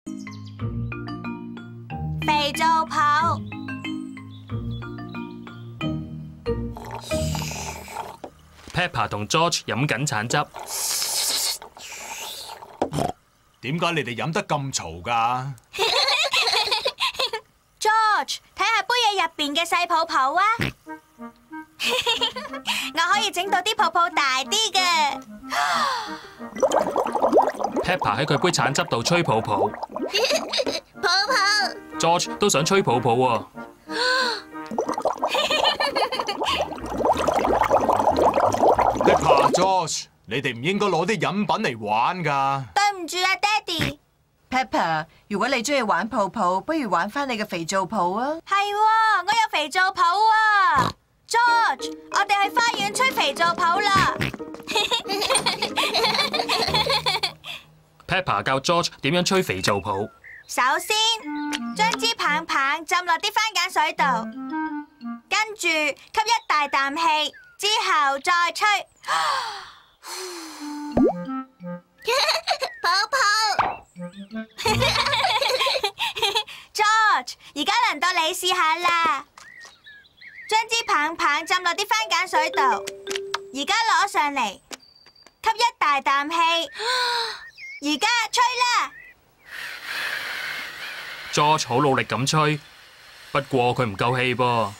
肥皂泡。 Peppa 同 George 飲緊橙汁。 點解你哋飲得咁嘈㗎？ George， 睇下杯嘢入邊嘅細泡泡啊！我可以整到啲泡泡大啲嘅。 Peppa 喺佢杯橙汁度吹泡泡。 泡泡。 George 都想吹泡泡喎。 Peppa、George， 你哋唔應該攞啲飲品嚟玩㗎。 對唔住啊，爹哋。 Peppa， 如果你中意玩泡泡，不如玩翻你嘅肥皂泡啊！ 係喎，我有肥皂泡啊 ！George， 我哋去花園吹肥皂泡啦。 Peppa 教 George 點樣吹肥皂泡。 首先，將支棒棒浸落啲番梘水度，跟住吸一大啖氣，之後再吹。泡泡。George， 而家輪到你試下啦。將支棒棒浸落啲番梘水度，而家攞上嚟，吸一大啖氣，而家吹啦。 George 好努力咁吹，不過佢唔夠氣噃。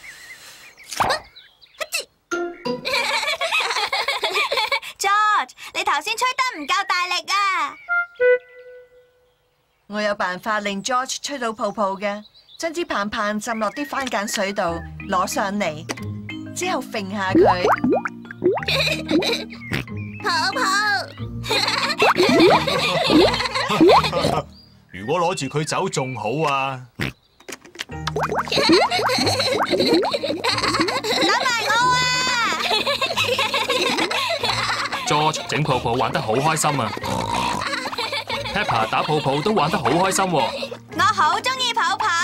George， 你頭先吹得唔夠大力啊！ 我有辦法令 George 吹到泡泡嘅，將支棒棒浸落啲番梘水度，攞上嚟，之後揈下佢。 泡泡。 如果攞住佢走仲好啊！ 打埋我啊 George 整泡泡玩得好開心啊 ！Peppa 打泡泡都玩得好開心喎。 我好中意泡泡。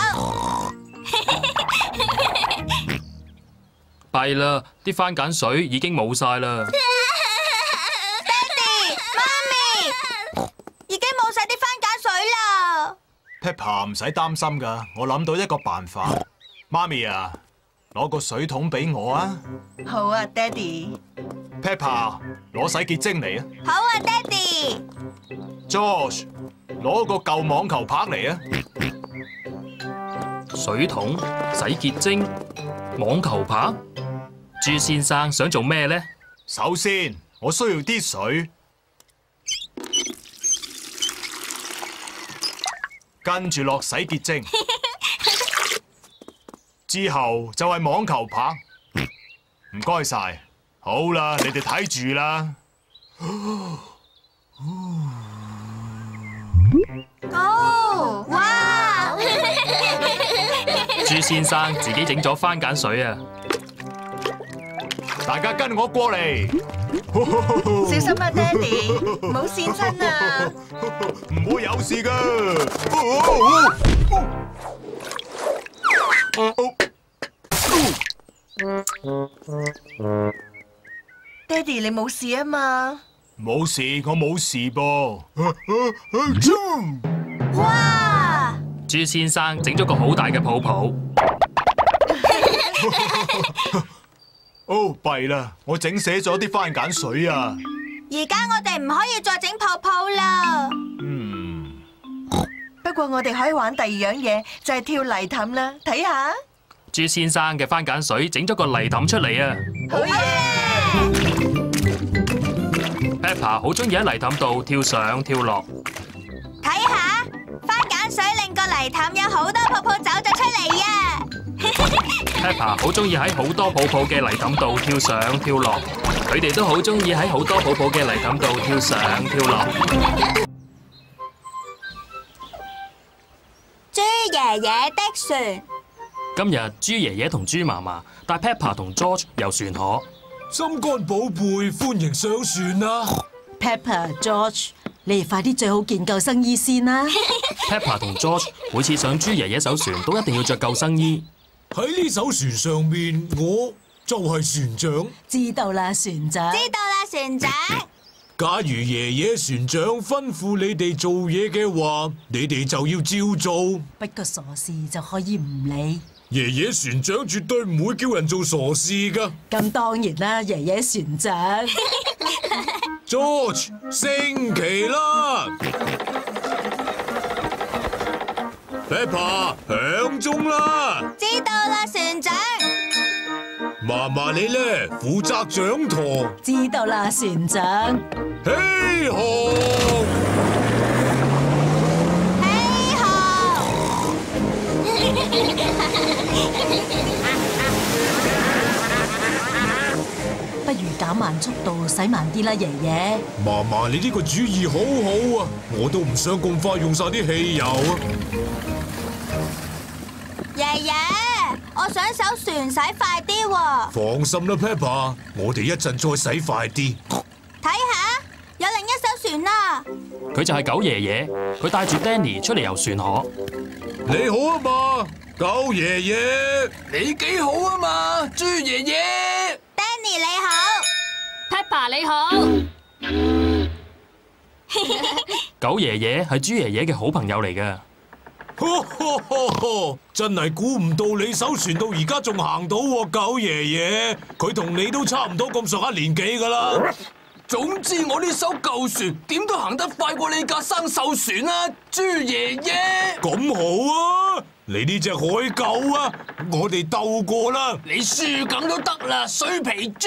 弊啦，啲番梘水已經冇晒啦。 爹哋、媽咪，已經冇晒啲番梘水啦。 Peppa 唔使擔心㗎，我諗到一個辦法。媽咪啊，攞個水桶俾我啊！ 好啊，爹哋。 Peppa， 攞洗潔精嚟啊！ 好啊，爹哋。 George， 攞個舊網球拍嚟啊！ 水桶、洗潔精、網球拍。豬先生想做咩呢？ 首先，我需要啲水，跟住落洗潔精，之後就係網球拍。唔該晒。好啦，你哋睇住啦。 哦，哇！ 豬先生自己整咗番梘水啊！ 大家跟我過嚟， 小心啊，爹哋，唔好跣親啊！ 唔會有事噶。 爹哋，你冇事啊嘛？ 冇事，我冇事噃。 哇！ 豬先生整咗個好大嘅泡泡。 哦，弊啦，我整瀉咗啲番梘水啊！ 而家我哋唔可以再整泡泡啦。 不過我哋可以玩第二樣嘢，就係跳泥凼啦，睇下。 豬先生嘅番梘水整咗個泥凼出嚟啊！ 好嘢！ Peppa 好中意喺泥凼度跳上跳落。 睇下，番梘水令個泥凼有好多泡泡走咗出嚟啊！ Peppa 好中意喺好多泡泡嘅泥凼度跳上跳落，佢哋都好中意喺好多泡泡嘅泥凼度跳上跳落。 豬爺爺的船。 今日豬爺爺同豬嫲嫲帶 Peppa 同 George 遊船河。 心肝寶貝，歡迎上船啦 Peppa、George， 你哋快啲最好件救生衣先啦。 Peppa 同 George 每次上豬爺爺艘船都一定要着救生衣。 喺呢艘船上面，我就係船長。 知道啦，船長。 知道啦，船長。 假如爺爺船長吩咐你哋做嘢嘅話，你哋就要照做。 不過傻事就可以唔理。 爺爺船長絕對唔會叫人做傻事噶。 咁當然啦，爺爺船長。 George， 升旗啦 ！Peppa， 響鐘啦！ 知道啦，船長。 嫲嫲你咧負責掌舵。 知道啦，船長。 起航！ 起航！ 不如減慢速度，駛慢啲啦，爺爺。 嫲嫲你呢個主意好好啊！我都唔想咁快用晒啲汽油啊！ 爺爺，我想艘船駛快啲喎。 放心啦 ，Peppa， 我哋一陣再駛快啲。 睇下，有另一艘船啦。 佢就係狗爺爺，佢帶住 Danny 出嚟遊船河。 你好啊嘛，狗爺爺。 你幾好啊嘛，豬爺爺。 Danny 你好。 Peppa 你好。 狗爺爺係豬爺爺嘅好朋友嚟㗎。 真係估唔到你艘船到而家仲行到喎，狗爺爺。佢同你都差唔多咁上下年紀噶啦。 總之我呢艘舊船點都行得快過你架生鏽船啊，豬爺爺。 咁好啊，你呢隻海狗啊，我哋鬥過啦。 你輸梗都得啦，水皮豬。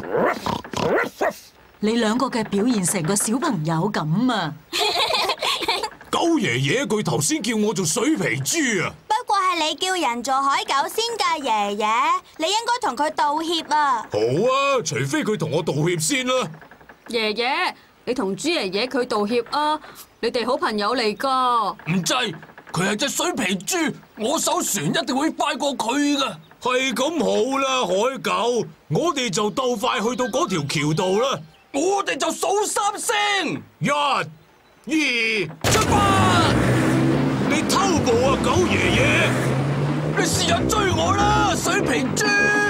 你兩個嘅表現成個小朋友咁啊！ 狗爺爺佢頭先叫我做水皮豬啊！ 不過係你叫人做海狗先㗎，爺爺，你應該同佢道歉啊！ 好啊，除非佢同我道歉先啦。 爺爺，你同豬爺爺佢道歉啊！你哋好朋友嚟㗎。 唔制，佢係隻水皮豬，我艘船一定會快過佢㗎。 係咁好啦，海狗，我哋就鬥快去到嗰條橋度啦。 我哋就數3聲 ，1、2， 出發！ 你偷步啊，狗爺爺！ 你試下追我啦，水皮豬！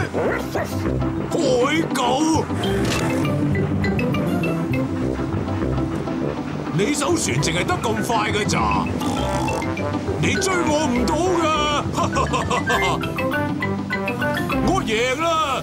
海狗，你艘船淨係得咁快㗎咋？你追我唔到㗎！我贏啦！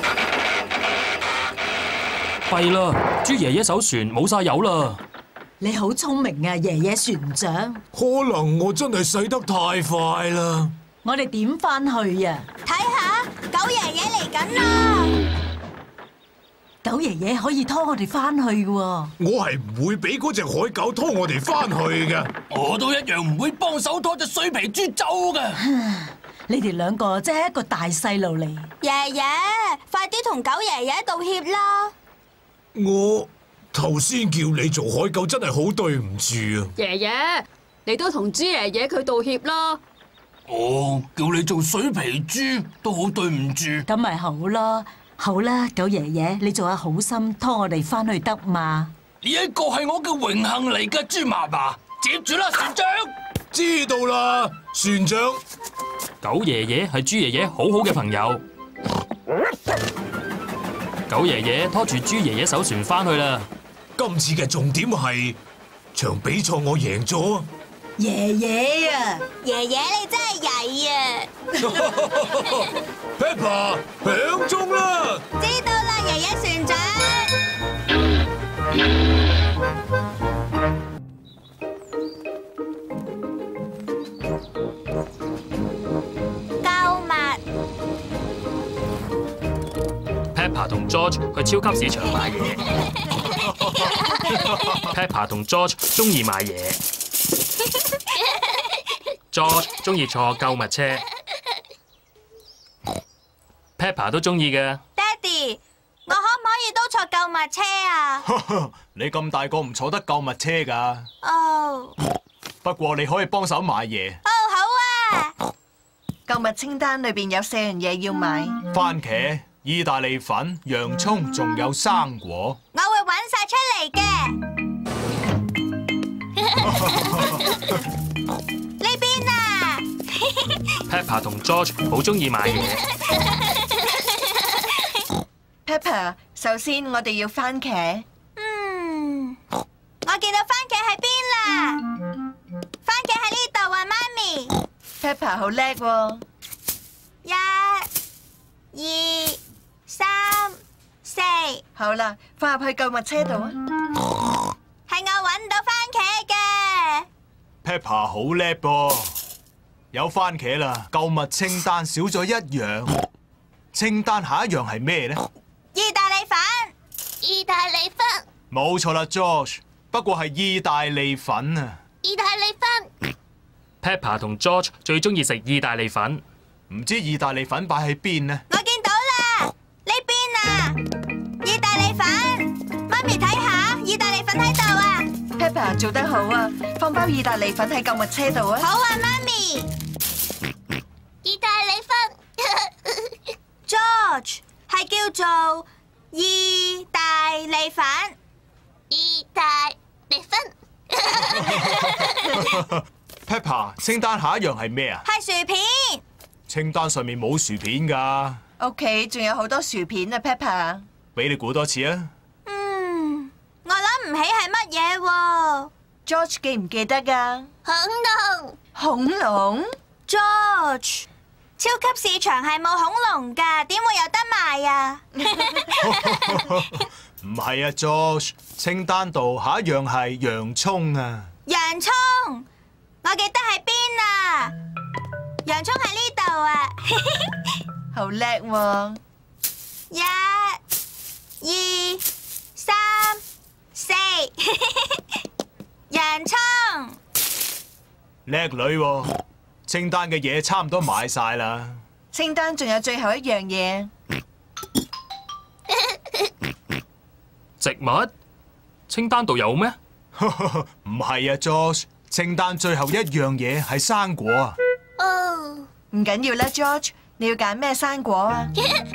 弊啦，豬爺爺艘船冇晒油啦。 你好聰明啊，爺爺船長。 可能我真係駛得太快啦。 我哋點返去啊？ 睇下，狗爺爺嚟緊啦！ 狗爺爺可以拖我哋返去喎。 我係唔會俾嗰隻海狗拖我哋返去嘅。 我都一樣唔會幫手拖隻水皮豬走嘅。 你哋兩個真係一個大細路嚟。 爺爺，快啲同狗爺爺道歉啦！ 我頭先叫你做海狗真係好對唔住啊！ 爺爺，你都同豬爺爺佢道歉啦。 哦，叫你做水皮豬都好對唔住。 咁咪好咯。好啦，狗爺爺，你做下好心拖我哋返去得嘛？ 呢一個係我嘅榮幸嚟㗎，豬嫲嫲。接住啦，船長。 知道啦，船長。 狗爺爺係豬爺爺好好嘅朋友。狗爺爺拖住豬爺爺艘船返去啦。 今次嘅重點係場比賽我贏咗。 爺爺啊！ 爺爺你真係曳啊 Peppa， 響鐘啦！ 知道啦，爺爺船長。購物。 Peppa 同 George 去超級市場買嘢。Peppa 同 George 中意買嘢。George 中意坐購物車。Peppa 都中意嘅。 爹哋，我可唔可以都坐購物車啊？ 你咁大個唔坐得購物車㗎。 哦。 不過你可以幫手買嘢。 哦，好啊。 購物清單裏邊有4樣嘢要買： 番茄、意大利粉、洋葱，仲有生果。 我會搵晒出嚟嘅。呢邊啊 Peppa 同 George 好中意買嘢。 Peppa， 首先我哋要番茄。 見到番茄喺邊啦！番茄喺呢度啊，媽咪。 Peppa 好叻喎！ 1、2、3、4， 好啦，放入去購物車度啊！ 係我搵到番茄嘅。 Peppa 好叻噃，有番茄啦。購物清單少咗一樣，清單下一樣係咩呢？ 意大利粉。意大利粉。 冇錯啦 ，George。不過係意大利粉啊。 意大利粉。 Peppa 同 George 最中意食意大利粉。 唔知意大利粉擺喺邊呢？ 我見到啦，呢邊啊！意大利粉，媽咪睇下，意大利粉喺度啊！ Peppa 做得好啊！放包意大利粉喺購物車度啊！ 好啊，媽咪。意大利粉，George 係叫做意大利粉。意大利粉。 Peppa， 清單下一樣係咩啊？ 係薯片。 清單上面冇薯片㗎。 屋企仲有好多薯片啊 ，Peppa。 俾你估多次啊！ 我諗唔起係乜嘢喎。 George 記唔記得㗎？ 恐龍。 恐龍 George， 超級市場係冇恐龍㗎，點會有得賣啊？ 唔係啊 ，George， 清單度下一樣係洋葱啊。 洋葱，我記得喺邊啊？洋葱喺呢度啊！ 好叻喎！ 1、2、3、4，洋葱。 叻女喎，清單嘅嘢差唔多買晒啦。 清單仲有最後一樣嘢。 植物？清單度有咩？ 唔係啊 ，George， 清單最後一樣嘢係生果啊。 哦， 唔緊要啦 ，George， 你要揀咩生果啊？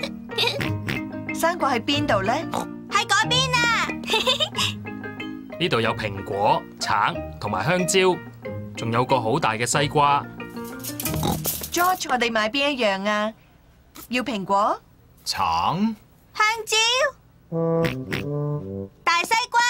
生果喺邊度咧？ 喺嗰邊啊！ 呢度有蘋果、橙同埋香蕉，仲有個好大嘅西瓜。 George， 我哋買邊一樣啊？要蘋果、 橙、 香蕉、大西瓜。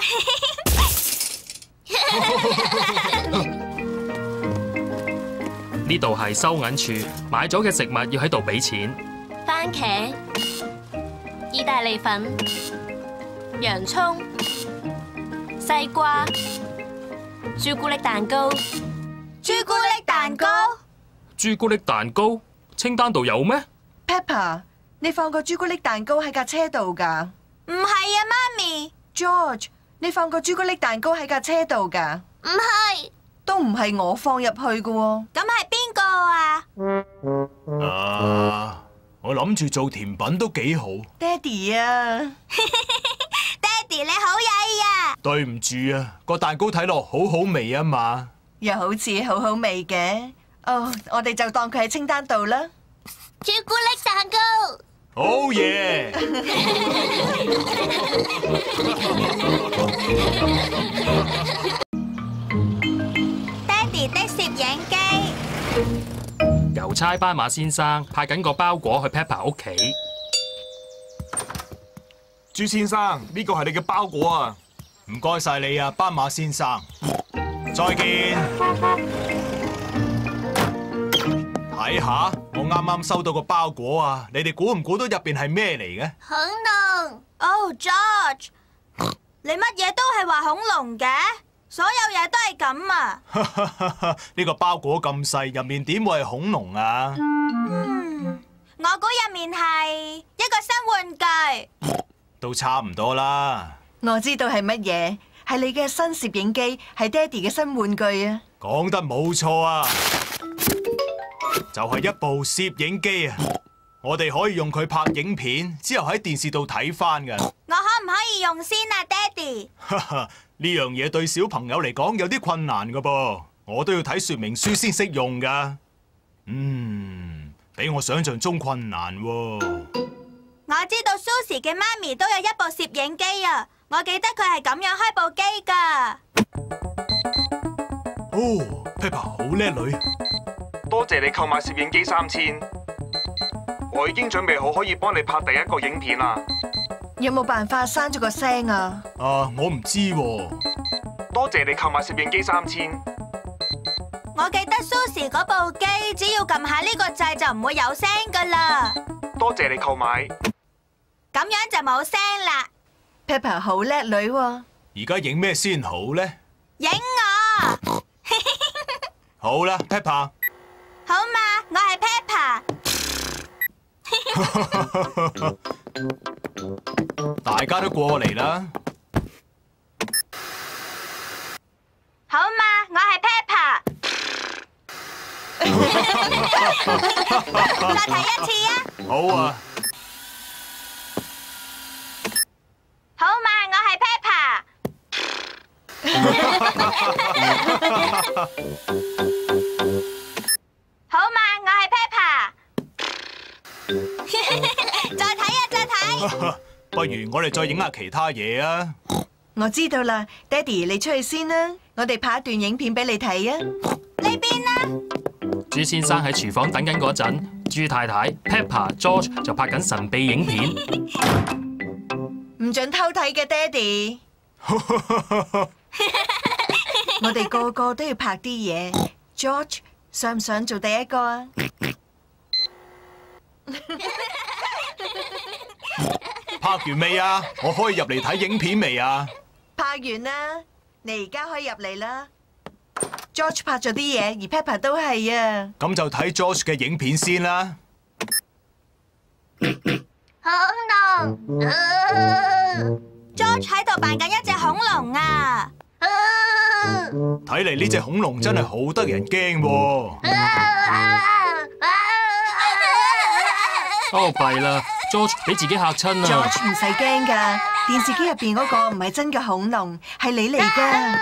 呢度係收銀處，買咗嘅食物要喺度俾錢。 番茄、意大利粉、洋葱、西瓜、朱古力蛋糕。 朱古力蛋糕？ 朱古力蛋糕？清單度有咩？ Peppa， 你放個朱古力蛋糕喺架車度㗎？ 唔係啊，媽咪。 George， 你放個朱古力蛋糕喺架車度㗎？ 唔係。 都唔係我放入去㗎喎。 咁係邊個啊？ 我諗住做甜品都幾好。 爹哋啊！ 爹哋你好曳啊！ 對唔住啊，個蛋糕睇落好好味啊嘛。 又好似好好味嘅。哦，我哋就當佢喺清單度啦。 朱古力蛋糕。 好嘢！ 爹哋的攝影機。 郵差斑馬先生派緊個包裹去 Peppa 屋企。 朱先生，呢個係你嘅包裹啊！唔該晒你啊，斑馬先生。再見。睇下，我啱啱收到個包裹啊！你哋估唔估到入邊係咩嚟嘅？ 恐龍。Oh George， 你乜嘢都係話恐龍嘅？所有嘢都係咁啊！ 呢個包裹咁細，入面點會係恐龍啊？ 我估入面係一個新玩具。 都差唔多啦。 我知道係乜嘢，係你嘅新攝影機，係爹哋嘅新玩具啊！ 講得冇錯啊！就係一部攝影機啊！我哋可以用佢拍影片，之後喺電視度睇返㗎。 我可唔可以用先啊，爹哋？ 呢樣嘢對小朋友嚟講有啲困難㗎噃，我都要睇說明書先識用㗎。比我想象中困難喎。 我知道 Susie 嘅媽咪都有一部攝影機啊，我記得佢係咁樣開部機㗎。 哦 ，Peppa 好叻女。 多謝你購買攝影機3000，我已經準備好可以幫你拍第一個影片啦。 有冇辦法刪咗個聲啊？ 我唔知喎。 多謝你購買攝影機3000。 我記得 Susie 嗰部機只要撳下呢個掣就唔會有聲噶啦。 多謝你購買。 咁樣就冇聲啦。 Peppa 好叻女喎。 而家影咩先好呢？ 影我。 好啦 ，Peppa。 好嘛，我係 Peppa。 大家都過嚟啦。 好嘛，我係 Peppa。再睇一次啊！ 好啊。 好嘛，我係 Peppa。好嘛，我係 Peppa。再睇啊，再睇。 不如我哋再影下其他嘢啊！ 我知道啦，爹哋你出去先啦，我哋拍一段影片俾你睇啊！ 呢邊啦。 朱先生喺廚房等緊嗰陣，朱太太、Peppa、George 就拍緊神秘影片。 唔准偷睇嘅，爹哋。我哋個個都要拍啲嘢。George，想唔想做第一個啊？ 拍完未啊？我可以入嚟睇影片未啊？ 拍完啦，你而家可以入嚟啦。George 拍咗啲嘢，而 Peppa 都係啊。 咁就睇 George 嘅影片先啦。 恐龍，George 喺度扮緊一隻恐龍啊！ 睇嚟呢隻恐龍真係好得人驚喎。 哦，弊啦 ，George 俾自己嚇親啊 George 唔使驚㗎，電視機入邊嗰個唔係真嘅恐龍，係你嚟㗎。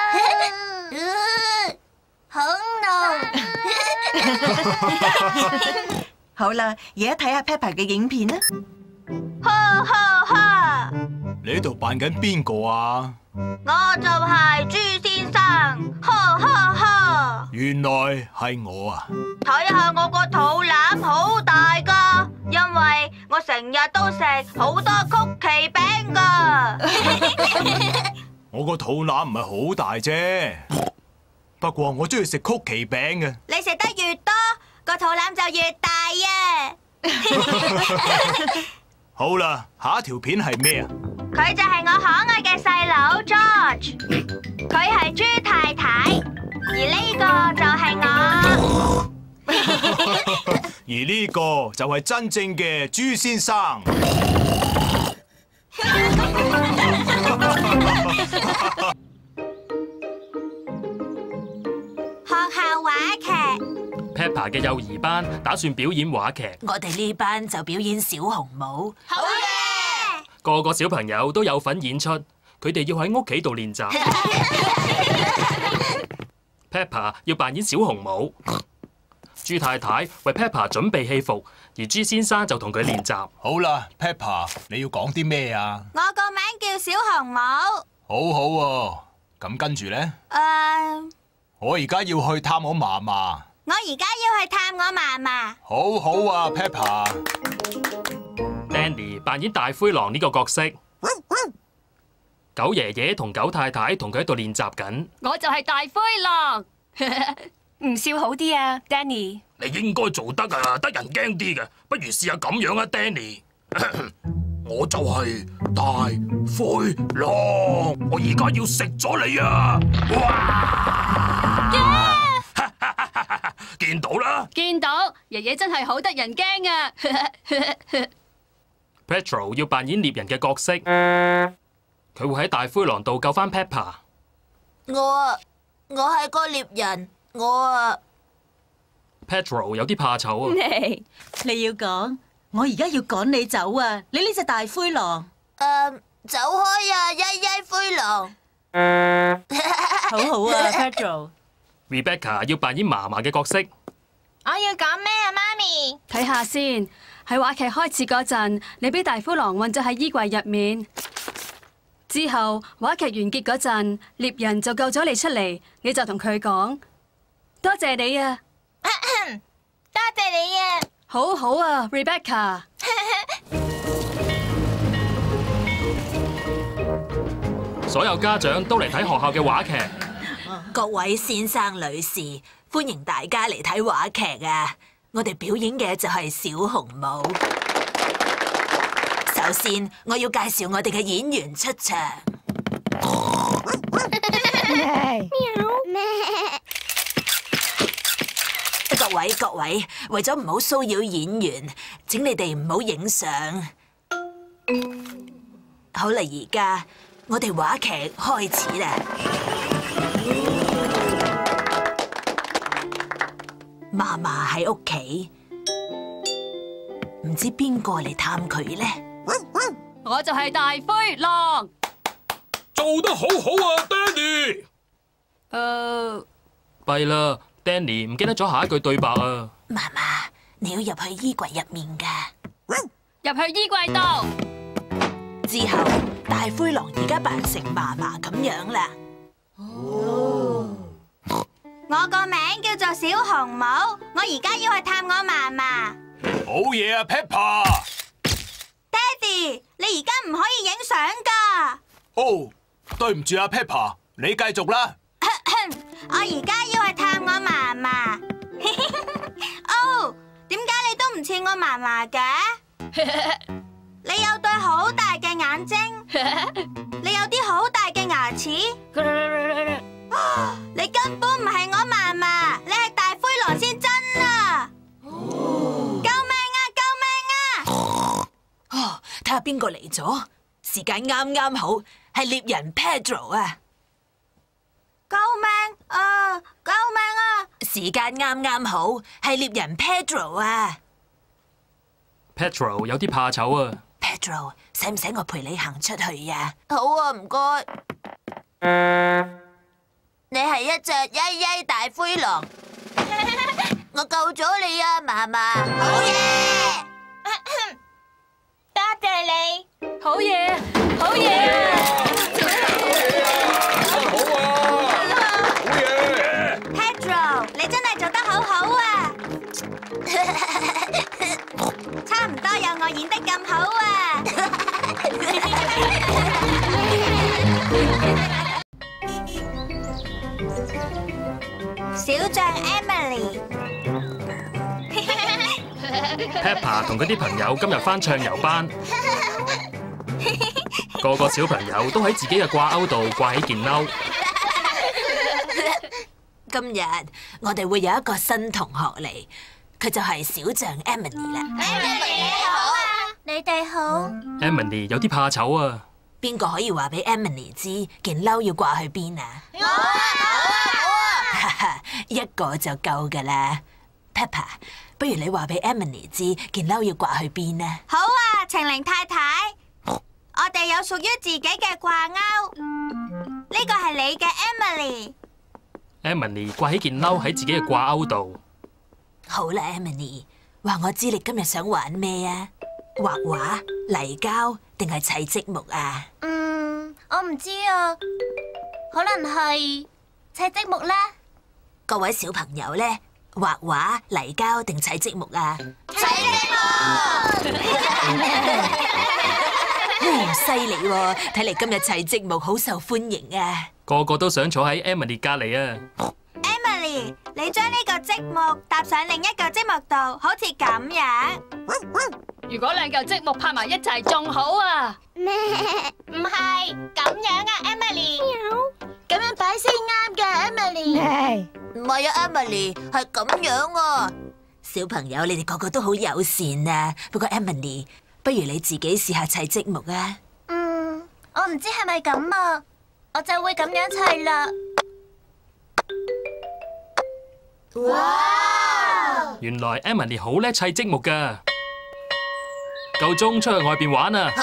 恐龍。 好啦，而家睇下 Peppa 嘅影片啦。 哈哈哈！ 你喺度扮緊邊個啊？ 我就係朱先生，哈哈哈！ 原來係我啊！ 睇下我個肚腩好大噶，因為我成日都食好多曲奇餅噶。 我個肚腩唔係好大啫，不過我中意食曲奇餅嘅。 你食得越多，個肚腩就越大啊！ 好啦，下一條片係咩啊？ 佢就係我可愛嘅細佬 George， 佢係豬太太，而呢個就係我， 而呢個就係真正嘅豬先生。 學校話劇。 Peppa 嘅幼兒班打算表演話劇， 我哋呢班就表演小紅帽。 好嘢！ 個個小朋友都有份演出，佢哋要喺屋企度練習。Peppa 要扮演小紅帽，豬太太為 Peppa 準備戲服，而豬先生就同佢練習。 好啦 ，Peppa， 你要講啲咩啊？ 我個名叫小紅帽。 好好喎，咁跟住咧？我而家要去探我嫲嫲。 我而家要去探我嫲嫲。 好好啊 ，Peppa。 Danny 扮演大灰狼呢個角色，狗爺爺同狗太太同佢喺度練習緊。 我就係大灰狼， 唔笑好啲啊 ，Danny。 你應該做得啊，得人驚啲嘅，不如試下咁樣啊 ，Danny。我就係大灰狼，我而家要食咗你啊！哇！見到啦， 見到爺爺真係好得人驚啊 Petro 要扮演獵人嘅角色，佢會喺大灰狼度救翻 Peppa。 我係個獵人， Petro 有啲怕醜啊。 你要講，我而家要趕你走啊！你呢隻大灰狼。 走開啊，曳曳灰狼。 好好啊 ，Pedro。Rebecca 要扮演嫲嫲嘅角色。 我要講咩啊，媽咪？ 睇下先，喺話劇開始嗰陣，你俾大灰狼困咗喺衣櫃入面。之後話劇完結嗰陣，獵人就救咗你出嚟，你就同佢講：多謝你啊！ 多謝你啊！ 好好啊 ，Rebecca。 所有家長都嚟睇學校嘅話劇。 各位先生女士，歡迎大家嚟睇話劇啊！我哋表演嘅就係小紅帽。首先，我要介紹我哋嘅演員出場。各位，為咗唔好騷擾演員，請你哋唔好影相。好啦，而家我哋話劇開始啦。嫲嫲喺屋企，唔知邊個嚟探佢呢？ 我就係大灰狼。 做得好好啊 ，Danny。 弊啦 ，Danny 唔記得咗下一句對白啊！ 嫲嫲，你要入去衣櫃入面㗎。 入去衣櫃度。 之後，大灰狼而家扮成嫲嫲咁樣啦。 我個名叫做小紅帽，我而家要去探我嫲嫲。 好嘢啊 ，Peppa！ 爹哋，你而家唔可以影相㗎。 哦，對唔住啊 ，Peppa， 你繼續啦。 我而家要去探我嫲嫲。哦，點解你都唔似我嫲嫲嘅？你有對好大嘅眼睛，你有啲好大嘅牙齒。你根本唔係我嫲嫲，你係大灰狼先真啊！救命啊！救命啊！ 哦，睇下邊個嚟咗，時間啱啱好，係獵人 Pedro 啊！ 救命啊！救命啊！ 時間啱啱好，係獵人 Pedro 啊 ！Pedro 有啲怕醜啊 ！Pedro， 使唔使我陪你行出去呀？ 好啊，唔該。你係一隻曳曳大灰狼，我救咗你啊，嫲嫲！好嘢！多謝你， 好嘢，好嘢啊！ 好啊！好嘢 ！Pedro， 你真係做得好好啊！差唔多有我演得咁好啊！小象 Emily。 Peppa 同佢啲朋友今日返唱遊班，個個小朋友都喺自己嘅掛鈎度掛起件褸。 今日我哋會有一個新同學嚟，佢就係小象 Emily 啦。 Emily 你好啊，你哋好。 Emily 有啲怕醜啊。 邊個可以話俾 Emily 知件褸要掛去邊啊？ 我啊，好啊。 一個就夠噶啦 ，Peppa， 不如你話俾 Emily 知件褸要掛去邊啊？ 好啊，晴玲太太，我哋有屬於自己嘅掛鈎，呢個係你嘅 Emily。Emily 掛起件褸喺自己嘅掛鈎度。 好啦 ，Emily， 話我知你今日想玩咩啊？畫畫、泥膠定係砌積木啊？ 我唔知啊，可能係砌積木啦。 各位小朋友咧，畫畫、泥膠定砌積木啊？ 砌積木！ 犀利喎！睇嚟今日砌積木好受歡迎啊！ 個個都想坐喺 Emily 隔離啊 ！Emily， 你將呢個積木搭上另一嚿積木度，好似咁樣。 如果兩嚿積木拍埋一齊仲好啊！ 唔係咁樣啊 ，Emily。咁樣擺先啱嘅 ，Emily。唔係啊 ，Emily 係咁樣啊。 小朋友，你哋個個都好友善啊。不過 Emily， 不如你自己試下砌積木啊。 我唔知係咪咁啊，我就會咁樣砌啦。哇！ 原來 Emily 好叻砌積木㗎。夠鐘出去外邊玩啊！ 好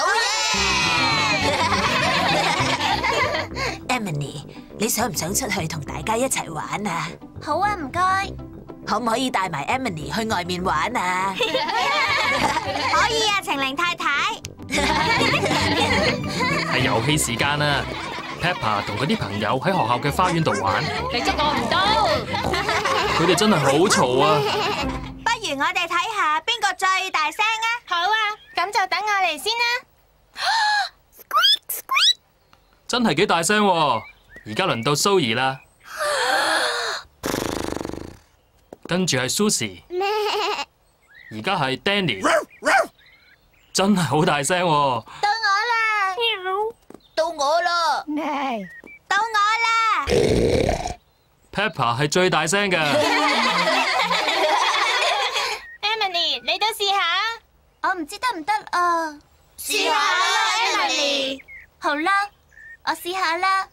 嘢 ！Emily， 你想唔想出去同大家一齊玩啊？ 好啊，唔該。 可唔可以帶埋 Emily 去外面玩啊？ 可以啊，晴玲太太。 係遊戲時間啊 ！Peppa 同佢啲朋友喺學校嘅花園度玩。 你捉我唔到。 佢哋真係好嘈啊！ 不如我哋睇下邊個最大聲啊！ 好啊，咁就等我嚟先啦。 真係幾大聲喎！而家輪到 Zoe 啦，跟住係 Susie， 而家係 Danny， 真係好大聲喎！ 到我啦！到我啦！到我啦 Peppa 係最大聲㗎。 Emily， 你都試下。 我唔知得唔得啊！試下啦 ，Emily。 好啦，我試下啦。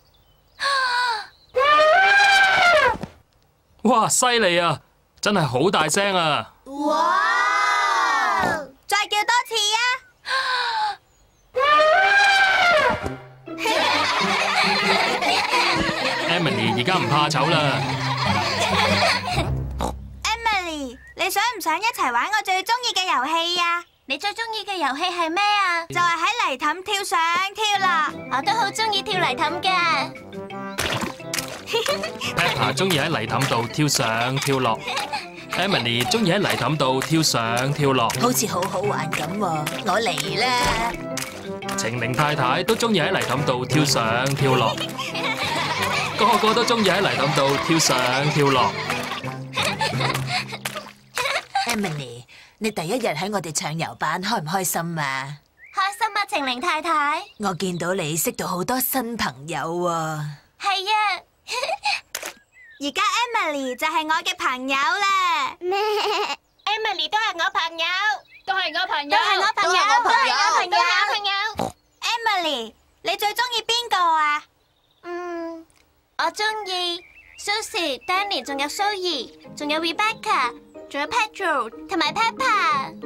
哇，犀利啊！真係好大聲啊！ 哇！再叫多次啊 Emily 而家唔怕醜啦。 ！Emily， 你想唔想一齊玩我最中意嘅遊戲啊？ 你最中意嘅遊戲係咩啊？ 就係喺泥凼跳上跳落。 我都好中意跳泥凼㗎。 Peppa 中意喺泥凼度跳上跳落 ，Emily 中意喺泥凼度跳上跳落。 好似好好玩咁喎，我嚟啦！ 晴玲太太都中意喺泥凼度跳上跳落，個個都中意喺泥凼度跳上跳落。 Emily， 你第一日喺我哋唱遊班，開唔開心啊？ 開心啊，晴玲太太。 我見到你識到好多新朋友喎。 係啊。 而家 Emily 就係我嘅朋友啦。 Emily 都係我朋友， 都係我朋友， 都係我朋友，都係我朋友，朋友。 Emily， 你最中意邊個啊？ 我中意 Susie、Danny， 仲有 Zoe， 仲有 Rebecca， 仲有 Pedro 同埋 Peppa。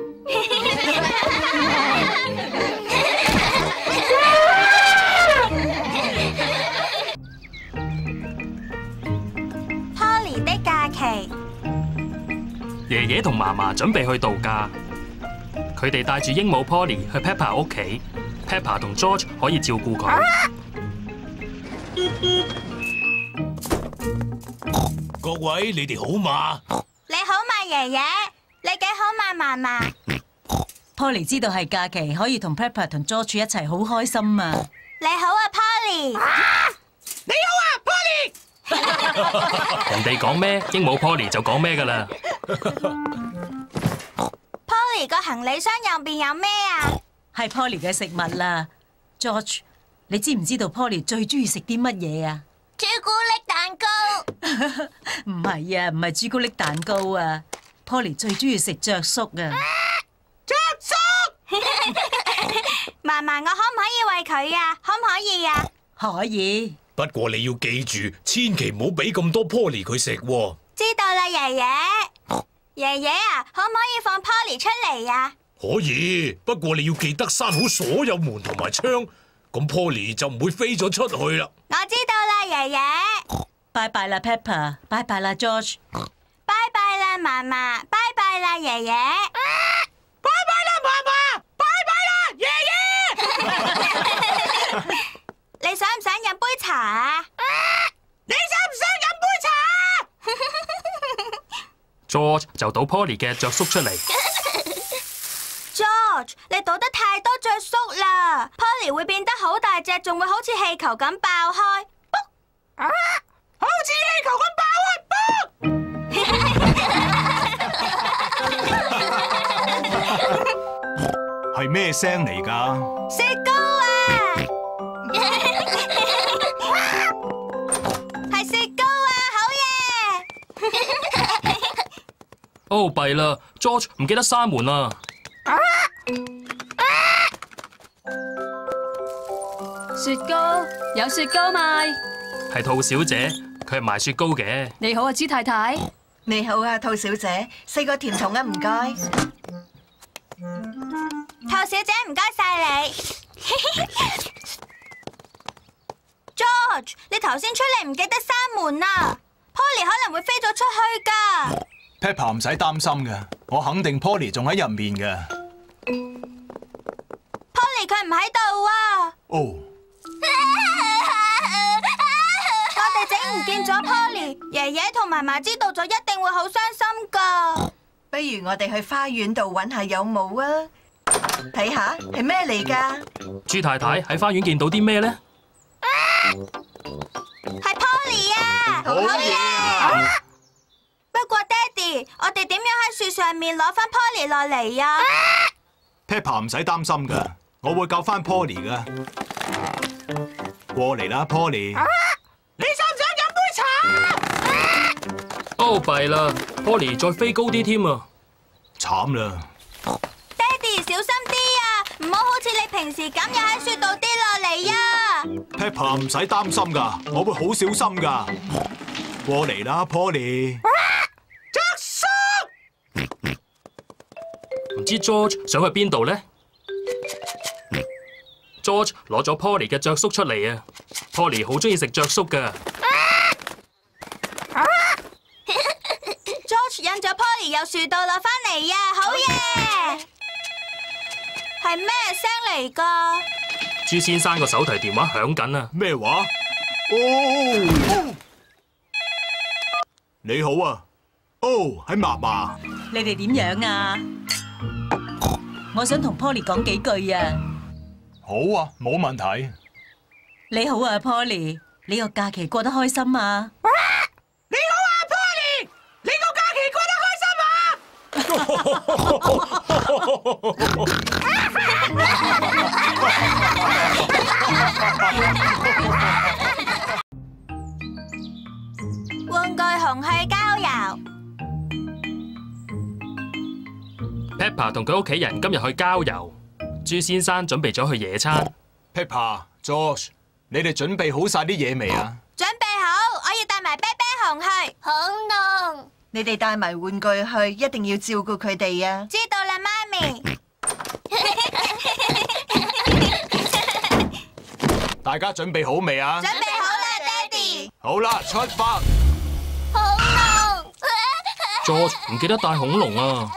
Polly 的假期， 爺爺同嫲嫲準備去度假，佢哋帶住鸚鵡 Polly 去 Peppa 屋企 ，Peppa 同 George 可以照顧佢。 各位，你哋好嘛？ 你好嘛，爺爺？你幾好嘛，嫲嫲？ Polly 知道係假期，可以同 Peppa 同 George 一齊，好開心啊！ 你好啊，Polly。 你好啊，Polly。 人哋講咩，鸚鵡 Polly 就講咩噶啦。 Polly 個行李箱入邊有咩啊？ 係 Polly 嘅食物啦。George， 你知唔知道 Polly 最中意食啲乜嘢啊？ 朱古力蛋糕。 唔係啊，唔係朱古力蛋糕啊。Polly 最中意食雀粟啊！ 雀粟。嫲嫲，我可唔可以餵佢啊？可唔可以啊？ 可以。 不過你要記住，千祈唔好俾咁多 Polly 佢食喎。 知道啦，爺爺。爺爺啊，可唔可以放 Polly 出嚟啊？ 可以，不過你要記得閂好所有門同埋窗，咁 Polly 就唔會飛咗出去啦。 我知道啦，爺爺。 拜拜啦 Peppa， 拜拜啦 George， 拜拜啦嫲嫲，拜拜啦爺爺。 拜拜啦嫲嫲，拜拜啦爺爺。 你想唔想飲杯茶啊？ 你想唔想飲杯茶 ？George 就倒 Polly 嘅雀粟出嚟。 George， 你倒得太多雀粟啦 ，Polly 會變得好大隻，仲會好似氣球咁爆開。 好似氣球咁爆啊！ 係咩聲嚟㗎？ 雪糕啊！係雪糕啊！好嘢！ 哦，弊啦 ，George 唔記得閂門啦。 雪糕，有雪糕賣。 係兔小姐，佢係賣雪糕嘅。 你好啊，朱太太。 你好啊，兔小姐，4個甜筒啊，唔該。 兔小姐，唔該晒你。George， 你頭先出嚟唔記得閂門啊 ，Polly 可能會飛咗出去㗎。 Peppa 唔使擔心嘅，我肯定 Polly 仲喺入面嘅。 Polly 佢唔喺度啊！ 哦， 我哋整唔見咗 Polly， 爺爺同嫲嫲知道咗一定會好傷心噶。 不如我哋去花園度揾下有冇啊？睇下係咩嚟㗎？ 朱太太喺花園見到啲咩呢？ 係 Polly 啊！ 好嘢啊！ 不過爹哋，我哋點樣喺樹上面攞翻 Polly 落嚟啊 Peppa 唔使擔心噶，我會救翻 Polly 噶。過嚟啦 ，Polly。 你想唔想飲杯茶？ 哦，弊啦 ，Polly 再飛高啲添啊！ 慘啦！ 爹哋，小心啲啊！唔好好似你平時咁又喺樹度跌落嚟啊 Peppa 唔使擔心噶，我會好小心噶。過嚟啦 ，Polly。 着叔， 唔知 George 想去邊度呢 ？George 攞咗 Polly 嘅雀粟出嚟啊 ！Polly 好中意食雀粟噶。 George 引咗 Polly 由樹度落翻嚟啊！好嘢！係咩聲嚟噶？ 朱先生個手提電話響緊啊！ 咩話？哦，你好啊！哦，係嫲嫲。 你哋點樣啊？我想同 Polly 講幾句啊！ 好啊，冇問題。 你好啊 ，Polly， 你個假期過得開心啊？ 你好啊 ，Polly， 你個假期過得開心啊？ 玩具熊去郊遊。 Peppa 同佢屋企人今日去郊遊，朱先生準備咗去野餐。 Peppa、George， 你哋準備好晒啲嘢未啊？ 準備好，我要帶埋啤啤熊去。 恐龍， 你哋帶埋玩具去，一定要照顧佢哋啊！ 知道啦，媽咪。 大家準備好未啊？ 準備好啦，爹哋。 好啦，出發！ 恐龍， George 唔記得帶恐龍啊！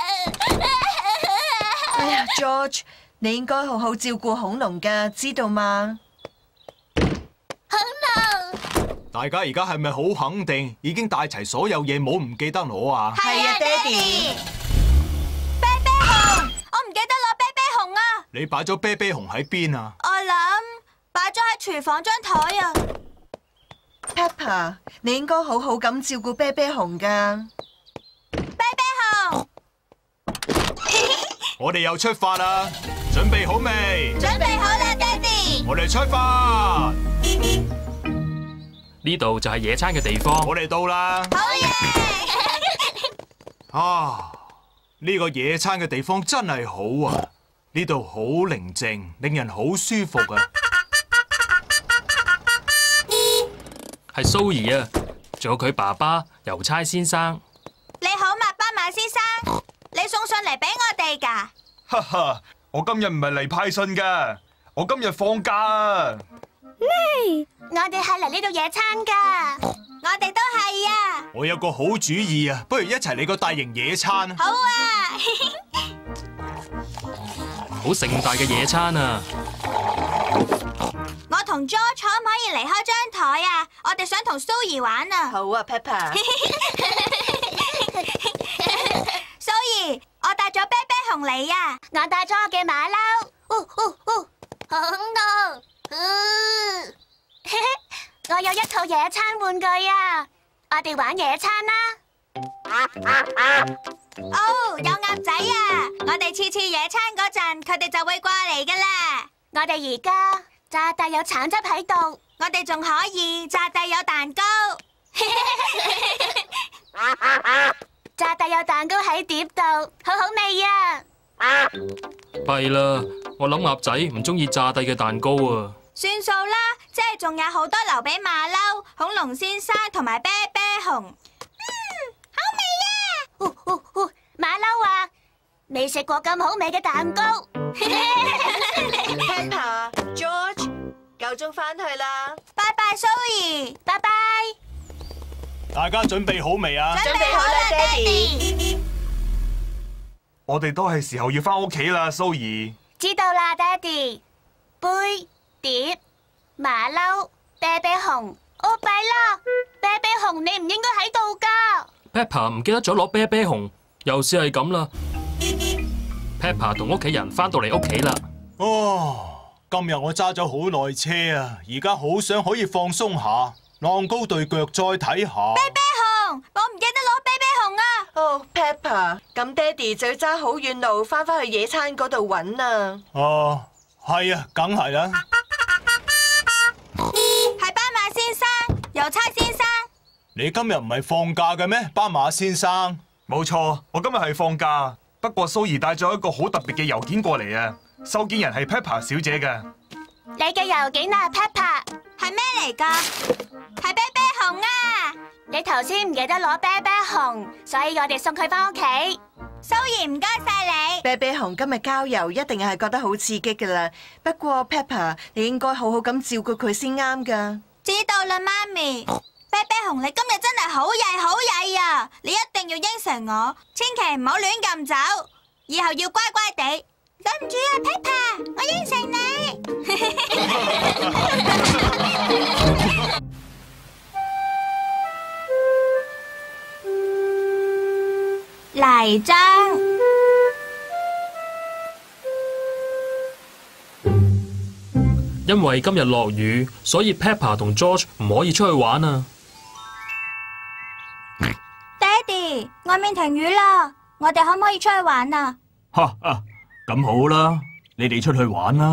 哎呀 ，George， 你應該好好照顧恐龍㗎，知道嗎？ 恐龍， 大家而家係咪好肯定已經帶齊所有嘢，冇唔記得攞啊？ 係啊，爹哋。 啤啤熊，我唔記得攞啤啤熊啊！ 你擺咗啤啤熊喺邊啊？ 我諗擺咗喺廚房張台啊。 Peppa， 你應該好好咁照顧啤啤熊㗎。 啤啤熊， 我哋又出發啦！準備好未？ 準備好啦，爹哋。 我哋出發！ 呢度就係野餐嘅地方。 我哋到啦！ 好嘢！ 啊，呢個野餐嘅地方真係好啊！呢度好寧靜，令人好舒服啊！ 係蘇兒啊，仲有佢爸爸郵差先生。 你好，麥巴馬先生，你送信嚟俾我哋㗎。 哈哈，我今日唔係嚟派信噶，我今日放假啊！ 我哋係嚟呢度野餐㗎。 我哋都係啊。 我有個好主意啊，不如一齊嚟個大型野餐啊！ 好啊！ 好盛大嘅野餐啊！ 我同 George 可唔可以離開張台啊？我哋想同蘇兒玩啊！ 好啊 ，Peppa。 蘇兒，我帶咗啤啤熊嚟啊！ 我帶咗我嘅馬騮。恐龍，我有一套野餐玩具啊！我哋玩野餐啦！ 哦，有鴨仔啊！我哋次次野餐嗰陣，佢哋就會過嚟噶啦。 我哋而家炸帶有橙汁喺度， 我哋仲可以炸帶有蛋糕。 炸帶有蛋糕喺碟度，好好味啊！ 弊啦，我諗鴨仔唔中意炸帝嘅蛋糕啊！ 算數啦，即係仲有好多留俾馬騮、恐龍先生同埋啤啤熊。好味啊！ 馬騮話未食過咁好味嘅蛋糕。 Peppa、George， 夠鐘返去啦！ 拜拜，蘇兒， 拜拜。 大家準備好未啊？ 準備好啦，爹哋。 我哋都係時候要翻屋企啦，蘇兒。 知道啦，爹哋。杯、碟、馬騮、啤啤熊，哦弊啦！啤啤熊你唔應該喺度噶。 Peppa 唔記得咗攞啤啤熊，又是係咁啦。Peppa 同屋企人翻到嚟屋企啦。 哦， 今日我揸咗好耐車啊，而家好想可以放鬆下，晾高對腳再睇下。 啤啤熊，我唔記得攞啤啤熊啊！ 哦 ，Peppa， 咁爹哋就要揸好遠路翻返去野餐嗰度揾啊！ 哦，係啊，梗係啦。 係斑馬先生，郵差先生。 你今日唔係放假嘅咩，斑馬先生？ 冇錯，我今日係放假，不過蘇兒帶咗一個好特別嘅郵件過嚟啊！收件人係 Peppa 小姐㗎。 你嘅郵件啊 ，Peppa， 係咩嚟㗎？係啤啤熊啊！ 你頭先唔記得攞啤啤熊，所以我哋送佢返屋企。 蘇兒唔該晒你。 啤啤熊今日郊遊一定係覺得好刺激㗎啦，不過 Peppa， 你應該好好咁照顧佢先啱㗎。 知道啦，媽咪。啤啤熊，你今日真係好曳好曳啊！你一定要應承我，千祈唔好亂咁走，以後要乖乖地。對唔住啊 ，Peppa， 我應承你。泥漿。 因為今日落雨，所以 Peppa 同 George 唔可以出去玩啊。 爹哋，外面停雨啦，我哋可唔可以出去玩啊？ 哈啊，咁好啦，你哋出去玩啦。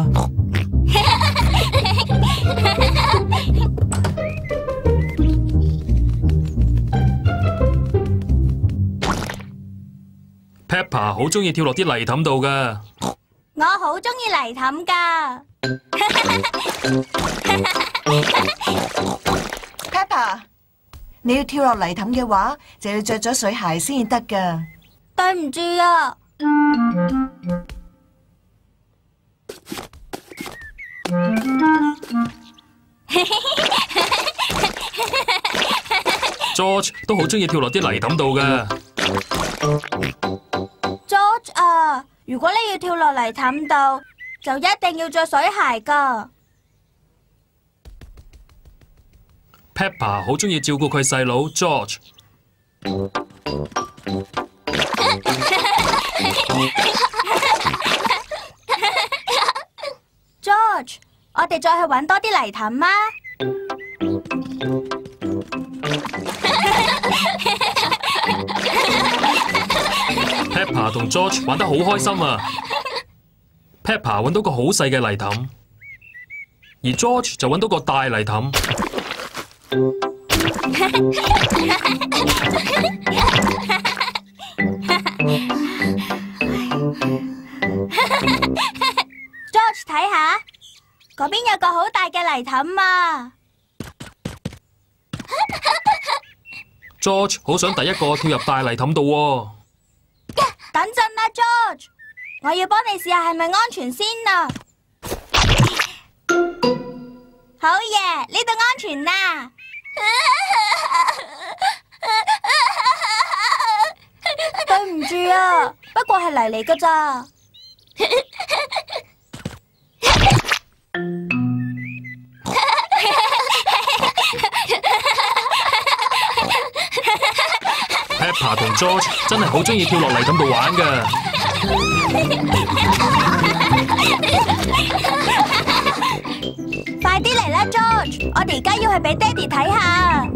Peppa 好中意跳落啲泥凼度噶。 我好中意泥凼噶。 Peppa， 你要跳落泥凼嘅話，就要着咗水鞋先至得噶。 對唔住啊。 George 都好中意跳落啲泥凼度噶。 George 啊，如果你要跳落泥凼度，就一定要着水鞋噶。 Peppa 好中意照顧佢細佬 George。 George， 我哋再去搵多啲泥凼啊！ Peppa 同 George 玩得好開心啊 ！Peppa 搵到個好細嘅泥凼，而 George 就搵到個大泥凼。 George 睇下，嗰邊有個好大嘅泥凼啊 ！George 好想第一個跳入大泥凼度喎。 等陣啦 ，George， 我要幫你試下係咪安全先啊！好嘢，呢度安全啦！對唔住啊，不過係泥嚟㗎咋。 Peppa 同 George 真係好中意跳落泥凼度玩㗎。 快啲嚟啦 ，George！ 我哋而家要去俾爹哋睇下。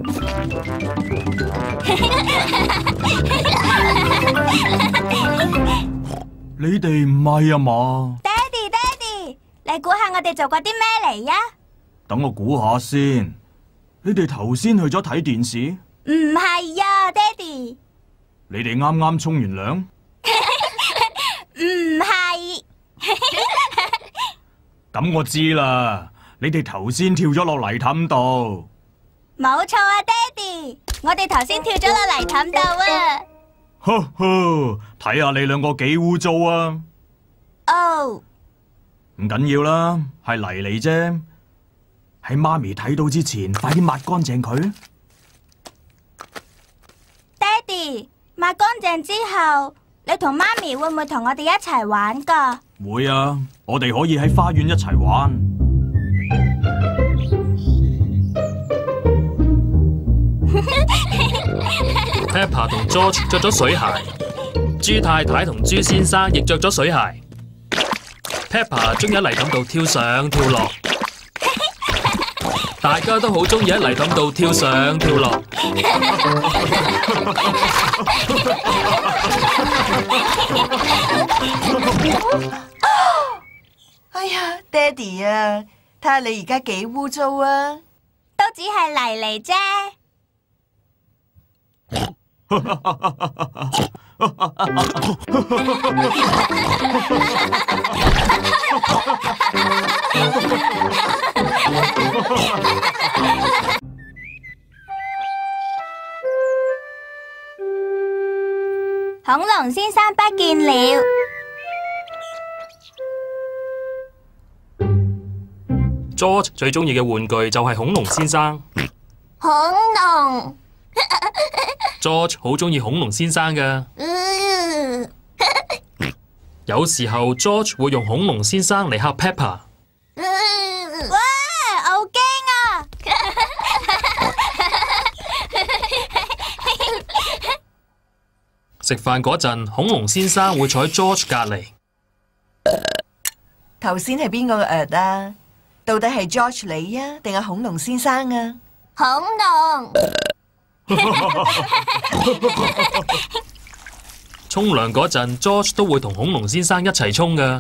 你哋唔係啊嘛？ 爹哋，你估下我哋做過啲咩嚟呀？ 等我估下先。你哋頭先去咗睇電視？ 唔係呀，爹哋。 你哋啱啱沖完涼？ 唔係。 咁我知啦，你哋頭先跳咗落泥凼度。 冇錯啊，爹哋，我哋頭先跳咗落泥凼度啊。 呵呵，睇下你兩個幾污糟啊！ 哦， 唔緊要啦，係泥嚟啫。喺媽咪睇到之前，快啲抹乾淨佢。 爹哋，抹乾淨之後，你同媽咪會唔會同我哋一齊玩㗎？ 會啊，我哋可以喺花園一齊玩。 Peppa 同 George 着咗水鞋，豬太太同豬先生亦着咗水鞋。 Peppa 中意喺泥凼度跳上跳落，大家都好中意喺泥凼度跳上跳落。 哎呀，爹哋啊，睇下你而家幾污糟啊！ 都只係泥嚟啫。恐龍先生不見了。 George 最中意嘅玩具就係恐龍先生。 恐龍。 George 好中意恐龍先生㗎。有時候 George 會用恐龍先生嚟嚇 Peppa。 哇，好驚啊！ 食飯嗰陣，恐龍先生會坐喺 George 隔離。 頭先係邊個嘅啊？到底係 George 你啊，定係恐龍先生啊？ 恐龍。 沖涼嗰陣 ，George 都會同恐龍先生一齊沖㗎。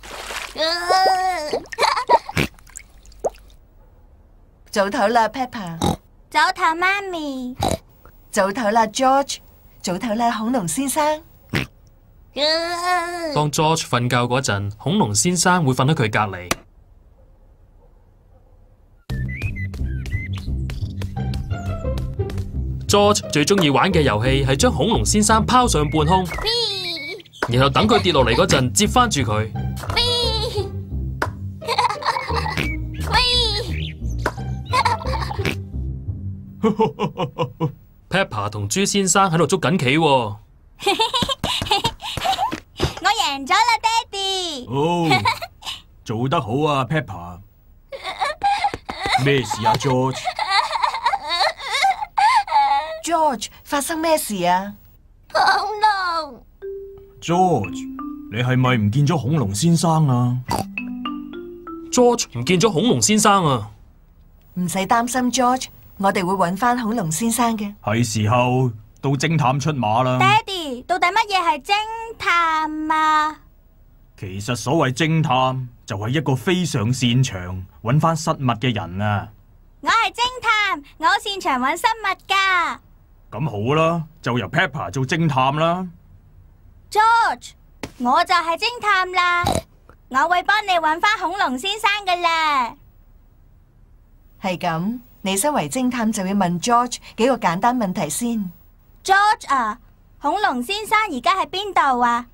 早唞啦 Peppa。 早唞媽咪。 早唞啦 George。早唞啦恐龍先生。 當 George 瞓覺嗰陣，恐龍先生會瞓喺佢隔離。George 最中意玩嘅遊戲係將恐龍先生拋上半空，然後等佢跌落嚟嗰陣接翻住佢。Peppa 同豬先生喺度捉緊棋喎。 我贏咗啦，爹哋。 哦，做得好啊 ，Peppa。咩事啊 ，George？George， 發生咩事啊？ 恐龍。 George， 你係咪唔見咗恐龍先生啊 ？George 唔見咗恐龍先生啊！ 唔使擔心 ，George， 我哋會揾翻恐龍先生嘅。 係時候到偵探出馬啦。 爹哋，到底乜嘢係偵探啊？ 其實所謂偵探就係一個非常擅長揾翻失物嘅人啊！ 我係偵探，我好擅長揾失物噶。 咁好啦，就由 Peppa 做偵探啦。 George， 我就係偵探啦，我會幫你揾翻恐龍先生噶啦。 係咁，你身為偵探就要問 George 幾個簡單問題先。 George 啊，恐龍先生而家喺邊度啊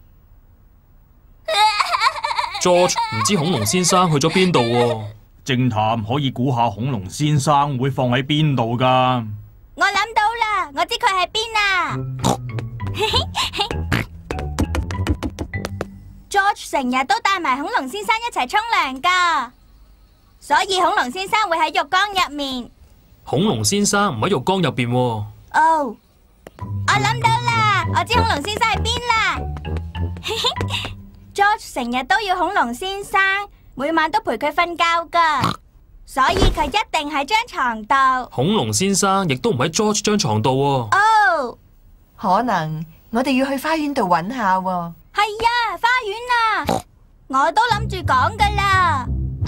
？George 唔知恐龍先生去咗邊度喎。 偵探可以估下恐龍先生會放喺邊度噶。 我諗到啦，我知佢喺邊啊。George 成日都帶埋恐龍先生一齊沖涼噶，所以恐龍先生會喺浴缸入面。 恐龍先生唔喺浴缸入邊喎。 哦，我諗到啦，我知恐龍先生喺邊啦。George 成日都要恐龍先生每晚都陪佢瞓覺噶，所以佢一定喺張床度。 恐龍先生亦都唔喺 George 張床度喎。 哦， 可能我哋要去花園度揾下喎。 係啊，花園啊，我都諗住講噶啦。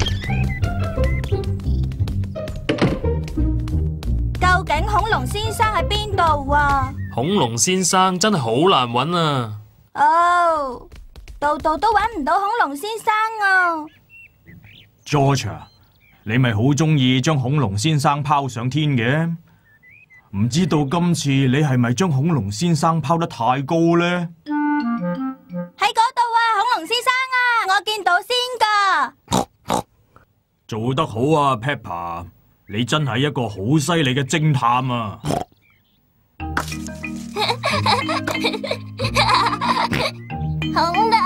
究竟恐龍先生喺邊度啊？ 恐龍先生真係好難揾啊！ 哦，度度都揾唔到恐龍先生啊 ！George， 你咪好中意將恐龍先生拋上天嘅，唔知道今次你係咪將恐龍先生拋得太高呢？ 喺嗰度啊，恐龍先生啊，我見到先噶。 做得好啊 ，Peppa， 你真係一個好犀利嘅偵探啊！ 恐龍。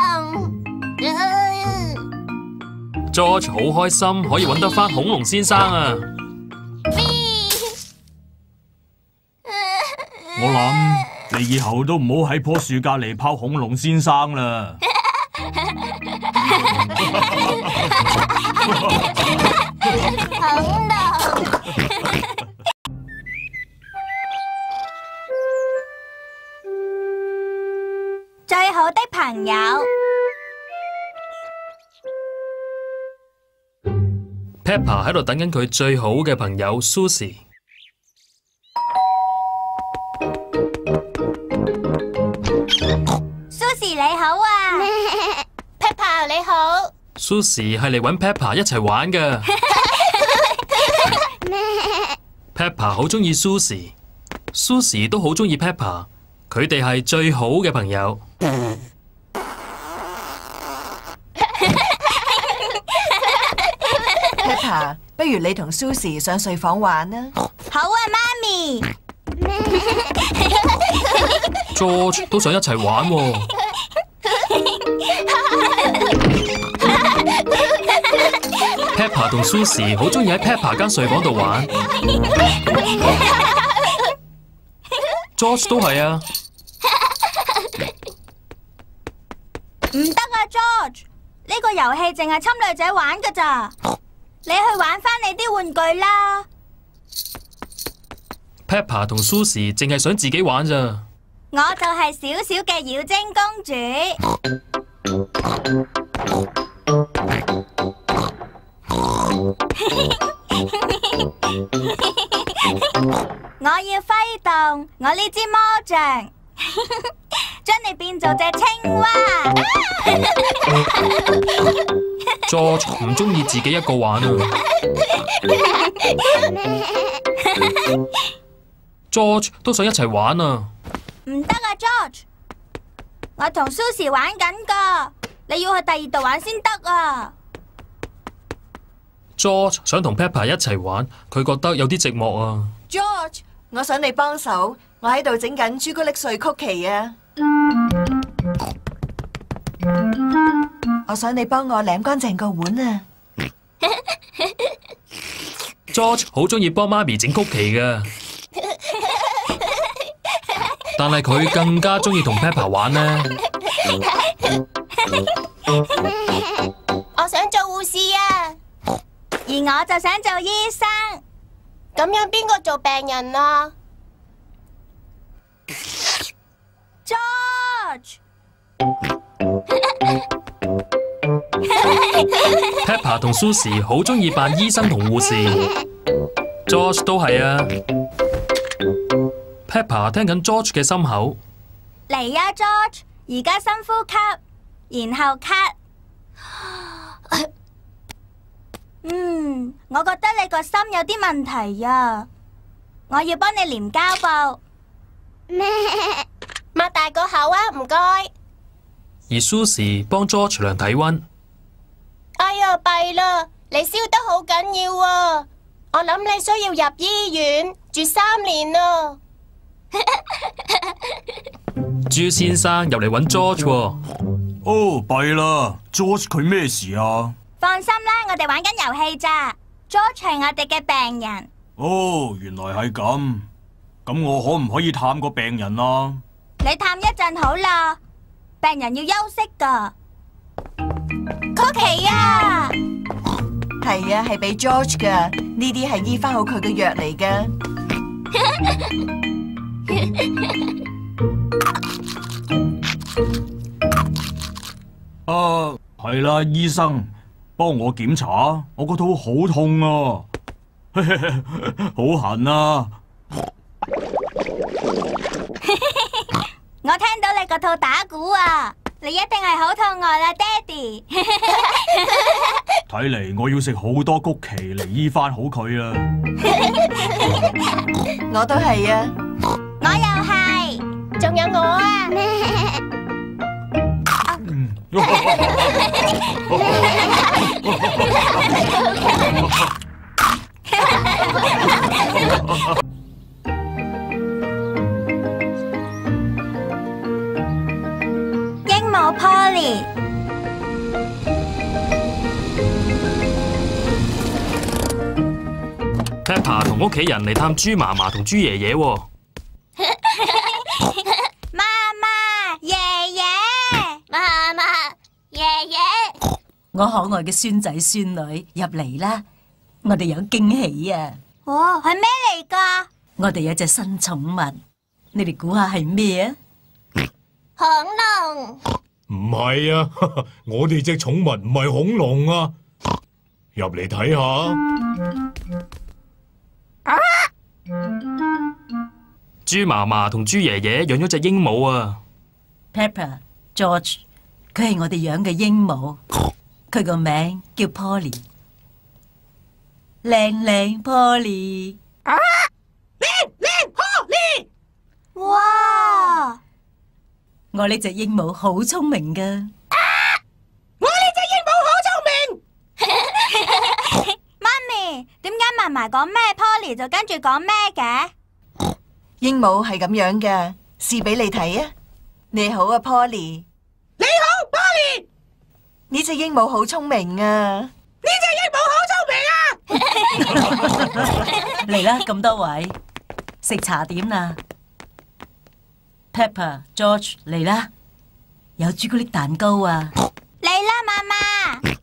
George 好開心可以揾得返恐龍先生啊！ 我諗你以後都唔好喺棵樹隔籬拋恐龍先生啦。 恐龍。最好的朋友。 Peppa 喺度等緊佢最好嘅朋友 Susie。 Susie 你好啊，Peppa 你好。 Susie 係嚟搵 Peppa 一齊玩㗎。Peppa 好中意 Susie，Susie 都好中意 Peppa， 佢哋係最好嘅朋友。 Peppa， 不如你同 Susie 上睡房玩啊！ 好啊，媽咪。 George 都想一齊玩喎。Peppa 同 Susie 好中意喺 Peppa 間睡房度玩。George 都係啊。 唔得啊 ，George， 呢個遊戲淨係侵女仔玩㗎咋。你去玩返你啲玩具啦。 Peppa 同 Susie 淨係想自己玩咋。 我就係小小嘅妖精公主。我要揮動我呢支魔杖，將你變做隻青蛙。 George 唔中意自己一個玩啊。George 都想一齊玩啊。 唔得啊 ，George， 我同 Susie 玩緊噶，你要去第二度玩先得啊。 George 想同 Peppa 一齊玩，佢覺得有啲寂寞啊。 George， 我想你幫手，我喺度整緊朱古力碎曲奇啊。我想你幫我舐乾淨個碗啊。 George 好中意幫媽咪整曲奇㗎，但係佢更加中意同 Peppa 玩呢。 我想做護士啊，而我就想做醫生。咁樣邊個做病人啊 ？George。 Peppa 同 Susie 好中意扮醫生同護士。George 都係啊。Peppa 聽緊 George 嘅心口。 嚟啊 ，George！ 而家深呼吸，然後咳。我覺得你個心有啲問題啊！我要幫你粘膠布。擘大個口啊，唔該。 而 Susie 幫 George 量體溫。 哎呀，弊啦！你燒得好緊要啊！我諗你需要入醫院住3年啊！ 朱先生入嚟搵 George 喎。 哦，弊啦 ，George 佢咩事啊？ 放心啦，我哋玩緊遊戲咋。George 係我哋嘅病人。 哦，原來係咁。咁我可唔可以探個病人啊？ 你探一陣好啦，病人要休息噶。曲奇啊！ 係啊，係俾 George 噶，呢啲係醫翻好佢嘅藥嚟噶。 係啦，醫生，幫我檢查，我個肚好痛啊，好痕啊！ 我聽到你個肚打鼓啊！你一定係好肚餓啦，爹哋。 睇嚟我要食好多曲奇嚟醫翻好佢啦。 我都係啊。 我又係，仲有我啊。鸚鵡 Polly。 Peppa 同屋企人嚟探豬嫲嫲同豬爺爺喎。 媽媽、爺爺，媽媽、爺爺爺。 我可愛嘅孫仔孫女入嚟啦！我哋有驚喜啊！ 哇，係咩嚟㗎？ 我哋有隻新寵物，你哋估下係咩啊？ 恐龍。 唔係啊，我哋隻寵物唔係恐龍啊！入嚟睇下。 豬嫲嫲同豬爺爺養咗隻鸚鵡啊 Pepper、George， 佢係我哋養嘅鸚鵡，佢個名叫 Polly。靚靚 Polly。 靚 Polly。哇！ 我呢隻鸚鵡好聰明噶。 我呢隻鸚鵡好聰明。媽咪，點解嫲嫲講咩 Polly 就跟住講咩嘅？ 鸚鵡係咁樣嘅，試俾你睇啊！你好啊 ，Polly。 你好 ，Polly。 呢隻鸚鵡好聰明啊！ 呢隻鸚鵡好聰明啊！ 嚟啦，咁多位食茶點啦。Pepper、George 嚟啦，有朱古力蛋糕啊！ 嚟啦，媽媽。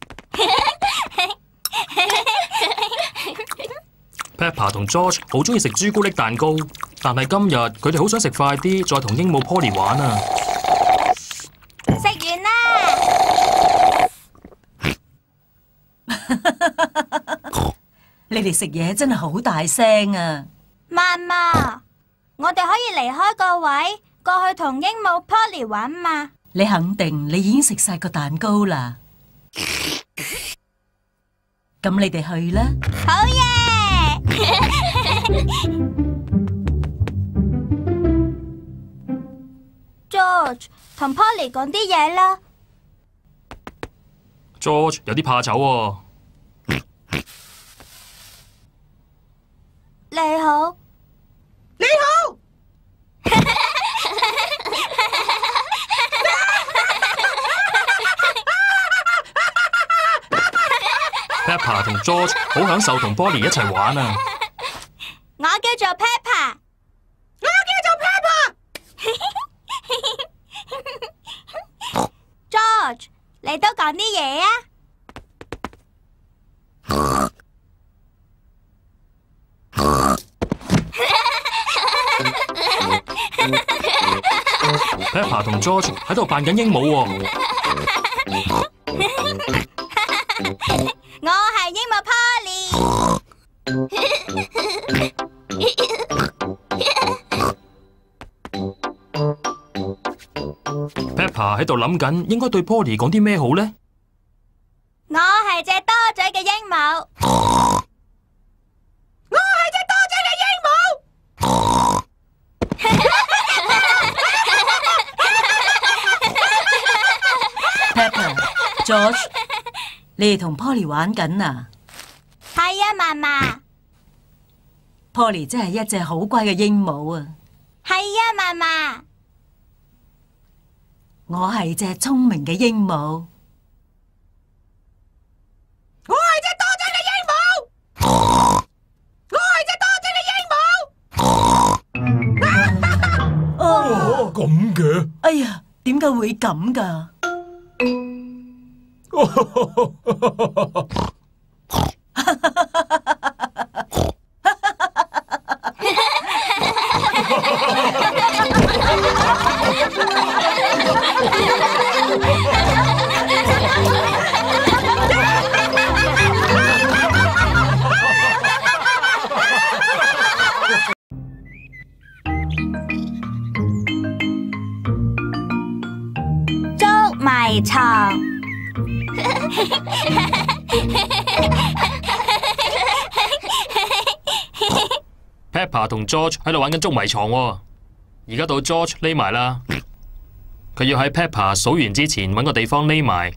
Pepper 同 George 好中意食朱古力蛋糕，但係今日佢哋好想食快啲，再同鸚鵡 Polly 玩啊！ 食完啦！ 你哋食嘢真係好大聲啊！ 媽媽，我哋可以離開個位，過去同鸚鵡 Polly 玩嘛？ 你肯定你已經食晒個蛋糕啦，咁你哋去啦。 好嘢！George 同 Polly 講啲嘢啦。 George 有啲怕醜喎。 你好，你好。 Pepper 同 George 好享受同 Polly 一齊玩啊！ 我叫做 Pepper， 我叫做 Pepper。George， 你都講啲嘢啊！ Pepper 同 George 喺度扮緊鸚鵡喎。 我係鸚鵡 Polly。 Pepper 喺度諗緊應該對 Polly 講啲咩好呢？ 我係隻多嘴嘅鸚鵡。我係隻多嘴嘅鸚鵡。 Pepper、George， 你哋同 Polly 玩緊啊？ 係啊，嫲嫲。 Polly 真係一隻好乖嘅鸚鵡啊！ 係啊，嫲嫲。 我係隻聰明嘅鸚鵡。 我係隻多嘴嘅鸚鵡。我係隻多嘴嘅鸚鵡。 哦，咁嘅。 哎呀，點解會咁㗎？ 捉迷藏。 Pepper 同 George 喺度玩緊捉迷藏喎，而家到 George 匿埋啦。佢要喺 Pepper 數完之前揾個地方匿埋。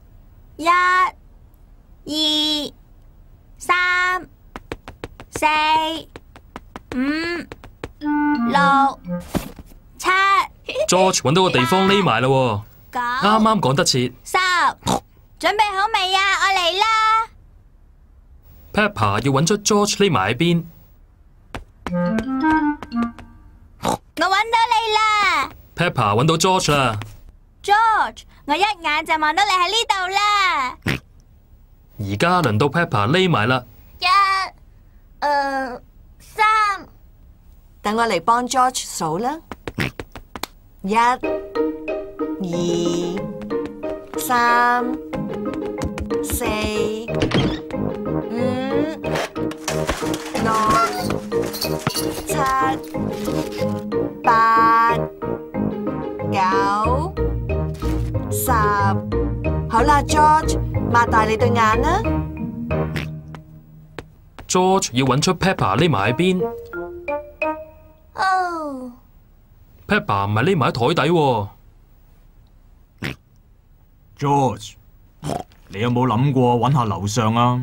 1、2、3、4、5、6、7。 George 揾到個地方匿埋啦喎，啱啱趕得切。 10，準備好未啊？我嚟啦！ Pepper 要揾出 George 匿埋喺邊。 我揾到你啦 ！Pepper 揾到 George 啦， George， 我一眼就望到你喺呢度啦。 而家輪到 Peppa 匿埋啦。 1、3， 等我嚟幫 George 數啦。1、2、3、4、5、6、7、8、9、10。好啦 ，George， 擘大你對眼啦。 George 要揾出 Peppa 匿埋喺邊。 哦， Peppa 唔係匿埋喺台底喎。 George， 你有冇諗過揾下樓上啊？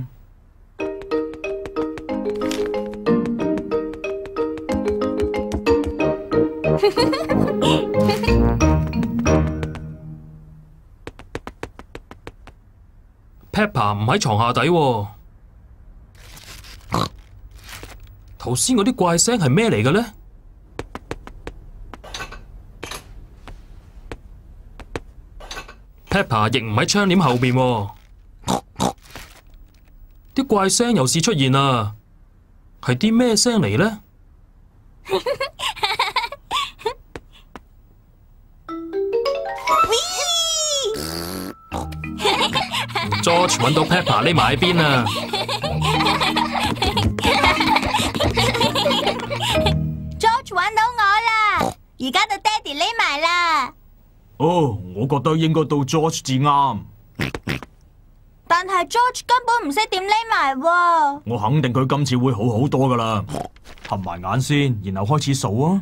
Peppa 唔喺床下底喎。頭先嗰啲怪聲係咩嚟嘅呢？Peppa 亦唔喺窗簾後面喎。啲怪聲又試出現啦，係啲咩聲嚟呢？George 揾到 Peppa 匿埋喺邊啊 ！George 揾到我啦，而家到爹哋匿埋啦。 哦，我覺得應該到 George 至啱。 但係 George 根本唔識點匿埋喎。 我肯定佢今次會好好多噶啦。合埋眼先，然後開始數啊。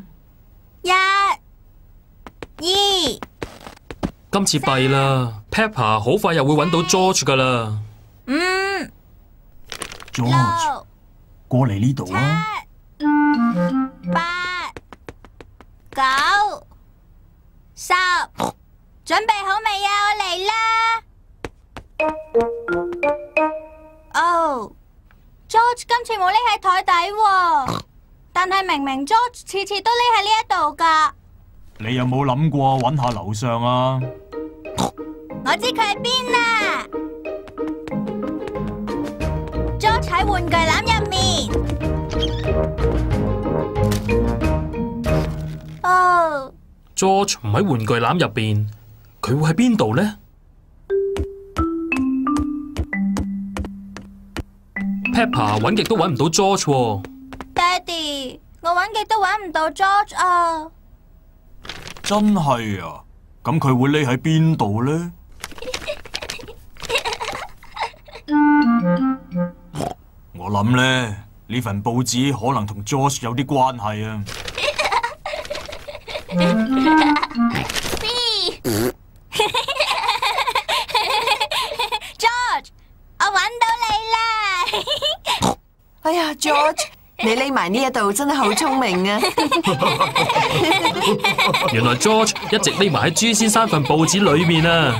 1、2。 今次弊啦 ，Peppa 好快又會揾到 George 噶啦。 5、 George， 過嚟呢度啊。 8、9、10，準備好未啊？我嚟啦！哦 ，George 今次冇匿喺台底喎，但係明明 George 次次都匿喺呢一度噶。 你有冇諗過揾下樓上啊？ 我知佢喺邊啦 ，George 喺玩具籃入面。哦 George 唔喺玩具籃入邊，佢會喺邊度呢 ？Peppa 揾極都揾唔到 George 喎。 爹哋，我揾極都揾唔到 George 啊！ 真係啊？咁佢會匿喺邊度呢？我諗呢份報紙可能同 George 有啲關係啊。 George， 我揾到你啦！ 哎呀 ，George， 你匿埋呢一度真係好聰明啊！ 原來 George 一直匿埋喺朱先生份報紙裏面啊！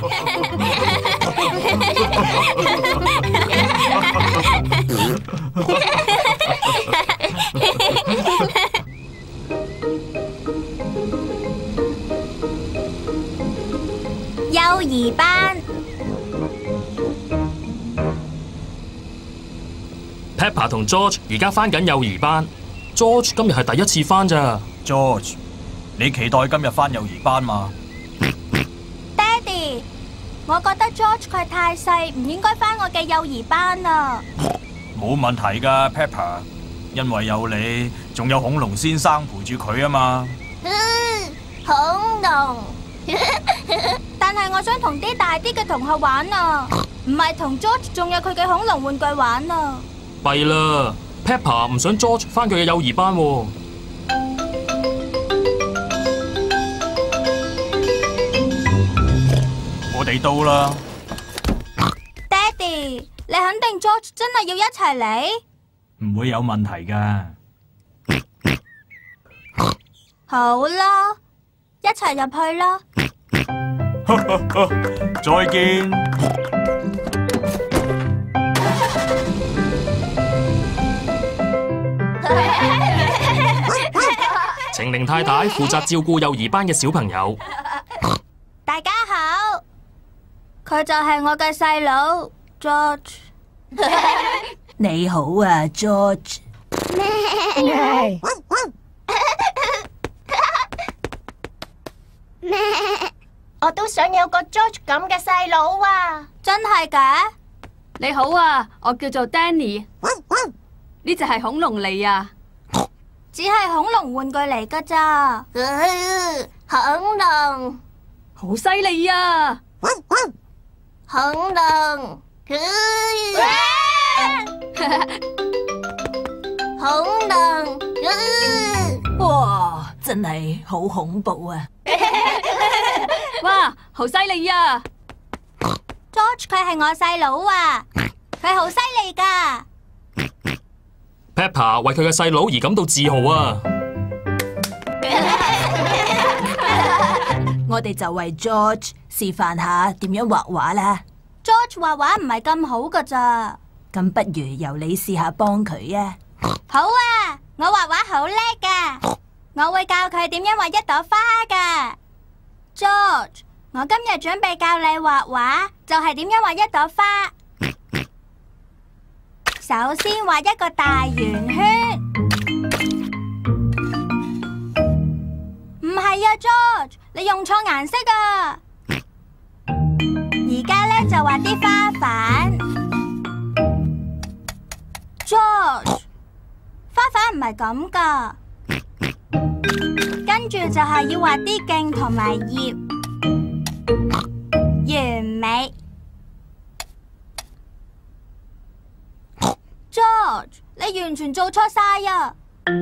幼兒班 Peppa 同 George 而家返緊幼兒班。George 今日係第一次返咋。 George， 你期待今日返幼兒班嘛？ 爹哋，我覺得 George 佢太細，唔應該返我嘅幼兒班啊。 冇問題㗎 ，Peppa， 因為有你，仲有恐龍先生陪住佢啊嘛。 恐龍，但係我想同啲大啲嘅同學玩啊，唔係同 George 仲有佢嘅恐龍玩具玩啊。 弊啦 ，Peppa 唔想 George 返佢嘅幼兒班喎。 我哋到啦。 爹哋，你肯定 George 真係要一齊嚟？ 唔會有問題㗎。 好啦，一齊入去啦。 再見。 晴玲太太負責照顧幼兒班嘅小朋友。 大家好。 佢就係我嘅細佬 George。 你好啊，George。 我都想有個 George 咁嘅細佬啊！ 真係㗎？ 你好啊，我叫做 Danny。呢隻係恐龍嚟啊！ 只係恐龍玩具嚟㗎咋。 恐龍， 好犀利啊！ 恐龍，恐龍， 哇，真係好恐怖啊！ 哇，好犀利啊 ！George 佢係我細佬啊，佢好犀利㗎。 Peppa 為佢嘅細佬而感到自豪啊！ 我哋就為 George 示範下點樣畫畫啦。 George 畫畫唔係咁好㗎咋。 咁不如由你試下幫佢啊！ 好啊，我畫畫好叻㗎，我會教佢點樣畫一朵花㗎。George， 我今日準備教你畫畫，就係點樣畫一朵花。首先畫一個大圓圈。唔係啊 ，George， 你用錯顏色啊！而家呢，就畫啲花瓣。George， 花瓣唔係咁噶。跟住就係要畫啲莖同埋葉，完美。George， 你完全做錯晒啊！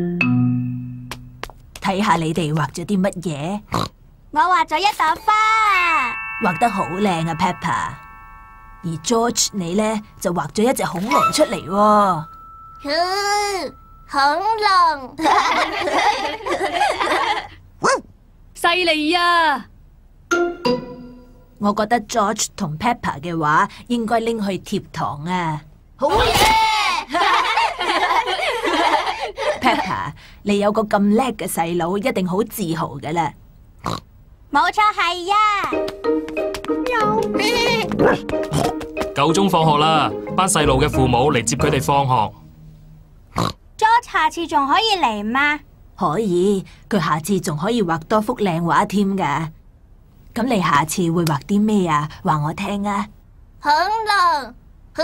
睇下你哋畫咗啲乜嘢？ 我畫咗一朵花， 畫得好靚啊 Peppa。而 George 你呢，就畫咗一隻恐龍出嚟喎。 恐龍， 犀利啊！ 我覺得 George 同 Peppa 嘅畫應該拎去貼堂啊！ 好嘢 Peppa， 你有個咁叻嘅細佬，一定好自豪噶啦！ 冇錯，係啊！ 夠鐘放學啦，班細路嘅父母嚟接佢哋放學。 George 下次仲可以嚟嗎？ 可以，佢下次仲可以畫多幅靚畫添噶。咁你下次會畫啲咩啊？話我聽啊！ 恐龍，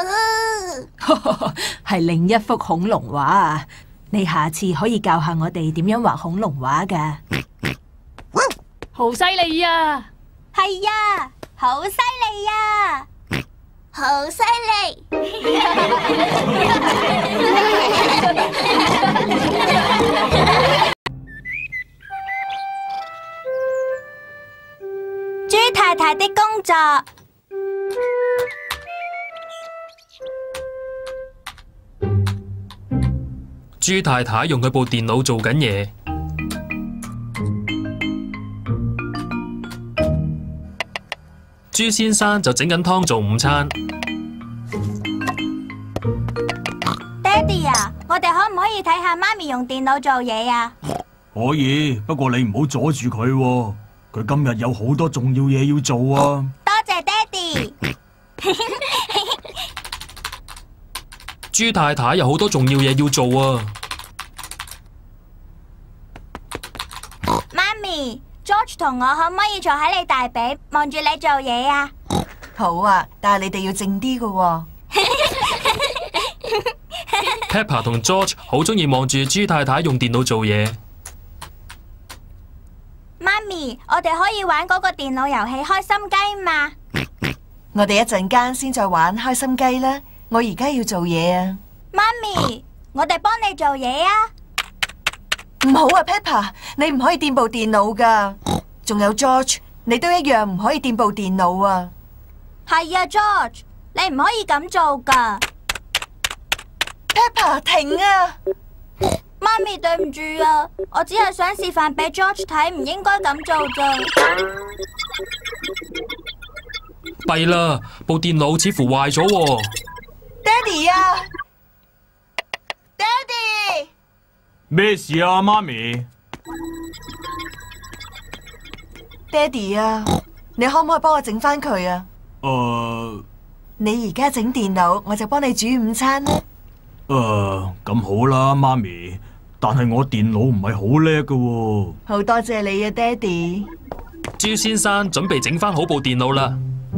係另一幅恐龍畫啊！你下次可以教下我哋點樣畫恐龍畫噶。 好犀利啊！ 係啊，好犀利啊！ 好犀利！ 豬太太的工作。 豬太太用佢部電腦做緊嘢。豬先生就整緊湯做午餐。 爹哋啊，我哋可唔可以睇下媽咪用電腦做嘢啊？ 可以，不過你唔好阻住佢喎，佢今日有好多重要嘢要做啊！ 多謝爹哋。 豬太太有好多重要嘢要做啊！ 媽咪 ，George 同我可唔可以坐喺你大髀望住你做嘢啊？ 好啊，但係你哋要靜啲㗎喎。 Peppa 同 George 好中意望住豬太太用電腦做嘢。 媽咪，我哋可以玩嗰個電腦遊戲開心雞嘛？ 我哋一陣間先再玩開心雞啦。我而家要做嘢啊。 媽咪，我哋幫你做嘢啊。 唔好啊 ，Peppa， 你唔可以掂部電腦噶。仲有 George， 你都一樣唔可以掂部電腦啊。 係啊 ，George， 你唔可以咁做噶。 Peppa， 停啊！ 媽咪，對唔住啊，我只係想示範俾 George 睇，唔應該咁做咋。 弊啦，部電腦似乎壞咗喎。 爹哋啊！爹哋！ 咩事啊，媽咪？ 爹哋啊，你可唔可以幫我整翻佢啊？ 你而家整電腦，我就幫你煮午餐啦。 咁好啦，媽咪。但係我電腦唔係好叻㗎喎。 好多謝你啊，爹哋。 豬先生準備整翻好部電腦啦。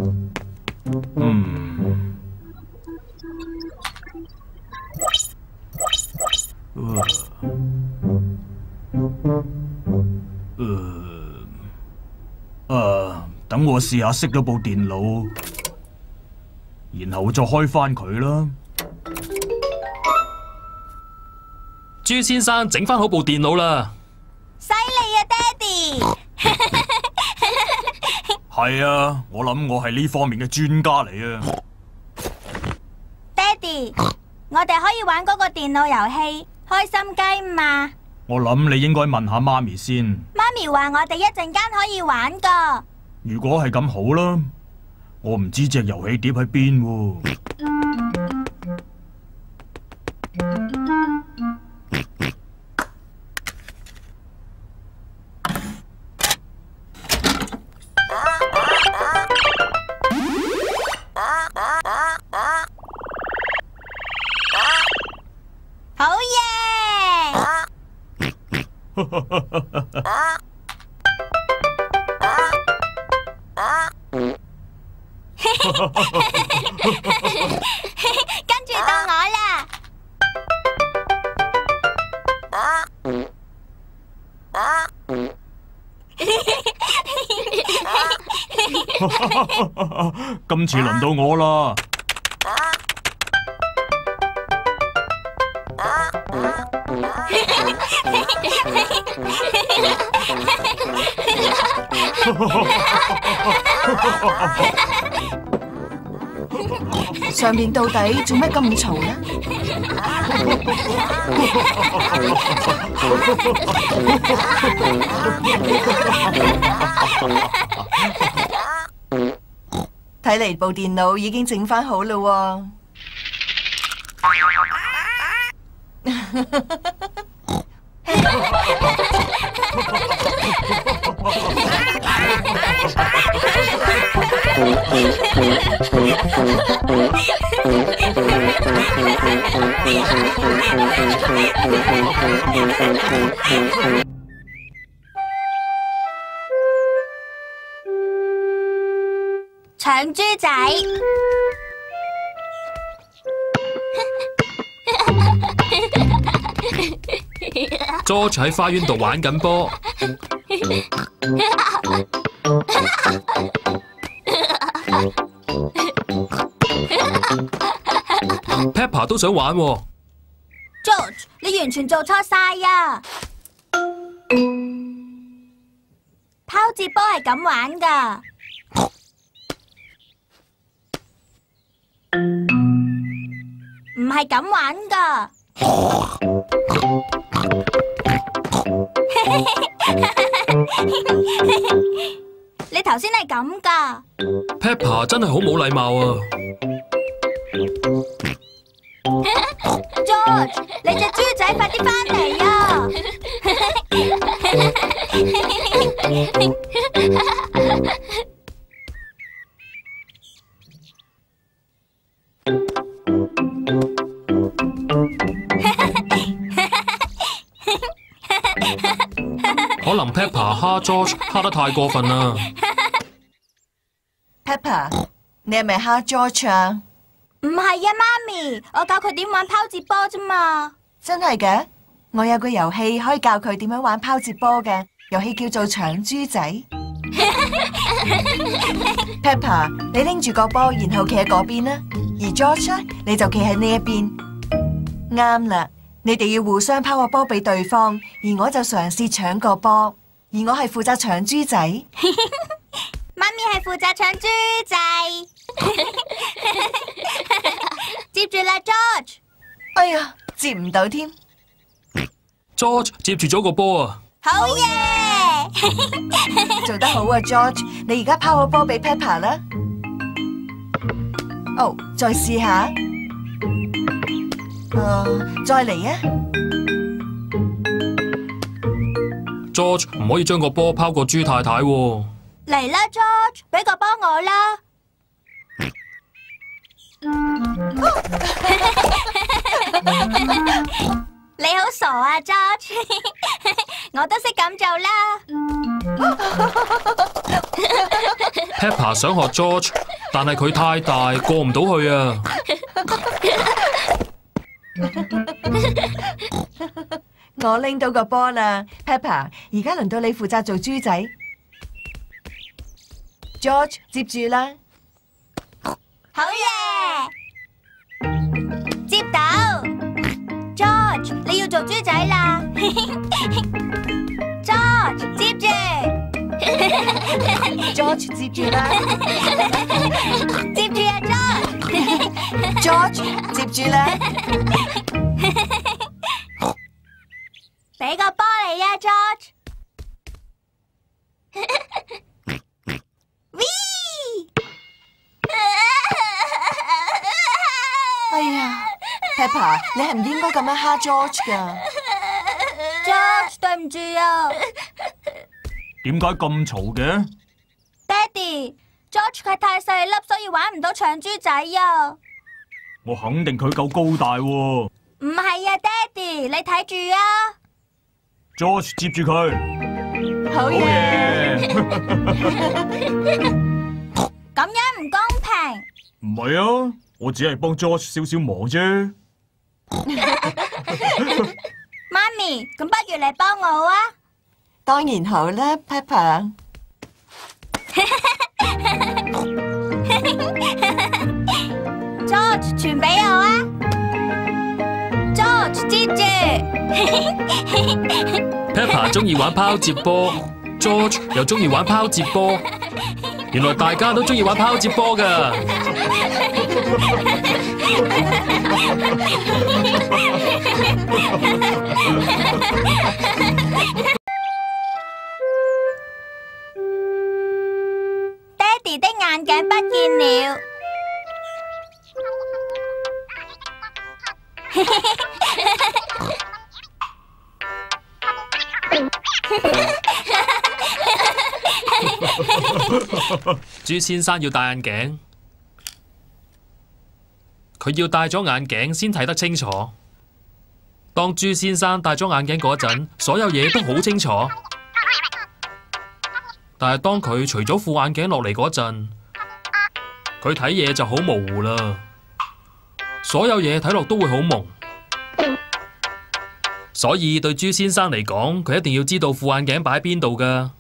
等我試下熄咗部電腦，然後再開翻佢啦。 豬先生整翻好部電腦啦！ 犀利啊，爹哋！ 係啊，我諗我係呢方面嘅專家嚟啊。 爹哋，我哋可以玩嗰個電腦遊戲開心雞嘛？ 我諗你應該問下媽咪先。 媽咪話我哋一陣間可以玩噶。 如果係咁好啦，我唔知隻遊戲碟喺邊喎。 好嘢！跟住到我啦！ 今次輪到我啦！ 上面到底做咩咁嘈呢？睇嚟部電腦已經整返好咯搶豬仔。 George 喺花園度玩緊波，Peppa 都想玩喎。 George， 你完全做錯晒啊！拋接波係咁玩噶，唔係咁玩噶。你頭先係咁噶。 Peppa 真係好冇禮貌啊 ！George， 你隻豬仔快啲翻嚟啊！ 可能 Peppa 蝦 George 蝦得太過分啦。 Peppa， 你係咪蝦 George 啊？ 唔係啊，媽咪，我教佢點玩拋接波啫嘛。 真係嘅，我有個遊戲可以教佢點樣玩拋接波嘅，遊戲叫做搶豬仔。Peppa， 你拎住個波，然後企喺嗰邊啦，而 George 你就企喺呢一邊。啱啦，你哋要互相拋個波俾對方，而我就嘗試搶個波，而我係負責搶豬仔。 媽咪係負責搶豬仔。接住啦 ，George。 哎呀，接唔到添。 George 接住咗個波啊！ 好嘢！ 做得好啊 ，George。你而家拋個波俾 Peppa 啦。哦，再試下。再嚟啊 ！George 唔可以將個波拋過豬太太喎。 嚟啦 ，George，俾個波我啦。 你好傻啊 ，George！ 我都識咁做啦。 Peppa 想學 George， 但係佢太大，過唔到去啊！ 我拎到個波啦 ，Peppa， 而家輪到你負責做豬仔。George 接住啦， 好嘢！接到 ，George， 你要做豬仔啦。George 接住 ，George 接住啦， 接住啊 ，George 接住啦。 俾個波你啊 ，George！ 哎呀 ，Peppa， 你係唔應該咁樣蝦 George 噶。 George， 對唔住啊。 點解咁嘈嘅？ 爹哋 ，George 佢太細粒，所以玩唔到長豬仔啊。 我肯定佢夠高大喎。 唔係啊，爹哋，你睇住啊。 George 接住佢， 好嘢！ 咁樣唔公平。 唔係啊，我只係幫 George 少少忙啫。 媽咪，咁不如你幫我啊？ 當然好啦 ，Peppa。 George 傳俾我啊 ！George 接住。 Peppa 中意玩拋接波 ，George 又中意玩拋接波。原來大家都中意玩拋接波㗎。 爹哋的眼鏡不見了。 豬先生要戴眼鏡，佢要戴咗眼鏡先睇得清楚。當豬先生戴咗眼鏡嗰陣，所有嘢都好清楚。但係當佢除咗副眼鏡落嚟嗰陣，佢睇嘢就好模糊啦。所有嘢睇落都會好蒙。所以對豬先生嚟講，佢一定要知道副眼鏡擺喺邊度㗎。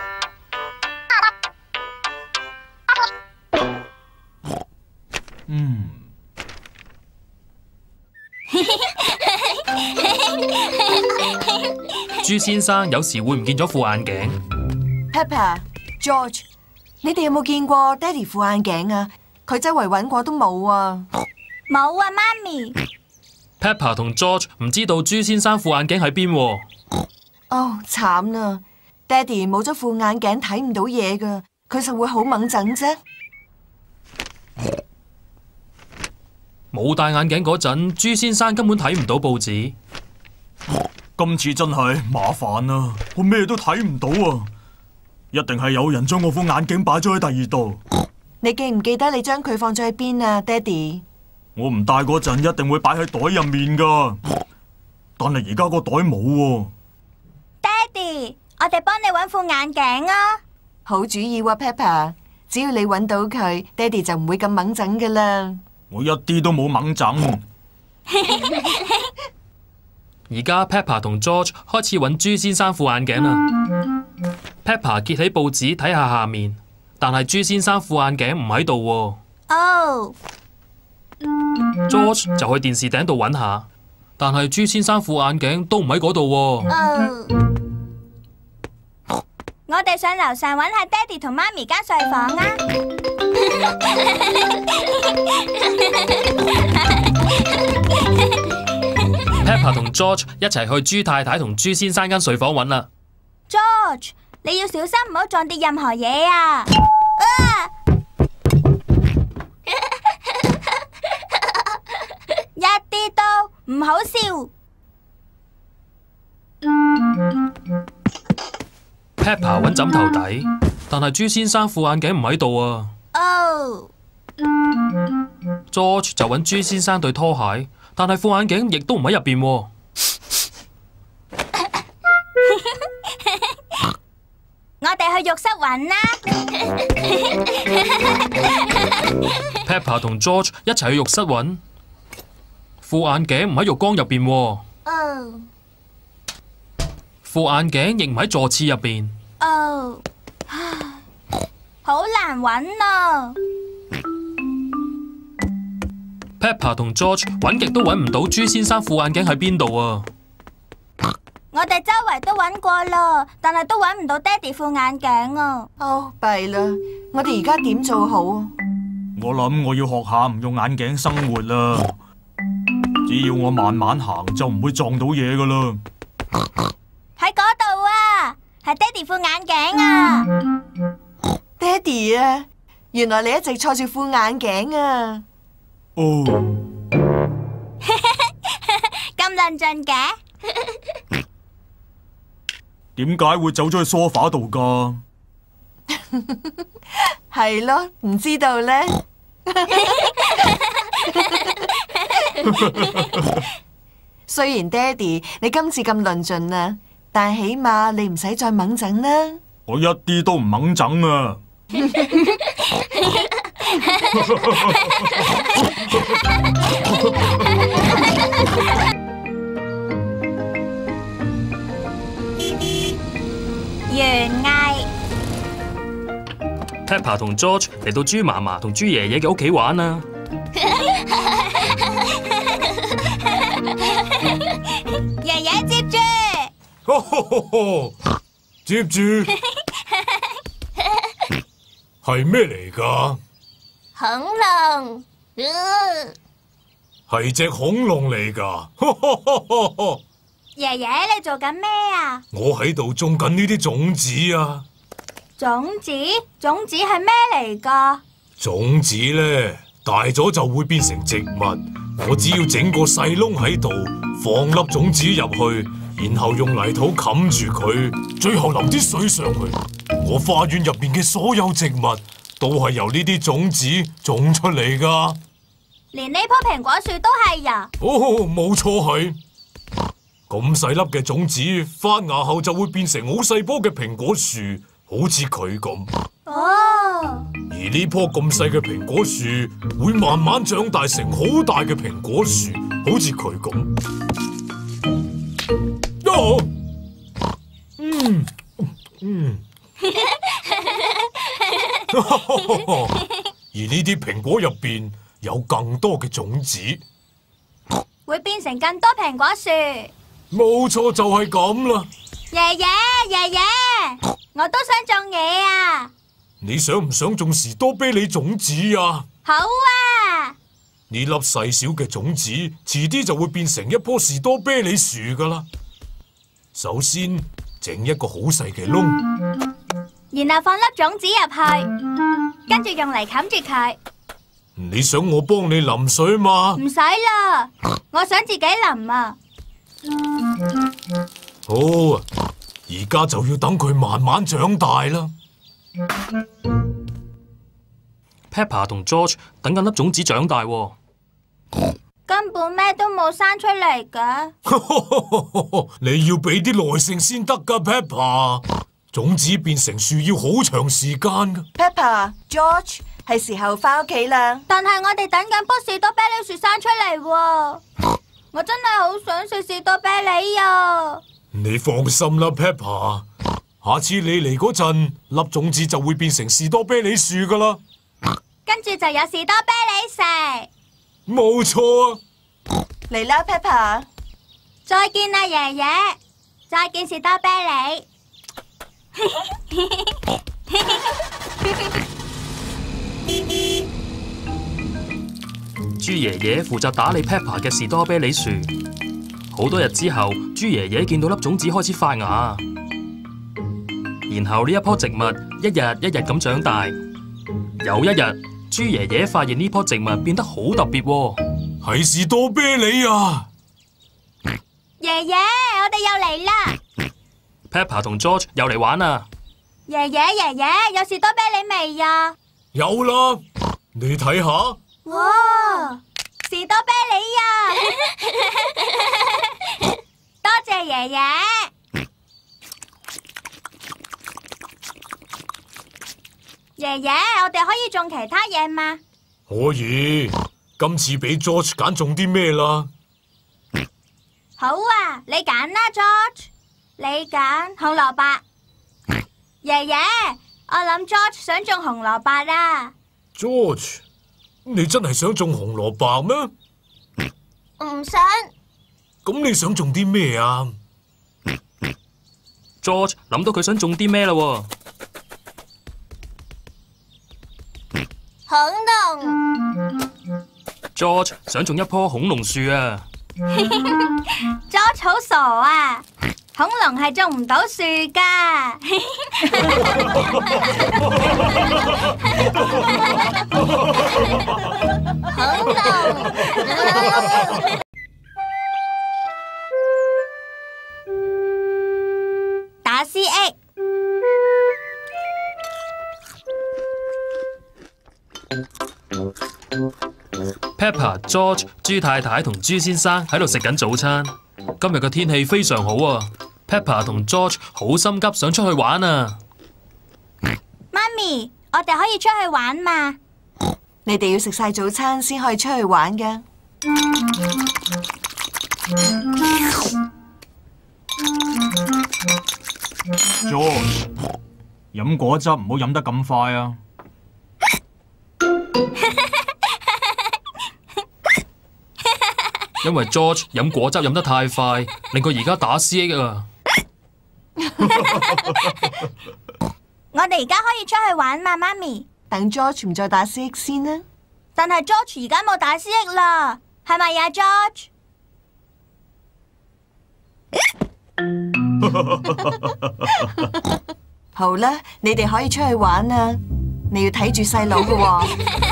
豬先生有時會唔見咗副眼鏡。 Peppa、George， 你哋有冇見過爹哋副眼鏡啊？佢周圍揾過都冇啊。 冇啊，媽咪。 Peppa 同 George 唔知道豬先生副眼鏡喺邊喎。 哦，慘啦！爹哋冇咗副眼鏡睇唔到嘢噶，佢就會好掹陣啫。 冇戴眼鏡嗰陣，豬先生根本睇唔到報紙。 今次真係麻煩啦，我咩都睇唔到啊！一定係有人將我副眼鏡擺咗喺第二度。 你記唔記得你將佢放咗喺邊啊，爹哋？ 我唔戴嗰陣一定會擺喺袋入面噶，但係而家個袋冇喎。 爹哋，我哋幫你搵副眼鏡啊！ 好主意喎，Peppa， 只要你搵到佢，爹哋就唔會咁掹陣噶啦。 我一啲都冇掹陣。 而家 Peppa 同 George 開始揾豬先生副眼鏡啦。Peppa 揭起報紙睇下下面，但係豬先生副眼鏡唔喺度喎。 哦。 George 就去電視頂度揾下，但係豬先生副眼鏡都唔喺嗰度喎。 我哋上樓上揾下爹哋同媽咪間睡房啊 ！Peppa 同 George 一齊去豬太太同豬先生間睡房揾啦。 George， 你要小心唔好撞跌任何嘢啊！一啲都唔好笑。 Peppa 揾枕頭底，但係豬先生副眼鏡唔喺度啊！ 哦， George 就揾朱先生對拖鞋，但係副眼鏡亦都唔喺入邊喎。 我哋去浴室揾啦。 Peppa 同 George 一齊去浴室揾，副眼鏡唔喺浴缸入邊喎。 哦。 副眼鏡亦唔喺座廁入邊。 哦。好難揾啊！ Peppa 同 George 揾極都揾唔到朱先生副眼鏡喺邊度啊！ 我哋周圍都揾過啦，但係都揾唔到爹哋副眼鏡啊！ 哦，弊啦！我哋而家點做好啊？ 我諗我要學下唔用眼鏡生活啦。只要我慢慢行，就唔會撞到嘢噶啦。 喺嗰度啊，係爹哋副眼鏡啊！ 爹哋啊，原來你一直坐住副眼鏡啊！ 哦， 咁論盡嘅？ 點解會走咗去梳化度噶？ 係咯，唔知道呢。雖然爹哋你今次咁論盡啦，但起碼你唔使再猛整啦。 我一啲都唔猛整啊！ 園藝 Peppa 同 George 嚟到豬嫲嫲同豬爺爺嘅屋企玩啊！ 爺爺接住， 接住，係咩嚟㗎？ 恐龍， 係隻恐龍嚟㗎。 爺爺你做緊咩啊？ 我喺度種緊呢啲種子啊！ 種子係咩嚟㗎？ 種子咧大咗就會變成植物，我只要整個細窿喺度，放粒種子入去，然後用泥土冚住佢，最後淋啲水上去。我花園入邊嘅所有植物都係由呢啲種子種出嚟㗎。 連呢棵蘋果樹都係呀？ 哦，冇錯係。咁細粒嘅種子發芽後就會變成好細棵嘅蘋果樹，好似佢咁。 哦。 而呢棵咁細嘅蘋果樹會慢慢長大成好大嘅蘋果樹，好似佢咁。而呢啲蘋果入邊有更多嘅種子， 會變成更多蘋果樹。 冇錯，就係咁啦。 爺爺，我都想種嘢啊！ 你想唔想種士多啤梨種子啊？ 好啊！ 呢粒細小嘅種子，遲啲就會變成一棵士多啤梨樹噶啦。首先整一個好細嘅窿， 然後放粒種子入去，跟住用泥冚住佢。 你想我幫你淋水嘛？ 唔使啦，我想自己淋啊。 好啊，而家就要等佢慢慢長大啦。 Peppa 同 George 等緊粒種子長大喎。 根本咩都冇生出嚟㗎。 你要俾啲耐性先得㗎 ，Peppa。種子變成樹要好長時間㗎。 Peppa、George 係時候翻屋企啦。 但係我哋等緊棵士多啤梨樹生出嚟喎。我真係好想食士多啤梨啊！ 你放心啦 ，Peppa。下次你嚟嗰陣，粒種子就會變成士多啤梨樹㗎啦。 跟住就有士多啤梨食。 冇錯啊！ 嚟啦 ，Peppa。 再見啦，爺爺。再見，士多啤梨。 豬爺爺負責打理 Peppa 嘅士多啤梨樹。好多日之後，豬爺爺見到粒種子開始發芽，然後呢一棵植物一日一日咁長大。有一日，豬爺爺發現呢棵植物變得好特別喎， 係士多啤梨啊！ 爺爺，我哋又嚟啦 ！Peppa 同 George 又嚟玩啦！ 爺爺，有士多啤梨未呀？ 有啦， 你睇下， 哇！士多啤梨啊！多謝爺爺。爺爺，我哋可以種其他嘢嗎？ 可以。今次俾 George 揀種啲咩啦？ 好啊，你揀啦 ，George。你揀紅蘿蔔。爺爺，我諗 George 想種紅蘿蔔啊。 George，你真係想種紅蘿蔔咩？ 唔想。 咁你想種啲咩啊 ？George 諗到佢想種啲咩啦喎？ 恐龍。 George 想種一棵恐龍樹啊。 George 好傻啊！恐龍係種唔到樹㗎。恐龍。打 CX。 Peppa、George、豬太太同豬先生喺度食緊早餐。今日嘅天氣非常好啊 ！Peppa 同 George 好心急想出去玩啊！ 媽咪，我哋可以出去玩嘛？ 你哋要食晒早餐先可以出去玩㗎。 George，飲果汁唔好飲得咁快啊！ 因為 George 飲果汁飲得太快，令佢而家打 CX 啊！ 我哋而家可以出去玩嘛，媽咪？ 等 George 唔再打 CX 先啦。 但係 George 而家冇打 CX 啦，係咪呀 ，George？ 好啦，你哋可以出去玩啦。你要睇住細佬㗎喎。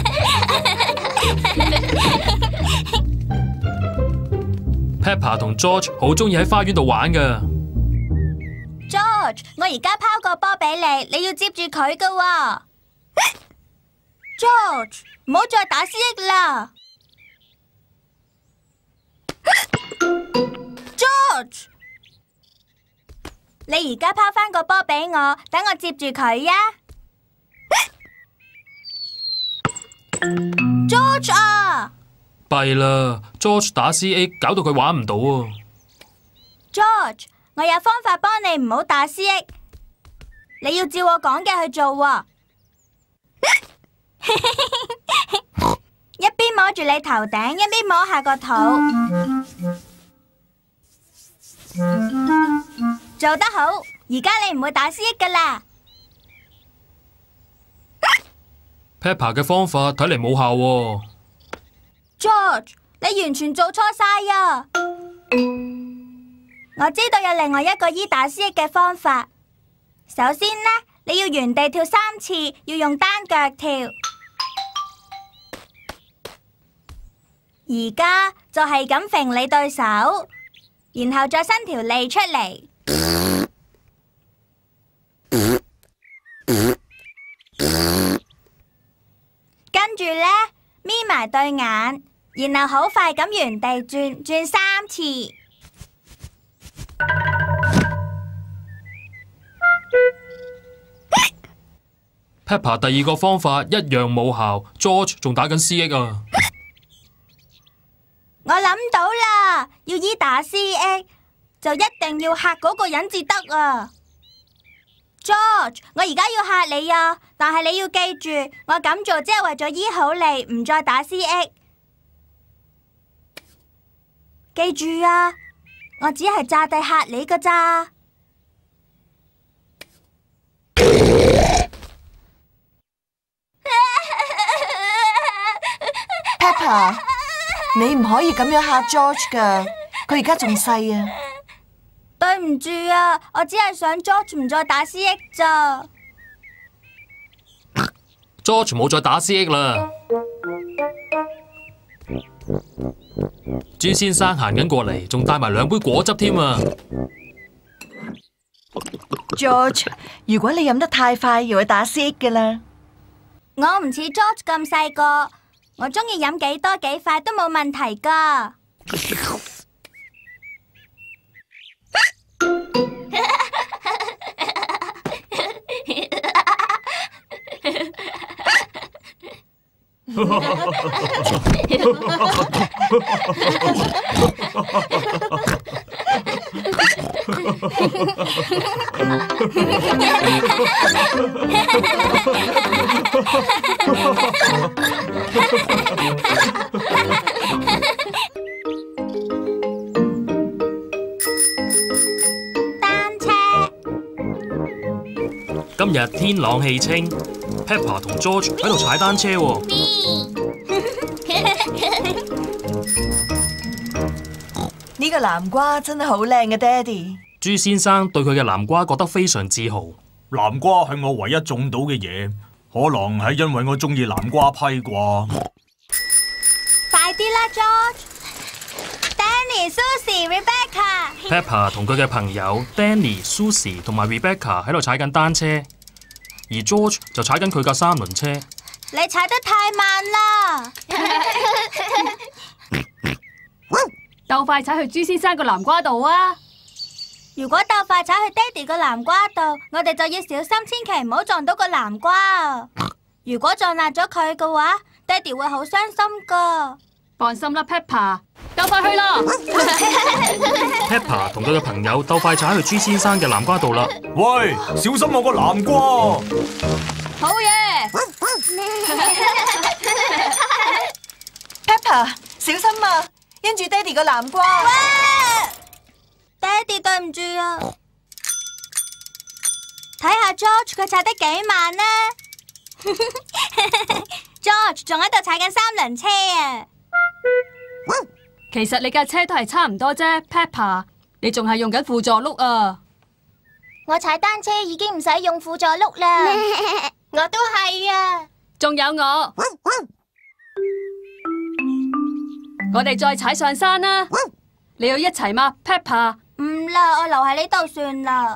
Peppa 同 George 好中意喺花園度玩噶。 George， 我而家拋個波俾你，你要接住佢噶喎。George， 唔好再打 CX 啦。George， 你而家拋翻個波俾我，等我接住佢呀。George 啊！ 弊啦 ，George 打 CX 搞到佢玩唔到啊 ！George， 我有方法幫你唔好打 CX， 你要照我講嘅去做喎。一邊摸住你頭頂，一邊摸下個肚，做得好！而家你唔會打 CX 噶啦。 Peppa 嘅方法睇嚟冇效喎。 George， 你完全做錯晒啊！我知道有另外一個打 CX 嘅方法。首先呢，你要原地跳3次，要用單腳跳。而家就係咁揈你對手，然後再伸條脷出嚟。跟住呢，眯埋對眼。然後好快咁原地轉3次。 Peppa 第二個方法一樣冇效 ，George 仲打緊 CX 啊！ 我諗到啦，要打 CX 就一定要嚇嗰個人至得啊 ！George， 我而家要嚇你啊，但係你要記住，我咁做只係為咗醫好你，唔再打 CX。記住啊，我只係詐諦嚇你㗎咋。 Peppa， 你唔可以咁樣嚇 George 㗎，佢而家仲細啊。 對唔住啊，我只係想 George 唔再打 CX 咋。 George 冇再打 CX 啦。豬先生行緊過嚟，仲帶埋2杯果汁添啊 ！George， 如果你飲得太快，又會打 CX 㗎啦。 我唔似 George 咁細個，我中意飲幾多幾快都冇問題噶。 單車。 今日天朗氣清 ，Peppa 同 George 喺度踩單車喎。 呢個南瓜真係好靚嘅，爹哋。 朱先生對佢嘅南瓜覺得非常自豪。 南瓜係我唯一種到嘅嘢，可能係因為我中意南瓜批啩。 快啲啦 ，George、Danny、Susie、Rebecca。 Peppa 同佢嘅朋友 Danny、Susie 同埋 Rebecca 喺度踩緊單車，而 George 就踩緊佢架三輪車。 你踩得太慢啦！ 鬥快踩去朱先生個南瓜度啊！ 如果鬥快踩去爹哋個南瓜度，我哋就要小心，千祈唔好撞到個南瓜啊！如果撞爛咗佢嘅話，爹哋會好傷心噶。 放心啦 ，Peppa， 鬥快去啦 Peppa 同佢嘅朋友鬥快踩去朱先生嘅南瓜度啦。 喂，小心我個南瓜！ 好嘢 Peppa， 小心啊！因住爹哋個南瓜。 爹哋對唔住啊！睇下 George 佢踩得幾慢呢？George 仲喺度踩緊三輪車啊！ 其實你架車都係差唔多啫 ，Peppa， 你仲係用緊輔助轆啊！ 我踩單車已經唔使用輔助轆啦。我都係啊！ 仲有我。我哋再踩上山啦！你要一齊嗎 ，Peppa？ 唔啦，我留喺呢度算啦。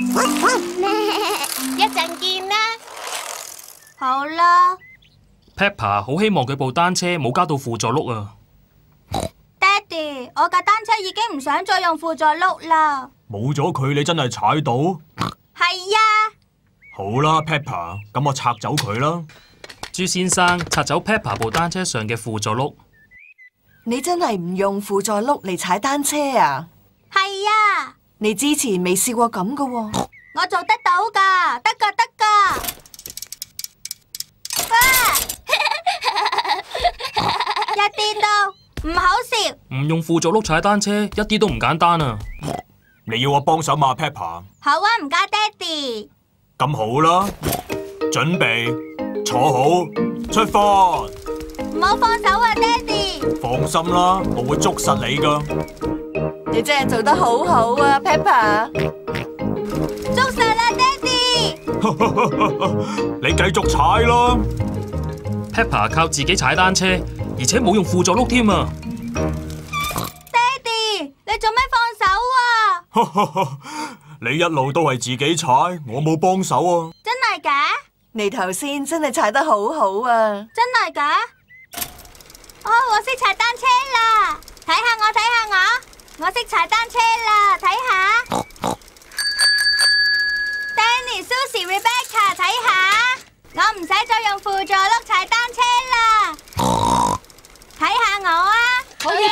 一陣見啦。 好啦。 Peppa 好希望佢部單車冇加到輔助轆啊！ 爹哋，我架單車已經唔想再用輔助轆啦。 冇咗佢，你真係踩到？ 係呀。 好啦 ，Peppa， 咁我拆走佢啦。 朱先生拆走 Peppa 部單車上嘅輔助轆。 你真係唔用輔助轆嚟踩單車啊？ 係呀。 你之前未試過咁噶喎。 我做得到噶，得噶，得噶。一啲都唔好笑。 唔用輔助轆踩單車一啲都唔簡單啊！ 你要我幫手嘛 ，Peppa？ 好啊，唔該，爹哋。 咁好啦，準備，坐好，出發。 唔好放手啊，爹哋！ 放心啦，我會捉實你噶。 你真係做得好好啊 ，Peppa！ 捉實啦，爹哋！ 你繼續踩啦。 Peppa 靠自己踩單車，而且冇用輔助轆添啊！ 爹哋，你做咩放手啊？ 你一路都係自己踩，我冇幫手啊！ 真係㗎？ 你頭先真係踩得好好啊！ 真係㗎？哦，我識踩單車啦！睇下我，睇下我識踩單車啦！睇下 ，Danny、Susie、Rebecca， 睇下，我唔使再用輔助轆踩單車啦！睇下我啊！ 好嘢！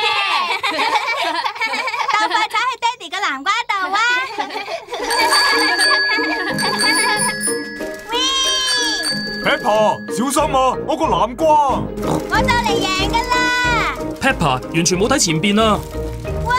鬥快踩去爹哋個南瓜度啊 ！Peppa， 小心啊！我個南瓜！ 我就嚟贏噶啦 ！Peppa 完全冇睇前邊啊！ 哇！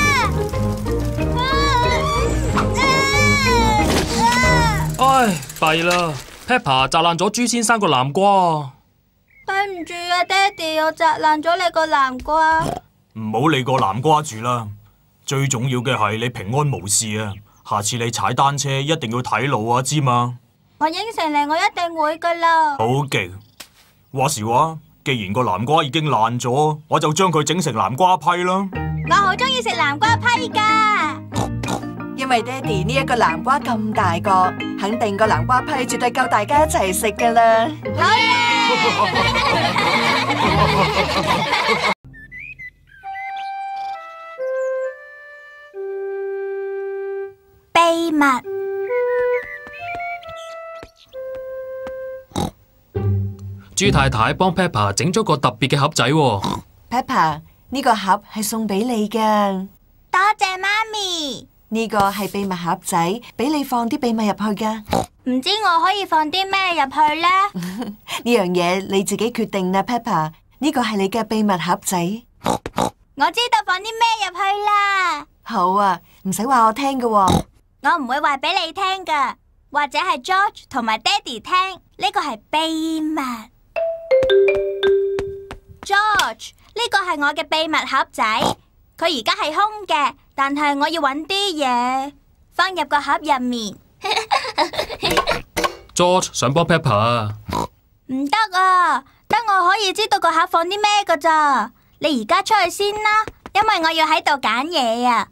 唉，弊啦 ！Peppa 砸爛咗朱先生個南瓜。 對唔住啊，爹哋，我砸爛咗你個南瓜。 唔好理個南瓜住啦，最重要嘅係你平安無事啊！下次你踩單車一定要睇路啊，知嘛？ 我應承你，我一定會噶啦。 好勁！話時話，既然個南瓜已經爛咗，我就將佢整成南瓜批啦。 我好中意食南瓜批噶， 因為爹哋呢一個南瓜咁大個， 肯定個南瓜批絕對夠大家一齊食噶啦。 好秘密。 豬太太幫 Peppa 整咗個特別嘅盒仔喎。 Peppa， 呢個盒係送俾你噶。 多謝媽咪。 呢個係秘密盒仔，俾你放啲秘密入去噶。 唔知我可以放啲咩入去呢？ 呢樣嘢你自己決定啦 ，Peppa。呢個係你嘅秘密盒仔。 我知道放啲咩入去啦。 好啊，唔使話我聽噶喎。 我唔會話俾你聽噶，或者係 George 同埋爹哋聽。呢個係秘密。George， 呢個係我嘅秘密盒仔，佢而家係空嘅，但係我要揾啲嘢放入個盒入面。 George 想幫 Peppa 啊。 唔得啊，得我可以知道個盒放啲咩噶咋。你而家出去先啦，因為我要喺度揀嘢啊。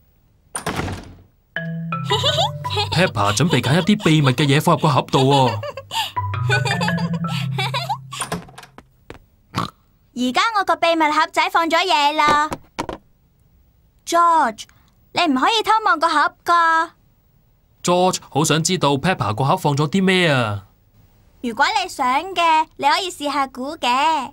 Peppa 準備揀一啲秘密嘅嘢放入個盒度喎。 而家我個秘密盒仔放咗嘢啦。George， 你唔可以偷望個盒噶。 George 好想知道 Peppa 個盒放咗啲咩啊。 如果你想嘅，你可以試下估嘅。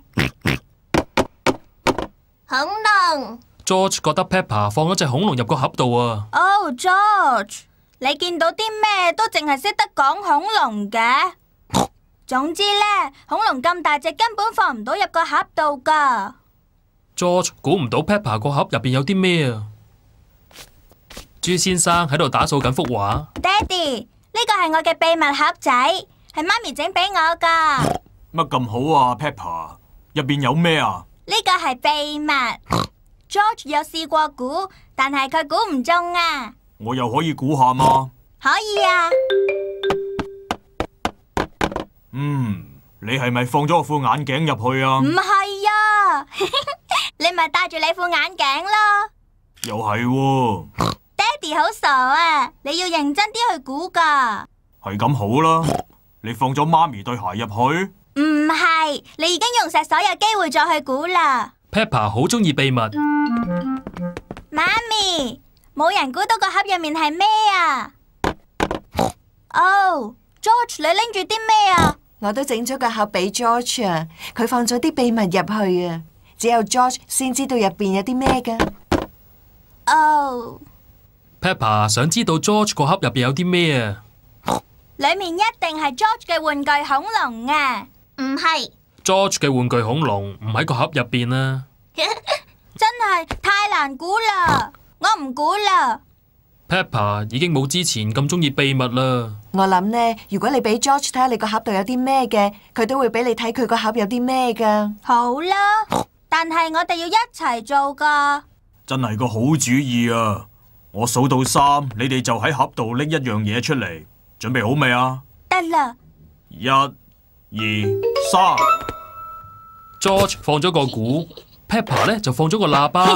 恐龍。 George 覺得 Peppa 放咗隻恐龍入個盒度啊。 Oh George， 你見到啲咩都淨係識得講恐龍嘅。總之呢，恐龍咁大隻，根本放唔到入個盒度噶。 George 估唔到 Peppa 個盒入邊有啲咩啊。豬先生喺度打掃緊幅畫。 爹哋，呢個係我嘅秘密盒仔，係媽咪整俾我噶。 乜咁好啊 ，Peppa？ 入邊有咩啊？ 呢個係秘密。George 有試過估，但係佢估唔中啊。 我又可以估下嗎？ 可以啊。 你係咪放咗我副眼鏡入去啊？ 唔係啊，你咪戴住你副眼鏡咯。 又係喎。 爹哋好傻啊，你要認真啲去估噶。 係咁好啦，你放咗媽咪對鞋入去？ 唔係，你已經用晒所有機會再去估啦。 Peppa 好中意秘密。 媽咪，冇人估到個盒入面係咩啊？哦，George， 你拎住啲咩啊？ 我都整咗個盒俾 George 啊，佢放咗啲秘密入去啊，只有 George 先知道入邊有啲咩噶。 哦。 Peppa 想知道 George 個盒入邊有啲咩啊？ 裏面一定係 George 嘅玩具恐龍啊！唔係。 George 嘅玩具恐龍唔喺個盒入邊啊！ 真係太難估啦，我唔估啦。 Peppa 已經冇之前咁中意秘密啦。 我諗呢，如果你俾 George 睇下你個盒度有啲咩嘅，佢都會俾你睇佢個盒有啲咩噶。 好啦，但係我哋要一齊做噶。 真係個好主意啊！我數到3，你哋就喺盒度拎一樣嘢出嚟，準備好未啊？ 得啦。 1、2、3。 George 放咗個鼓，Peppa 呢就放咗個喇叭。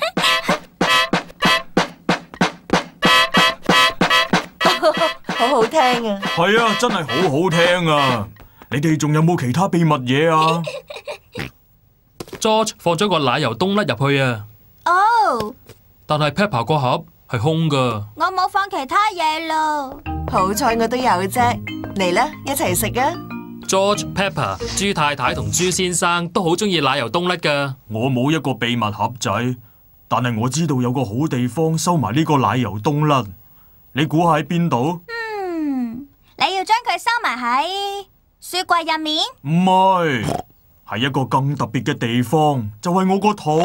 好好聽啊！ 係啊，真係好好聽啊！你哋仲有冇其他秘密嘢啊 ？George 放咗個奶油冬甩入去啊！ 哦！ 但係 Peppa 個盒係空噶。 我冇放其他嘢咯。 好彩我都有啫，嚟啦，一齊食啊 ！George、Peppa、豬太太同豬先生都好中意奶油冬甩噶。 我冇一個秘密盒仔，但係我知道有個好地方收埋呢個奶油冬甩。你估喺邊度？ 你要將佢收埋喺雪櫃入面？ 唔係，係一個更特別嘅地方，就係我個肚。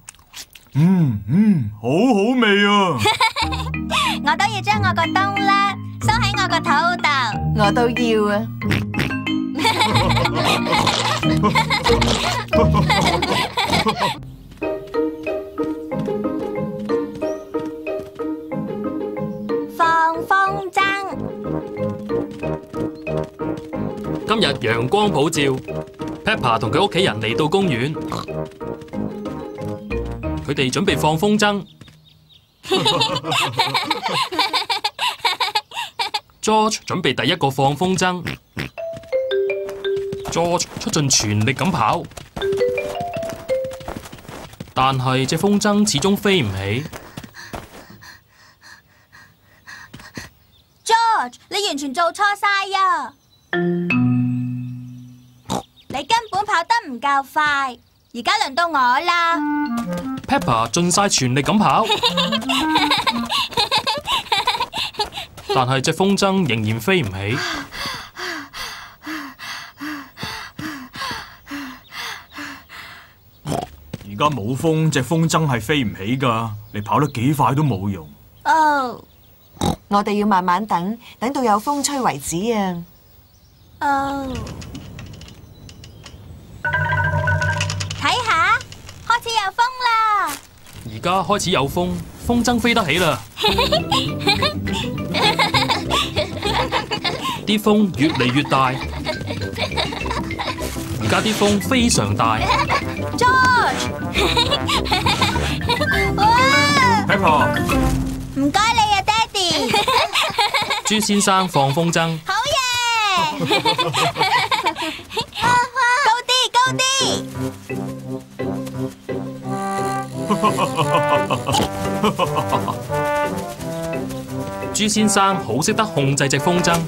好好味啊！ 我都要將我個冬甩收喺我個肚度。 我都要啊！ 放風箏。 今日陽光普照 ，Peppa 同佢屋企人嚟到公園，佢哋準備放風箏。 George 準備第一個放風箏。George 出盡全力咁跑，但係隻風箏始終飛唔起。 George， 你完全做錯晒呀！你根本跑得唔夠快，而家輪到我啦。 Peppa 盡晒全力咁跑，但係隻風箏仍然飛唔起。 而家冇風，隻風箏係飛唔起㗎。你跑得幾快都冇用。 哦，我哋要慢慢等，等到有風吹為止啊。 哦，睇下，開始有風啦！ 而家開始有風，風箏飛得起啦。啲風越嚟越大，而家啲風非常大。 George， 哇 Peppa， 唔該你啊，爹哋。 豬先生放風箏， 好嘢！高啲，高啲！ 豬先生好識得控制隻風箏。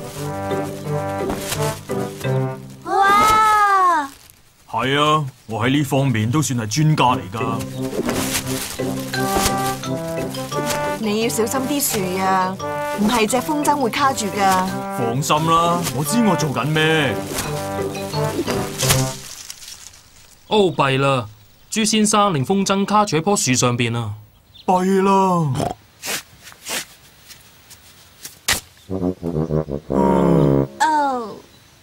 哇！ 係啊，我喺呢方面都算係專家嚟㗎。 你要小心啲樹啊，唔係隻風箏會卡住㗎。 放心啦，我知我做緊咩。 哦，弊啦！豬先生令風箏卡住喺棵樹上邊啊！ 弊啦！ 哦，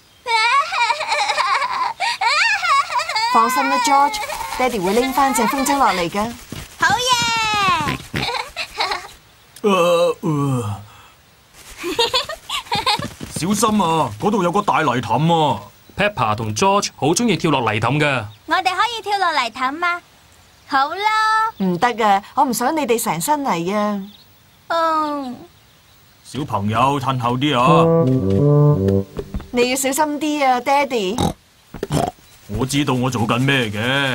放心啦 ，George， 爹哋會拎翻隻風箏落嚟㗎。 好嘢！ 小心啊！嗰度有個大泥凼啊 ！Peppa 同 George 好中意跳落泥凼㗎。 我哋可以跳落泥凼嗎？好啦。 唔得啊！我唔想你哋成身泥啊。 嗯。 小朋友褪後啲啊！ 你要小心啲啊，爹哋。 我知道我做緊咩嘅。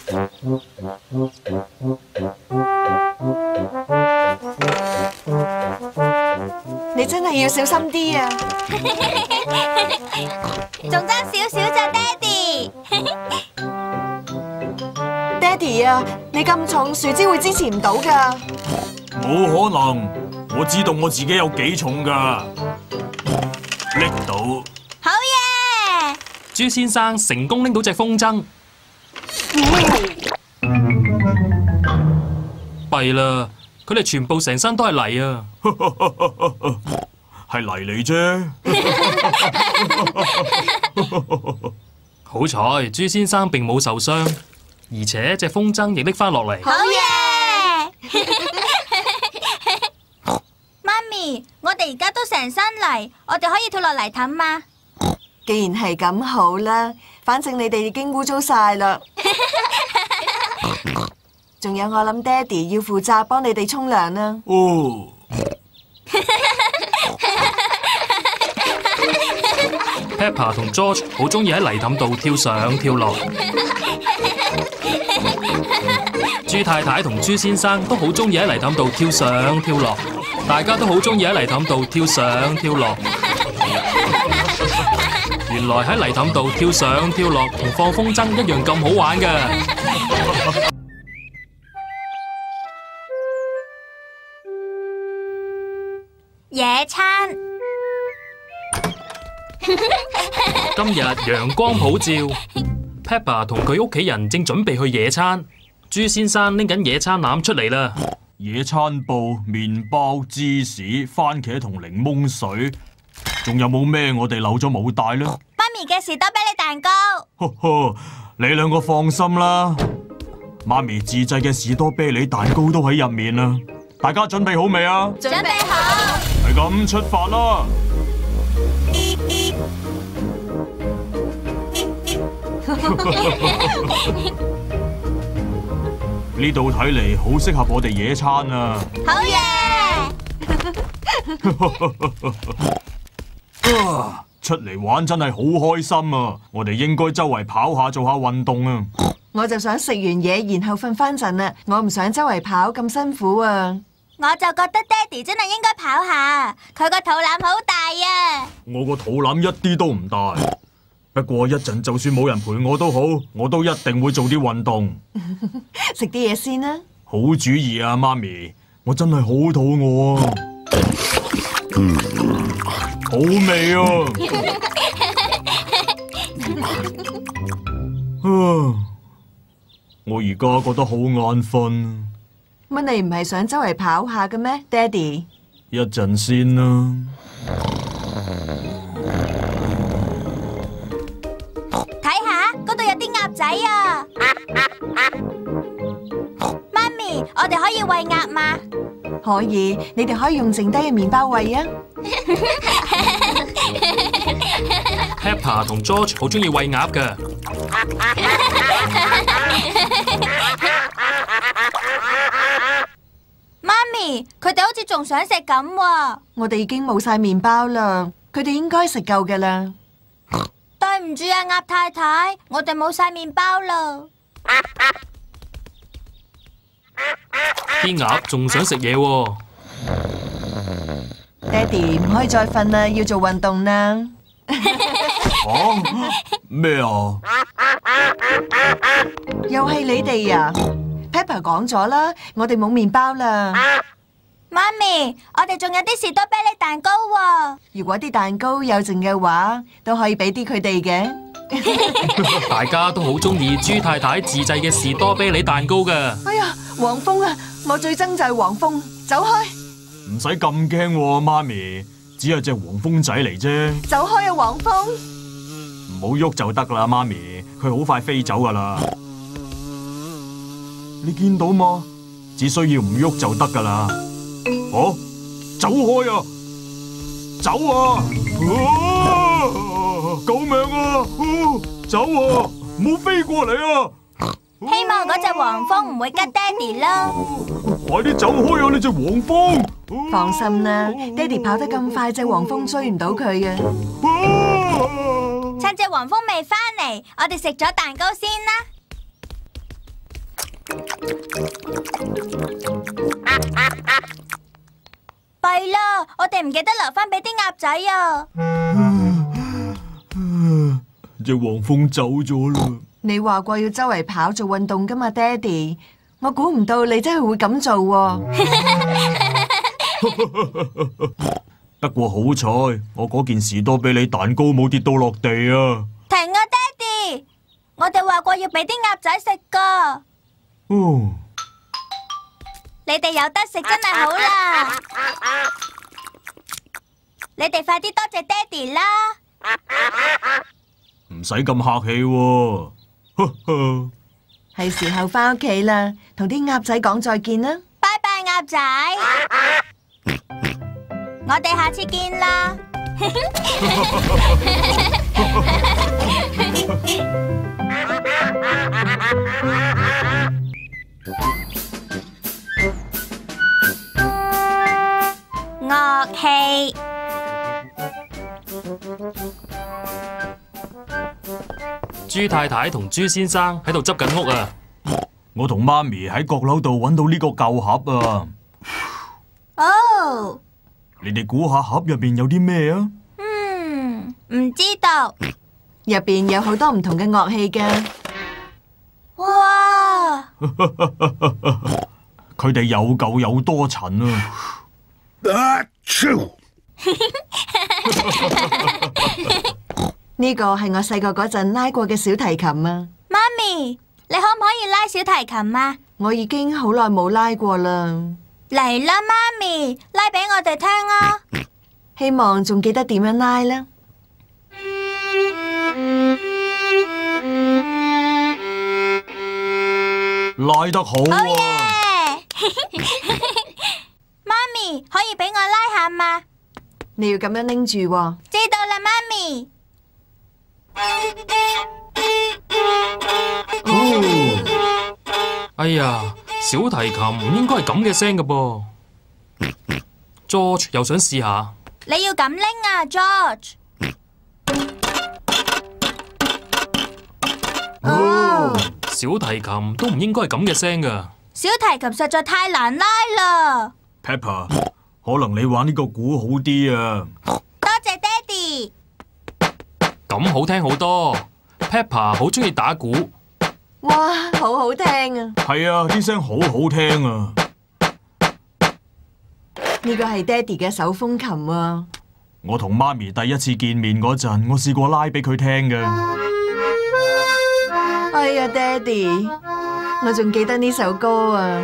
你真係要小心啲啊！ 仲爭少少咋，爹哋。 爹哋啊，你咁重，樹枝會支持唔到㗎。 冇可能。我知道我自己有幾重㗎，拎到。 好嘢！ 豬先生成功拎到隻風箏。弊啦，佢哋全部成身都係泥啊！ 係泥嚟啫。 好彩，豬先生並冇受傷，而且隻風箏亦拎翻落嚟。 好嘢！媽咪，我哋而家都成身泥，我哋可以跳落泥凼嗎？ 既然係咁好啦，反正你哋已經污糟晒啦。仲有我諗爹哋要負責幫你哋沖涼啦。 哦。 Peppa 同 George 好中意喺泥凼度跳上跳落。豬太太同豬先生都好中意喺泥凼度跳上跳落。大家都好中意喺泥凼度跳上跳落。原來喺泥凼度跳上跳落同放風箏一樣咁好玩㗎。 野餐。 今日陽光普照 ，Peppa 同佢屋企人正準備去野餐。豬先生拎緊野餐籃出嚟啦。 野餐布、麵包、芝士、番茄同檸檬水，仲有冇咩我哋漏咗冇帶呢？ 媽咪嘅士多啤梨蛋糕。 呵呵，你兩個放心啦，媽咪自製嘅士多啤梨蛋糕都喺入面啦。大家準備好未啊？ 準備好。 係咁，出發啦！呢度睇嚟好適合我哋野餐啊！ 好嘢！ 出嚟玩真係好開心啊！我哋應該周圍跑下做下運動啊！ 我就想食完嘢然後瞓返陣啦，我唔想周圍跑咁辛苦啊！ 我就覺得爹哋真係應該跑下，佢個肚腩好大啊！ 我個肚腩一啲都唔大，不過一陣就算冇人陪我都好，我都一定會做啲運動。 食啲嘢先啦。 好主意啊，媽咪，我真係好肚餓啊！好味啊！我而家覺得好眼瞓。 乜你唔係想周圍跑下嘅咩，爹哋？ 一陣先啦。 睇下嗰度有啲鴨仔啊！媽咪，我哋可以餵鴨嗎？ 可以，你哋可以用剩低嘅麵包餵啊。 Peppa 同 George 好中意餵鴨㗎。 媽咪，佢哋好似仲想食咁喎。 我哋已經冇晒麵包啦，佢哋應該食夠㗎啦。 對唔住啊，鴨太太，我哋冇晒麵包啦。 啲鴨仲想食嘢喎。 爹哋唔可以再瞓啦，要做運動啦。 咩啊？ 又係你哋啊 ！Peppa 講咗啦，我哋冇麵包啦。 媽咪，我哋仲有啲士多啤梨蛋糕喎。 如果啲蛋糕有剩嘅話，都可以俾啲佢哋嘅。 大家都好中意豬太太自製嘅士多啤梨蛋糕㗎。 哎呀，黃蜂啊！我最憎就係黃蜂，走開！ 唔使咁驚喎，媽咪，只係隻黃蜂仔嚟啫。 走開啊，黃蜂！ 唔好喐就得啦，媽咪，佢好快飛走噶啦。你見到嗎？只需要唔喐就得噶啦。哦，走開啊！走啊！救命啊！走啊！唔好飛過嚟啊！ 希望嗰隻黃蜂唔會吉爹哋啦。 快啲走開啊！你隻黃蜂！ 放心啦，爹哋跑得咁快，隻黃蜂追唔到佢嘅。 趁隻黃蜂未返嚟，我哋食咗蛋糕先啦。弊啦，我哋唔記得留返俾啲鴨仔啊！ 隻黃蜂走咗啦。 你話過要周圍跑做運動噶嘛，爹哋？我估唔到你真係會咁做喎。 不過好彩，我嗰件士多啤梨蛋糕冇跌到落地啊！ 停啊，爹哋！我哋話過要俾啲鴨仔食噶。你哋有得食真係好啦！你哋快啲多謝爹哋啦！ 唔使咁客氣喎。 係時候返屋企啦，同啲鴨仔講再見啦！ 拜拜，鴨仔！我哋下次見啦！樂器。 豬太太同豬先生喺度執緊屋啊！ 我同媽咪喺閣樓度揾到呢個舊盒啊！ 哦， 你哋估下盒入邊有啲咩啊？ 唔知道。 入邊有好多唔同嘅樂器嘅。 哇！ 佢哋有舊有多塵啊！ 呢個係我細個嗰陣拉過嘅小提琴啊！ 媽咪，你可唔可以拉小提琴啊？ 我已經好耐冇拉過啦。 嚟啦，媽咪，拉俾我哋聽啊！ 希望仲記得點樣拉啦。 拉得好啊！ 媽咪，可以俾我拉下嗎？ 你要咁樣拎住喎。 知道啦，媽咪。 哎呀，小提琴唔應該係咁嘅聲㗎噃。George 又想試下。 你要咁拎啊，George。 小提琴都唔應該係咁嘅聲㗎。 小提琴實在太難拉啦。 Peppa， 可能你玩呢個鼓好啲啊。 多謝爹哋。 咁好聽好多。Peppa 好中意打鼓。 哇，好好聽啊！ 係啊，啲聲好好聽啊。 呢個係爹哋嘅手風琴啊。 我同媽咪第一次見面嗰陣，我試過拉俾佢聽嘅。 哎呀，爹哋，我仲記得呢首歌啊。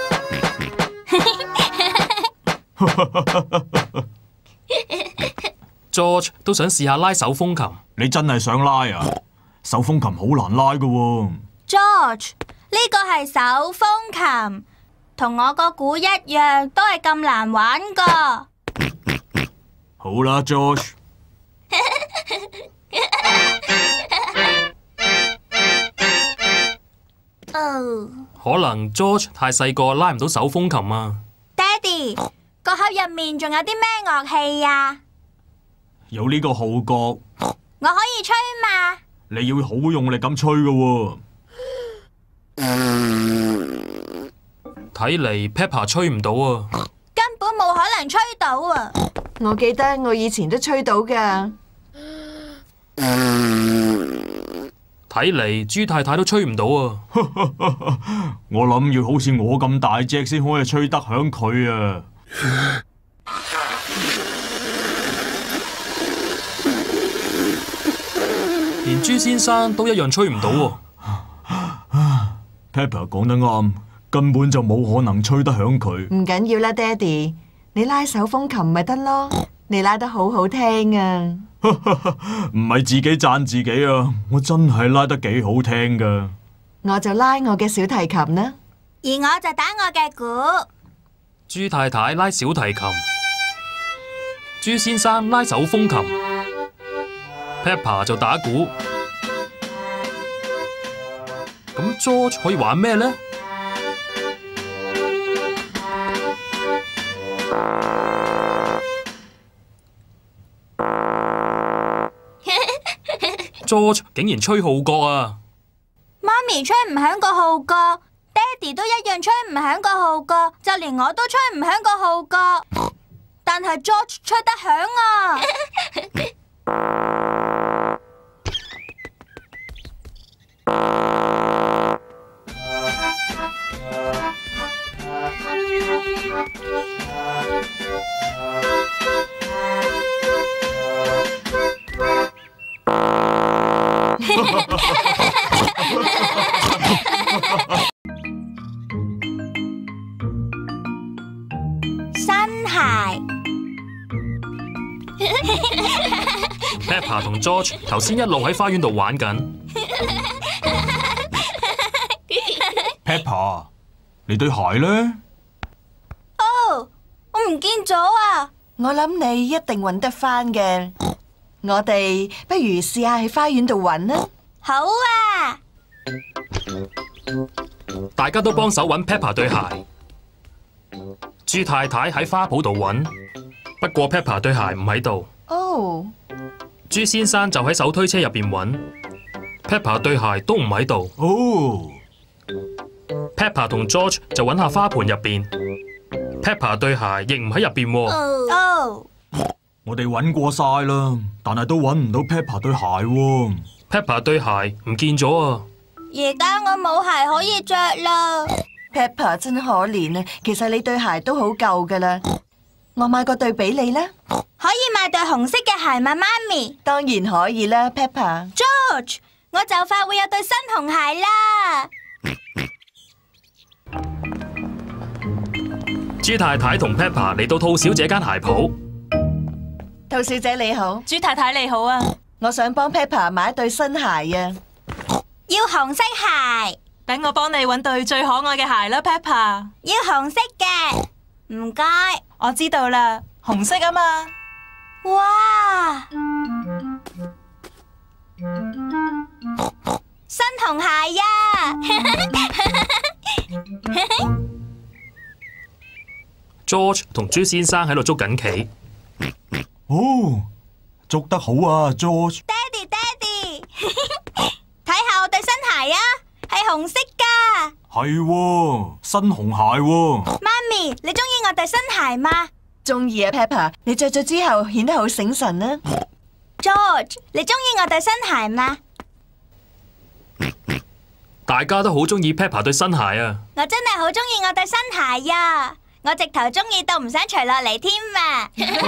George 都想試下拉手風琴。 你真係想拉啊？手風琴好難拉㗎喎。 George，呢個係手風琴，同我個鼓一樣，都係咁難玩㗎。 好啦 ，George。 可能 George 太細個拉唔到手風琴啊。 爹哋，個盒入面仲有啲咩樂器啊？ 有呢個號角， 我可以吹嘛？ 你要好用力咁吹㗎喎。 睇嚟 Peppa 吹唔到啊。 根本冇可能吹到啊！ 我記得我以前都吹到㗎。 睇嚟豬太太都吹唔到啊！ 我諗要好似我咁大隻先可以吹得響佢啊！ 連豬先生都一樣吹唔到喎。 Peppa 講得啱，根本就冇可能吹得響佢。 唔緊要啦，爹哋，你拉手風琴咪得咯，你拉得好好聽啊！ 唔係自己讚自己啊，我真係拉得幾好聽噶。 我就拉我嘅小提琴啦， 而我就打我嘅鼓。 豬太太拉小提琴，豬先生拉手風琴 ，Peppa 就打鼓。咁 George 可以玩咩呢？George 竟然吹號角啊！ 媽咪吹唔響個號角，爹哋都一樣吹唔響個號角，就連我都吹唔響個號角。但係 George 吹得響啊！新鞋。 Peppa 同 George 頭先一路喺花園度玩緊。 Peppa， 你對鞋呢？ 哦，我唔見咗啊！ 我諗你一定揾得返嘅。我哋不如試下喺花園度揾啦。 好啊！ 大家都幫手揾 Peppa 對鞋。豬太太喺花圃度揾，不過 Peppa 對鞋唔喺度。 哦。 豬先生就喺手推車入邊揾 ，Peppa 對鞋都唔喺度。 哦。 Peppa 同 George 就揾下花盆入邊 ，Peppa 對鞋亦唔喺入邊喎。 哦。 我哋揾過晒啦，但係都揾唔到 Peppa 對鞋喎。 Peppa 對鞋唔見咗啊！ 而家我冇鞋可以着啦。 Peppa 真可憐啊！其實你對鞋都好舊噶啦，我買個對俾你啦。 可以買對紅色嘅鞋嗎，媽咪？ 當然可以啦 ，Peppa。George， 我就快會有對新紅鞋啦。 豬太太同 Peppa 嚟到兔小姐間鞋鋪。 兔小姐你好， 豬太太你好啊！ 我想幫 Peppa 買一對新鞋啊。 要紅色鞋。 等我幫你揾對最可愛嘅鞋啦 ，Peppa。 要紅色嘅，唔該。 我知道啦，紅色啊嘛。 哇！新紅鞋呀 ！George 同豬先生喺度捉緊棋。 哦，捉得好啊 ，George。 爹哋，睇下我對新鞋啊，係紅色㗎。 係喎，新紅鞋喎。 媽咪，你中意我對新鞋嗎？ 中意啊 ，Peppa， 你着咗之後顯得好醒神啊。 George， 你中意我對新鞋嗎？ 大家都好中意 Peppa 對新鞋啊！ 我真係好中意我對新鞋呀！我直頭中意到唔想除落嚟添啊！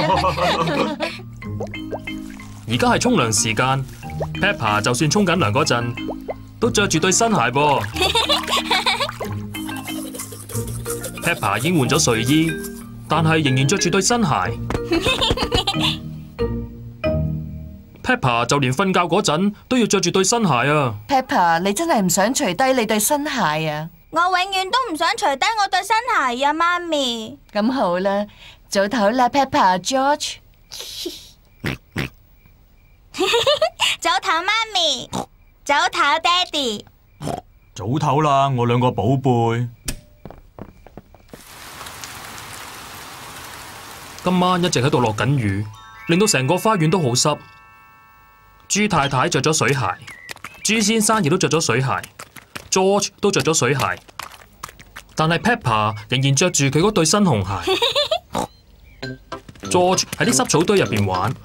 而家係沖涼時間 ，Peppa 就算沖緊涼嗰陣，都着住對新鞋噃。Peppa 已經換咗睡衣，但係仍然着住對新鞋。Peppa 就連瞓覺嗰陣都要着住對新鞋啊 Peppa， 你真係唔想除低你對新鞋啊？ 我永遠都唔想除低我對新鞋呀，媽咪。 咁好啦，早唞啦 ，Peppa、George。 早唞媽咪，早唞爹哋。 早唞啦，我兩個寶貝。 今晚一直喺度落緊雨，令到成個花園都好濕。豬太太着咗水鞋，豬先生亦都着咗水鞋 ，George 都着咗水鞋，但係 Peppa 仍然着住佢嗰對新紅鞋。George 喺啲濕草堆入邊玩，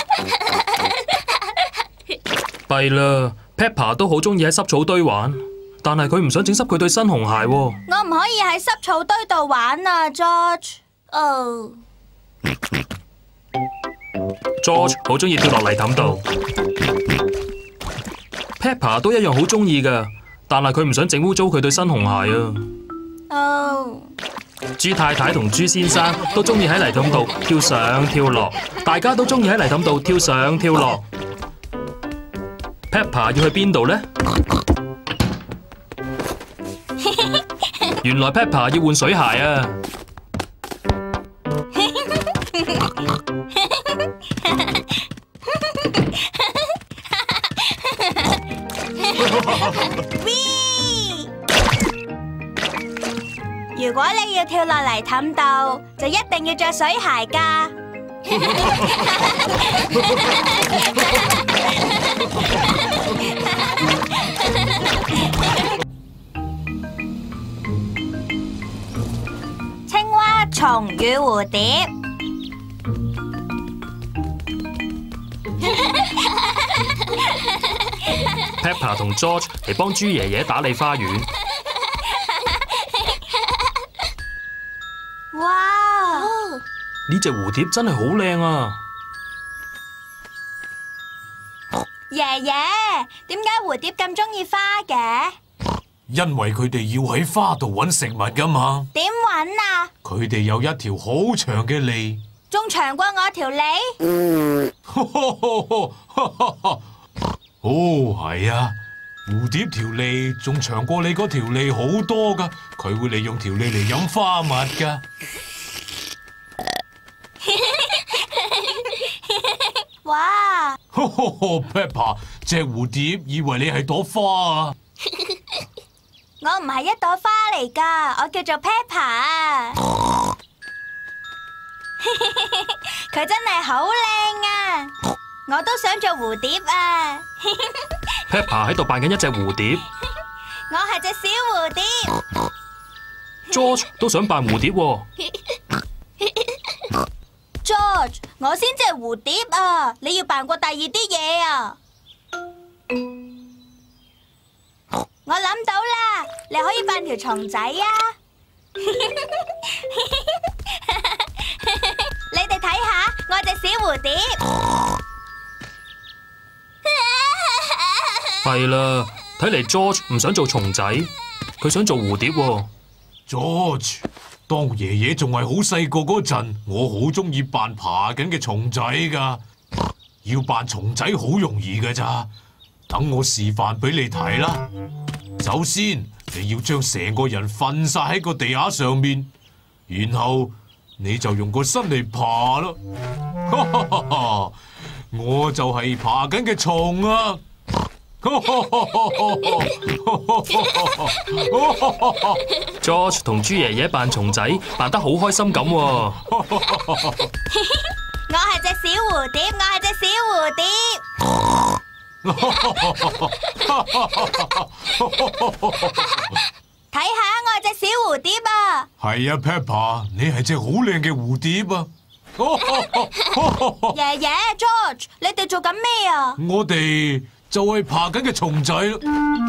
弊啦 ，Peppa 都好中意喺濕草堆玩，但係佢唔想整濕佢對新紅鞋喎。 我唔可以喺濕草堆度玩啊 ，George。哦。 George 好中意跳落泥凼度 ，Peppa 都一樣好中意噶，但係佢唔想整污糟佢對新紅鞋啊。 哦。 豬太太同豬先生都中意喺泥凼度跳上跳落，大家都中意喺泥凼度跳上跳落。Peppa 要去邊度呢？原來 Peppa 要換水鞋啊！ 如果你要跳落泥凼度，就一定要着水鞋㗎。青蛙、蟲與蝴蝶。 Peppa 同 George 嚟幫豬爺爺打理花園。 哇！ 呢隻蝴蝶真係好靚啊！ 爺爺，點解蝴蝶咁中意花嘅？ 因為佢哋要喺花度揾食物噶嘛。 點揾啊？ 佢哋有一條好長嘅脷， 仲長過我條脷。 哦，係啊，蝴蝶條脷仲長過你嗰條脷好多噶，佢會利用條脷嚟飲花蜜噶。 哇 Peppa， 隻蝴蝶以為你係朵花啊！ 我唔係一朵花嚟噶，我叫做 Peppa 啊！佢真係好靚啊！我都想做蝴蝶啊 Peppa 喺度扮緊一隻蝴蝶， 我係隻小蝴蝶。 George 都想扮蝴蝶喎。 George， 我先至係蝴蝶啊！你要扮過第二啲嘢啊！我諗到啦，你可以扮條蟲仔啊！你哋睇下，我係隻小蝴蝶。 係啦，睇嚟 George 唔想做蟲仔，佢想做蝴蝶喎。 George， 當爺爺仲係好細個嗰陣，我好中意扮爬緊嘅蟲仔噶。要扮蟲仔好容易噶咋，等我示範俾你睇啦。首先，你要將成個人瞓晒喺個地下上面，然後你就用個身嚟爬咯。我就係爬緊嘅蟲啊 ！George 同豬爺爺扮蟲仔，扮得好開心咁喎。 我係隻小蝴蝶，我係隻小蝴蝶。 睇下我係隻小蝴蝶啊！ 係啊 ，Peppa， 你係隻好靚嘅蝴蝶啊！ 爺爺 George， 你哋做緊咩啊？ 我哋就係爬緊嘅蟲仔咯。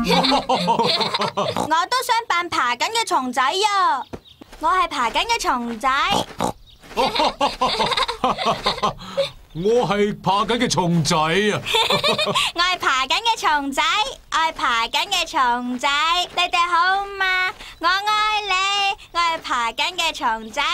我都想扮爬緊嘅蟲仔啊！我係爬緊嘅蟲仔。 我係爬緊嘅蟲仔啊！ 我係爬緊嘅蟲仔，我係爬緊嘅蟲仔，你哋好嗎？我愛你，我係爬緊嘅蟲仔。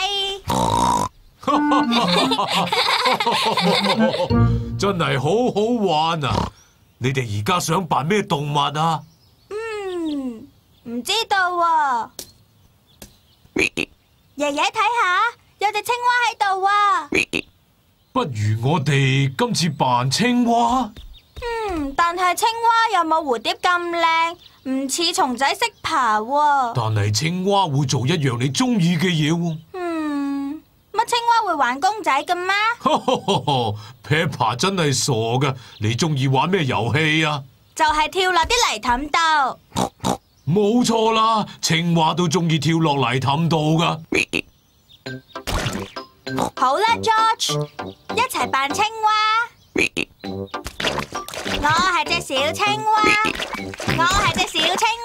真係好好玩啊！你哋而家想扮咩動物啊？ 唔知道喎。爺爺睇下，有隻青蛙喺度啊！ 不如我哋今次扮青蛙？ 但係青蛙又冇蝴蝶咁靚，唔似蟲仔識爬喎。 但係青蛙會做一樣你中意嘅嘢喎。 乜青蛙會玩公仔㗎咩 ？Peppa 真係傻㗎，你中意玩咩遊戲啊？ 就係跳落啲泥凼度。 冇錯啦，青蛙都中意跳落泥凼度㗎。 好啦 ，George， 一齊扮青蛙。我係隻小青蛙，我係隻小青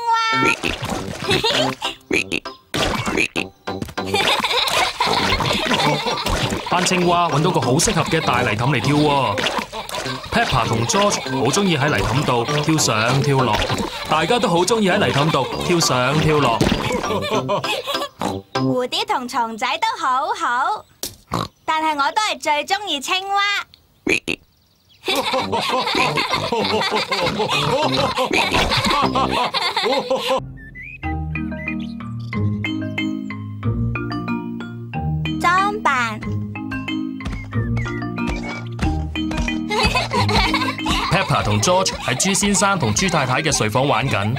蛙。 班青蛙揾到個好適合嘅大泥凼嚟跳喎。Peppa 同 George 好中意喺泥凼度跳上跳落，大家都好中意喺泥凼度跳上跳落。 蝴蝶同蟲仔都好好，但係我都係最中意青蛙。裝扮。 Peppa 同 George 喺豬先生同豬太太嘅睡房玩緊。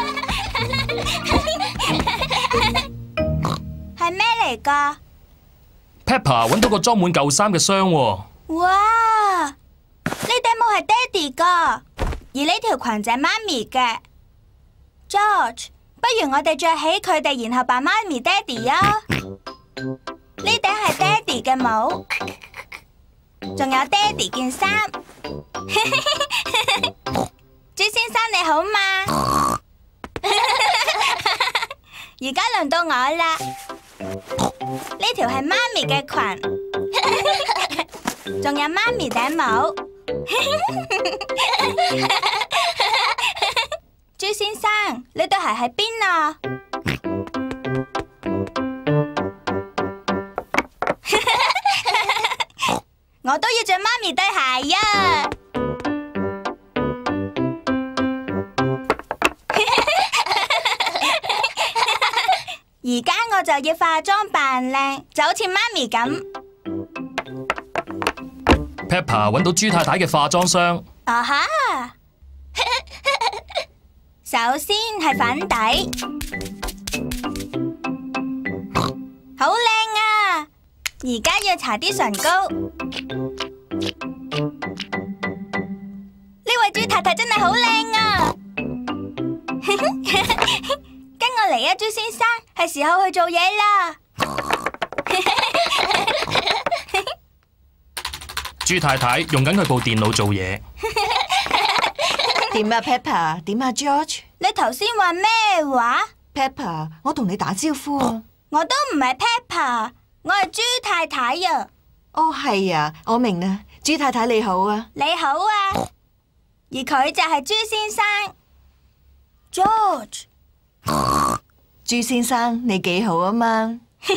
係咩嚟㗎？ Peppa 揾到個裝滿舊衫嘅箱喎。 哇！呢頂帽係爹哋㗎，而呢條裙就係媽咪嘅。George， 不如我哋着起佢哋，然後扮媽咪爹哋啊！呢頂係爹哋嘅帽，仲有爹哋件衫。豬先生你好嘛？而家輪到我啦，呢條係媽咪嘅裙，仲有媽咪頂帽。豬先生，你對鞋喺邊啊？我都要着媽咪對鞋呀！而家我就要化妝扮靚，就好似媽咪咁。 Peppa 揾到豬太太嘅化妝箱。 啊哈！首先係粉底，好靚啊！而家要搽啲唇膏。呢位豬太太真係好靚啊！跟我嚟啊，豬先生，係時候去做嘢啦。 豬太太用緊佢部電腦做嘢。 點啊 Peppa？ 點啊 George？ 你頭先話咩話 ？Peppa， 我同你打招呼啊！ 我都唔係 Peppa， 我係豬太太啊！ 哦，係啊，我明啦，豬太太你好啊！ 你好啊！而佢就係豬先生 George。 豬先生你幾好啊嘛？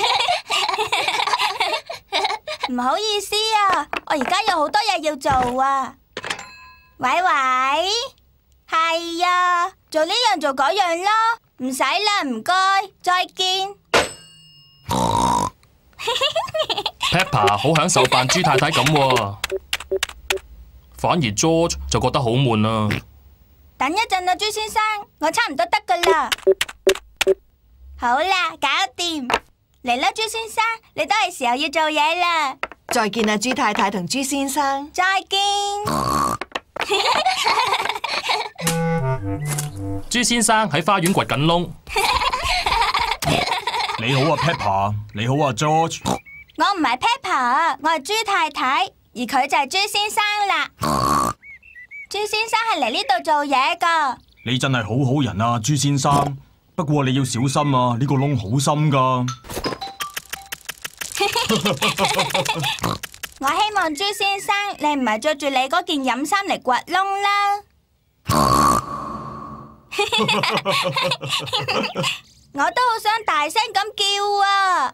唔好意思啊，我而家有好多嘢要做啊！喂喂，係啊，做呢樣做嗰樣咯，唔使啦，唔該，再見。 Peppa 好享受扮豬太太咁喎，反而 George 就覺得好悶啊。 等一陣啊，豬先生，我差唔多得噶啦。好啦，搞掂。嚟啦，豬先生，你都係時候要做嘢啦。 再見啊，豬太太同豬先生。 再見。 豬先生喺花園掘緊窿。 你好啊 Peppa， 你好啊 George。 我唔係 Peppa， 我係豬太太，而佢就係豬先生啦。豬先生係嚟呢度做嘢噶。 你真係好好人啊，豬先生。不過你要小心啊，呢個窿好深噶。 我希望豬先生你唔係着住你嗰件飲衫嚟掘窿啦。我都好想大聲咁叫啊！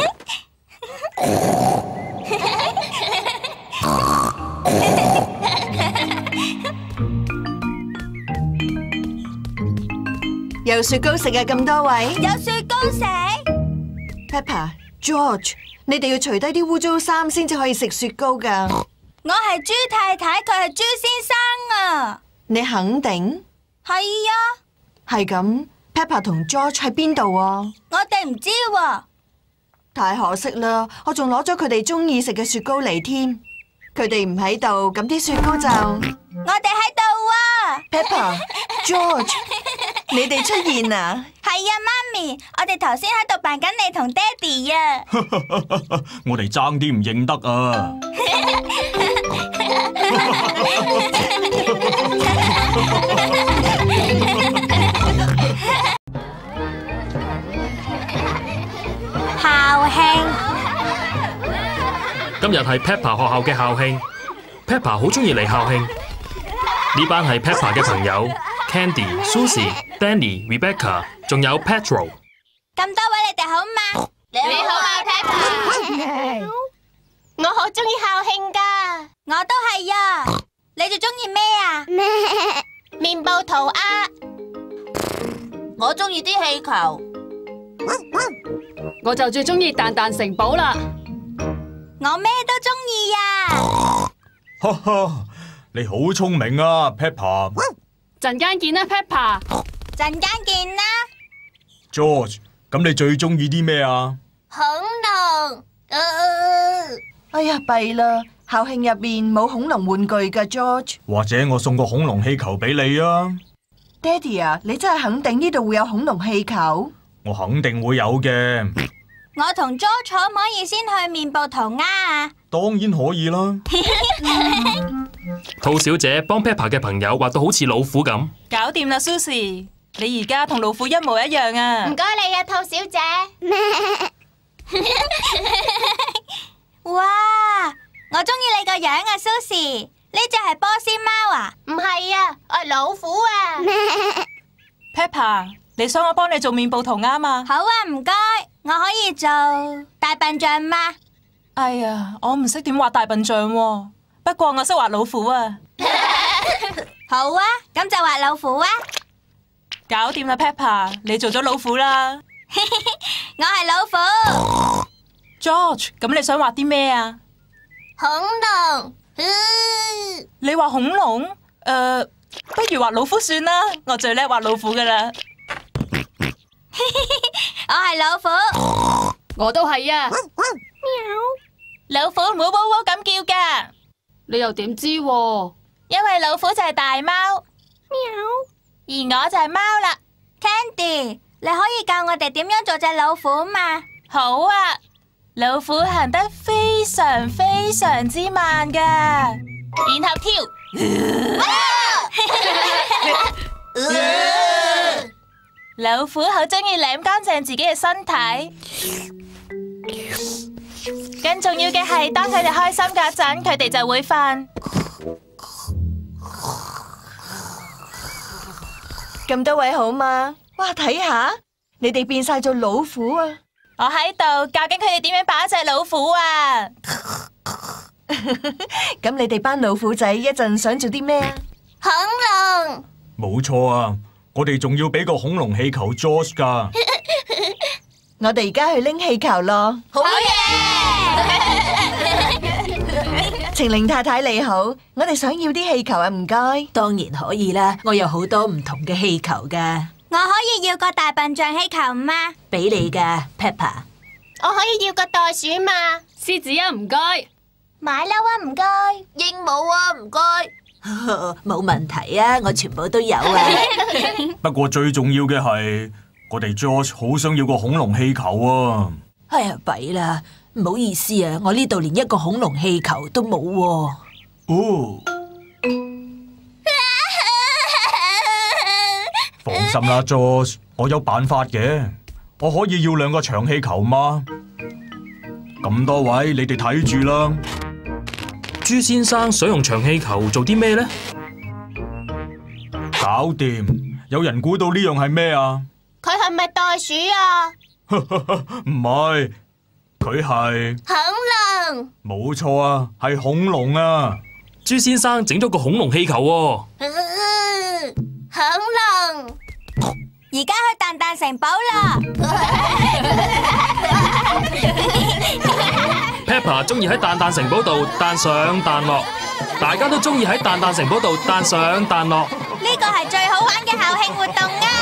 有雪糕食啊！咁多位有雪糕食。 Peppa、George， 你哋要除低啲污糟衫先至可以食雪糕噶。 我係豬太太，佢係豬先生啊！ 你肯定？ 係啊。 係咁 ，Peppa 同 George 喺邊度啊？ 我哋唔知喎。 太可惜啦！我仲攞咗佢哋中意食嘅雪糕嚟添。佢哋唔喺度，咁啲雪糕就…… 我哋喺度啊 ！Peppa、George， 你哋出現啊？ 係啊，媽咪，我哋頭先喺度扮緊你同爹哋啊！ 我哋爭啲唔認得啊！ 校慶， 今日係 Peppa 學校嘅校慶 ，Peppa 好中意嚟校慶。呢班係 Peppa 嘅朋友 ，Candy、Susie、Danny、Rebecca， 仲有 Petro。 咁多位你哋好嘛？ 你好啊 ，Peppa。我好中意校慶噶， 我都係啊。你哋中意咩啊？ 面部塗鴉。 我中意啲氣球。 我就最中意蛋蛋城堡啦。 我咩都中意啊！ 哈哈，你好聰明啊 ，Peppa。 陣間見啦 ，Peppa。 陣間見啦。 George， 咁你最中意啲咩啊？ 恐龍。 哎呀，弊啦！校慶入面冇恐龍玩具噶 ，George。 或者我送個恐龍氣球俾你啊？ 爹哋啊，你真係肯定呢度會有恐龍氣球？ 我肯定會有嘅。 我同 George 可唔可以先去面部塗鴉啊？ 當然可以啦。 兔小姐幫 Peppa 嘅朋友畫到好似老虎咁。 搞掂啦 ，Susie， 你而家同老虎一模一樣啊！ 唔該你啊，兔小姐。 哇，我中意你個樣啊 ，Susie。呢隻係波斯貓啊？ 唔係啊，我係老虎啊。 Peppa， 你想我幫你做面部塗鴉嘛？ 好啊，唔該。我可以做大笨象嗎？ 哎呀，我唔識點畫大笨象喎，不過我識畫老虎啊。 好啊，咁就畫老虎啊。 搞掂啦 ，Peppa， 你做咗老虎啦。 我係老虎。 George， 咁你想畫啲咩啊？ 恐龍。 你畫恐龍？不如畫老虎算啦，我最叻畫老虎噶啦。 我係老虎。 我都係啊。 老虎唔好嗚嗚咁叫噶。 你又點知喎？ 因為老虎就係大貓，而我就係貓啦。 Candy，你可以教我哋點樣做隻老虎嘛？ 好啊，老虎行得非常非常之慢噶，然後跳。老虎好中意舐乾淨自己嘅身體，更重要嘅係，當佢哋開心嗰陣，佢哋就會瞓。 咁多位好嘛？哇，睇下，你哋變晒做老虎啊！ 我喺度教緊佢哋點樣把隻老虎啊！ 咁你哋班老虎仔一陣想做啲咩啊？ 恐龍。 冇錯啊！我哋仲要俾個恐龍氣球 George 噶。 我哋而家去拎氣球咯。 好嘢！ 晴玲太太你好，我哋想要啲氣球啊，唔該。 當然可以啦，我有好多唔同嘅氣球噶。 我可以要個大笨象氣球嗎？ 俾你噶 ，Peppa。 我可以要個袋鼠嘛？ 獅子啊，唔該。 馬騮啊，唔該。 鸚鵡啊，唔該。 冇問題啊，我全部都有啊。 不過最重要嘅係，我哋 George 好想要個恐龍氣球啊！ 哎呀，弊啦，唔好意思啊，我呢度連一個恐龍氣球都冇喎。 哦，放心啦 ，George， 我有辦法嘅，我可以要2個長氣球嘛。咁多位，你哋睇住啦。 朱先生想用長氣球做啲咩呢？ 搞掂！有人估到呢樣係咩啊？ 佢係咪袋鼠啊？ 唔係，佢係恐龍。 冇錯啊，係恐龍啊！ 朱先生整咗個恐龍氣球喎。 恐龍， 而家去蛋蛋城堡啦。 Peppa 中意喺蛋蛋城堡度彈上彈落，大家都中意喺蛋蛋城堡度彈上彈落。 呢個係最好玩嘅校慶活動啊！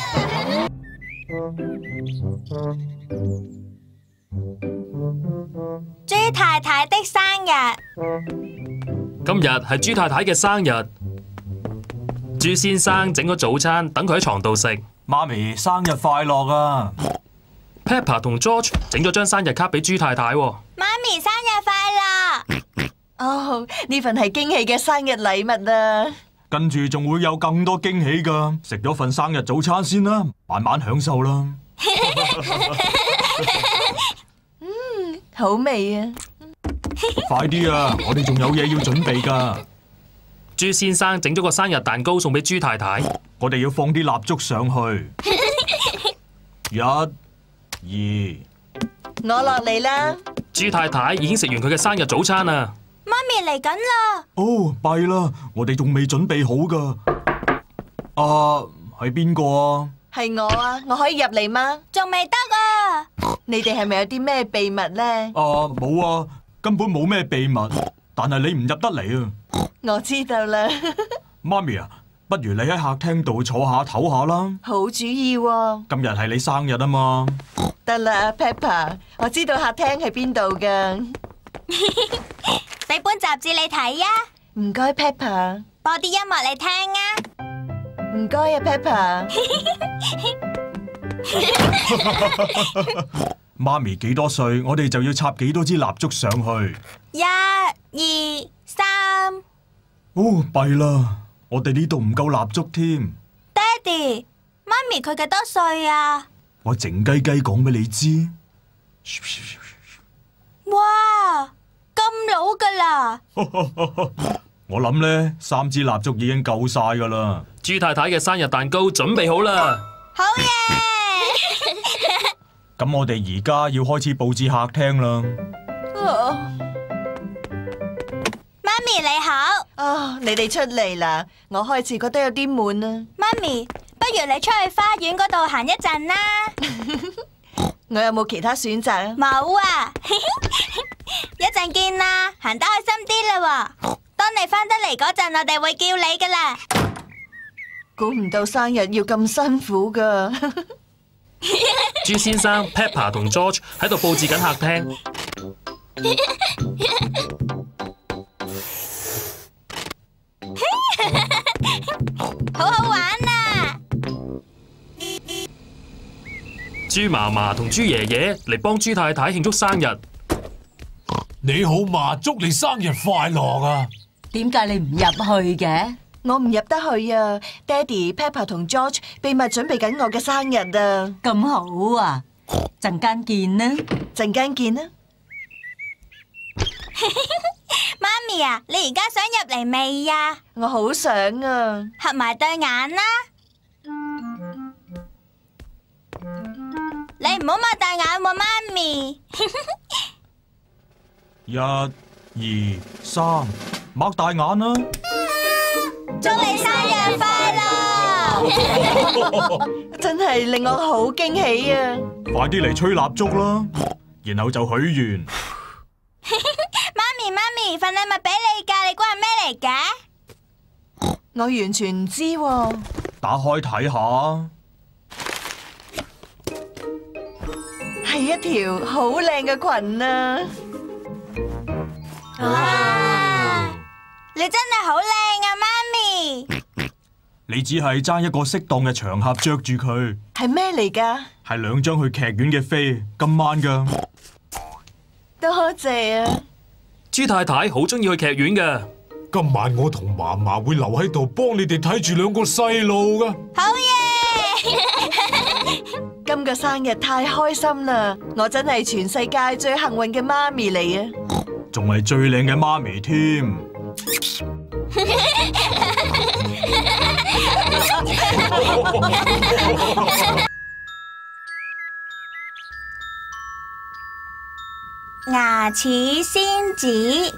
朱太太的生日， 今日係朱太太嘅生日，朱先生整咗早餐等佢喺床度食。 媽咪生日快樂啊 ！Peppa 同 George 整咗張生日卡俾朱太太喎。 媽咪生日快樂！ 哦，呢份係驚喜嘅生日禮物啊！ 跟住仲會有更多驚喜噶，食咗份生日早餐先啦，慢慢享受啦。 好味啊！ 快啲啊，我哋仲有嘢要準備噶。 朱先生整咗個生日蛋糕送俾朱太太， 我哋要放啲蠟燭上去。1、2， 我落嚟啦。 朱太太已經食完佢嘅生日早餐啦。 媽咪嚟緊啦！ 哦，弊啦，我哋仲未準備好噶。係邊個啊？ 係我啊，我可以入嚟嗎？ 仲未得啊！ 你哋係咪有啲咩秘密呢？ 冇啊，根本冇咩秘密，但係你唔入得嚟啊！ 我知道啦。 媽咪啊，不如你喺客廳度坐下唞下啦。 好主意喎！ 今日係你生日啊嘛。 得啦 ，Peppa， 我知道客廳喺邊度噶。 俾本雜誌你睇啊！ 唔該 ，Peppa。 播啲音樂你聽啊！ 唔該啊 ，Peppa。 媽咪幾多歲，我哋就要插幾多支蠟燭上去。 1、2、3。 哦，弊啦，我哋呢度唔夠蠟燭添。 爹哋，媽咪佢幾多歲啊？ 我靜雞雞講俾你知。 哇，咁老噶啦！ 我諗呢3支蠟燭已經夠晒噶啦。 朱太太嘅生日蛋糕準備好啦。 好嘢！ 咁我哋而家要開始佈置客廳啦。 媽咪你好。 你哋出嚟啦，我開始覺得有啲悶啊。 媽咪，不如你出去花園嗰度行一陣啦。 我有冇其他選擇啊？ 冇啊。一陣見啦，行得開心啲啦喎。當你返得嚟嗰陣，我哋會叫你噶啦。 估唔到生日要咁辛苦噶。 朱先生、Peppa 同 George 喺度佈置緊客廳。 好好玩啊！ 朱嫲嫲同朱爺爺嚟幫朱太太慶祝生日。 你好嘛，祝你生日快樂啊！ 點解你唔入去嘅？ 我唔入得去啊！爹哋、Peppa 同 George 秘密準備緊我嘅生日啊！ 咁好啊！陣間見啦， 陣間見啦。 媽咪啊，你而家想入嚟未呀？ 我好想啊！ 合埋對眼啦！你唔好擘大眼喎，媽咪。 1、2、3，擘大眼啦！ 祝你生日快樂！ 真係令我好驚喜啊！ 快啲嚟吹蠟燭啦，然後就許願。 媽咪，份禮物俾你㗎，你估係咩嚟嘅？ 我完全唔知喎。 打開睇下， 係一條好靚嘅裙啊！ 哇！ 你真係好靚啊，媽咪！ 你只係爭一個適當嘅場合着住佢。 係咩嚟㗎？ 係2張去劇院嘅飛，今晚㗎。 多謝啊！ 豬太太好中意去劇院㗎。 今晚我同嫲嫲會留喺度幫你哋睇住2個細路㗎。 好嘢！ 今個生日太開心啦！我真係全世界最幸運嘅媽咪嚟啊！ 仲係最靚嘅媽咪添。 牙齒仙子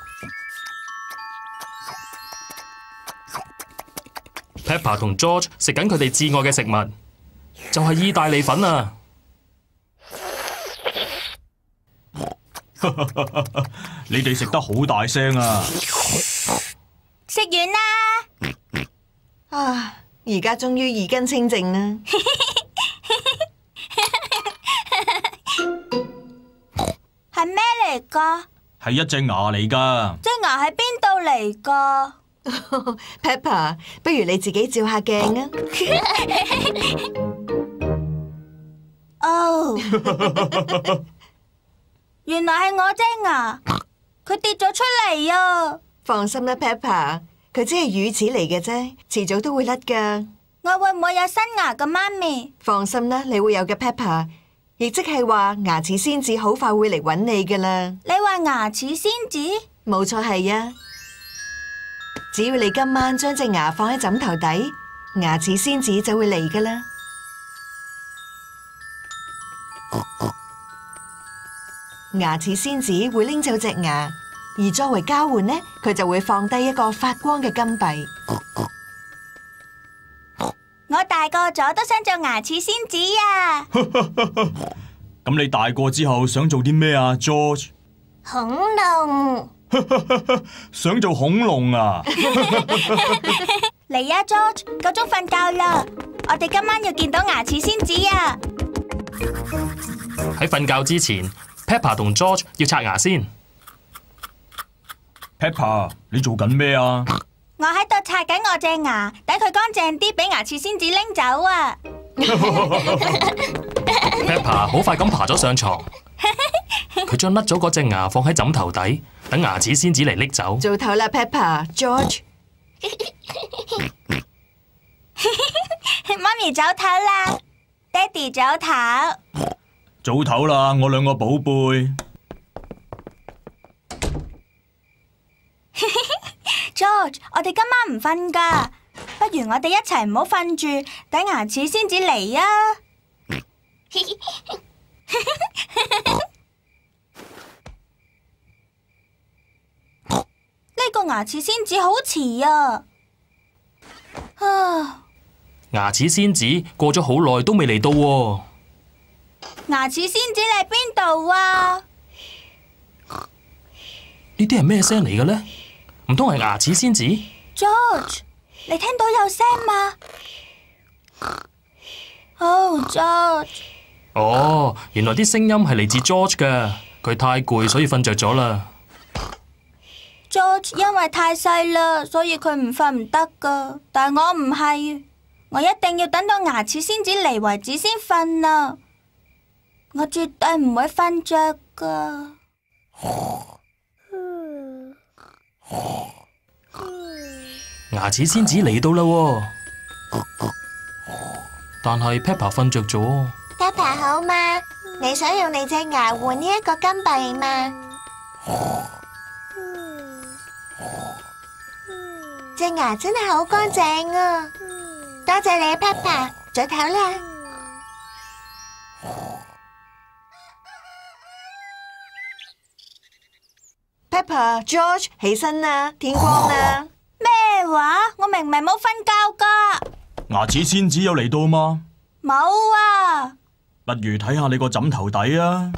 Peppa 同 George 食緊佢哋至愛嘅食物，就係意大利粉啊！ 你哋食得好大聲啊！ 食完啦！ 啊，而家終於耳根清淨啦！ 係咩嚟㗎？ 係一隻牙嚟㗎。 隻牙喺邊度嚟㗎？ Peppa， 不如你自己照下鏡啊！ 哦，原來係我隻牙，佢跌咗出嚟啊！ 放心啦 ，Peppa， 佢只係乳齒嚟嘅啫，遲早都會甩㗎。 我會唔會有新牙㗎，媽咪？ 放心啦，你會有嘅 Peppa， 亦即係話牙齒仙子好快會嚟搵你㗎啦。 你話牙齒仙子？ 冇錯係啊！只要你今晚將隻牙放喺枕頭底，牙齒仙子就會嚟㗎啦。牙齒仙子會拎走隻牙，而作為交換呢，佢就會放低一個發光嘅金幣。 我大個咗都想做牙齒仙子啊！ 咁你大個之後想做啲咩啊 ，George？ 恐龍。 想做恐龍啊！ 嚟啊 ，George， 夠鐘瞓覺啦！我哋今晚要見到牙齒仙子啊！ 喺瞓覺之前 ，Peppa 同 George 要刷牙先。 Peppa， 你做緊咩啊？ 我喺度刷緊我隻牙，等佢乾淨啲，俾牙齒仙子拎走啊 Peppa 好快咁爬咗上床，佢將甩咗嗰隻牙放喺枕頭底，等牙齒仙子嚟拎走。 早唞啦 ，Peppa，George。 媽咪早唞啦，爹哋早唞。 早唞啦，我2個寶貝。 George， 我哋今晚唔瞓㗎，不如我哋一齊唔好瞓住，等牙齒仙子嚟啊！呢個牙齒仙子好遲啊！ 牙齒仙子過咗好耐都未嚟到喎。 牙齒仙子你喺邊度啊？ 呢啲係咩聲嚟嘅呢？唔通係牙齒仙子 ？George， 你聽到有聲嗎？George。 哦，原來啲聲音係嚟自 George 㗎，佢太攰所以瞓着咗啦。 George 因為太細啦，所以佢唔瞓唔得㗎。但係我唔係，我一定要等到牙齒仙子嚟為止先瞓啊！我絕對唔會瞓着㗎。 牙齒仙子嚟到啦喎，但係 Peppa 瞓着咗。 Peppa 好嗎？你想用你隻牙換呢一個金幣嗎？隻牙真係好乾淨啊！多謝你 ，Peppa， 早唞啦。 Peppa、George， 起身啦，天光啦。 咩話？我明明冇瞓覺㗎。 牙齒仙子有嚟到嗎？ 冇啊。 不如睇下你個枕頭底啊。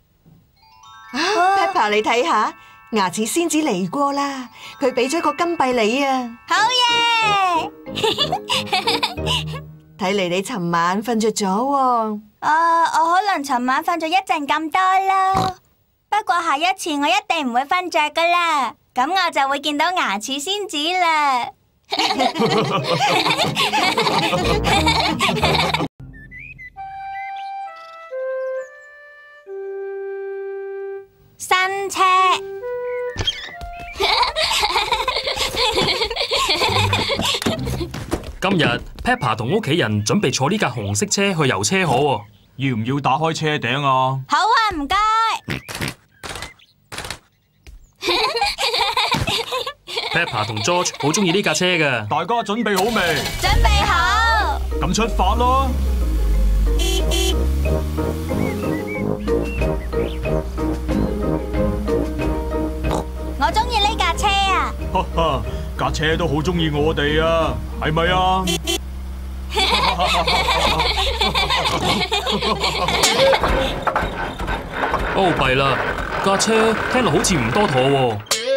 Peppa， 你睇下，牙齒仙子嚟過啦，佢俾咗個金幣你啊。 好嘢！ 睇嚟你尋晚瞓着咗喎。 我可能尋晚瞓咗一陣咁多啦。不過下一次我一定唔會瞓着噶啦。 咁我就會見到牙齒仙子啦。新車。 今日 Peppa 同屋企人準備坐呢架紅色車去遊車河喎， 要唔要打開車頂啊？ 好啊，唔該。 Peppa 同 George 好中意呢架車㗎。 大家準備好未？ 準備好。 咁出發咯！ 我中意呢架車啊！ 哈哈，架車都好中意我哋啊，係咪啊？ 哦，弊啦，架車聽落好似唔多妥喎。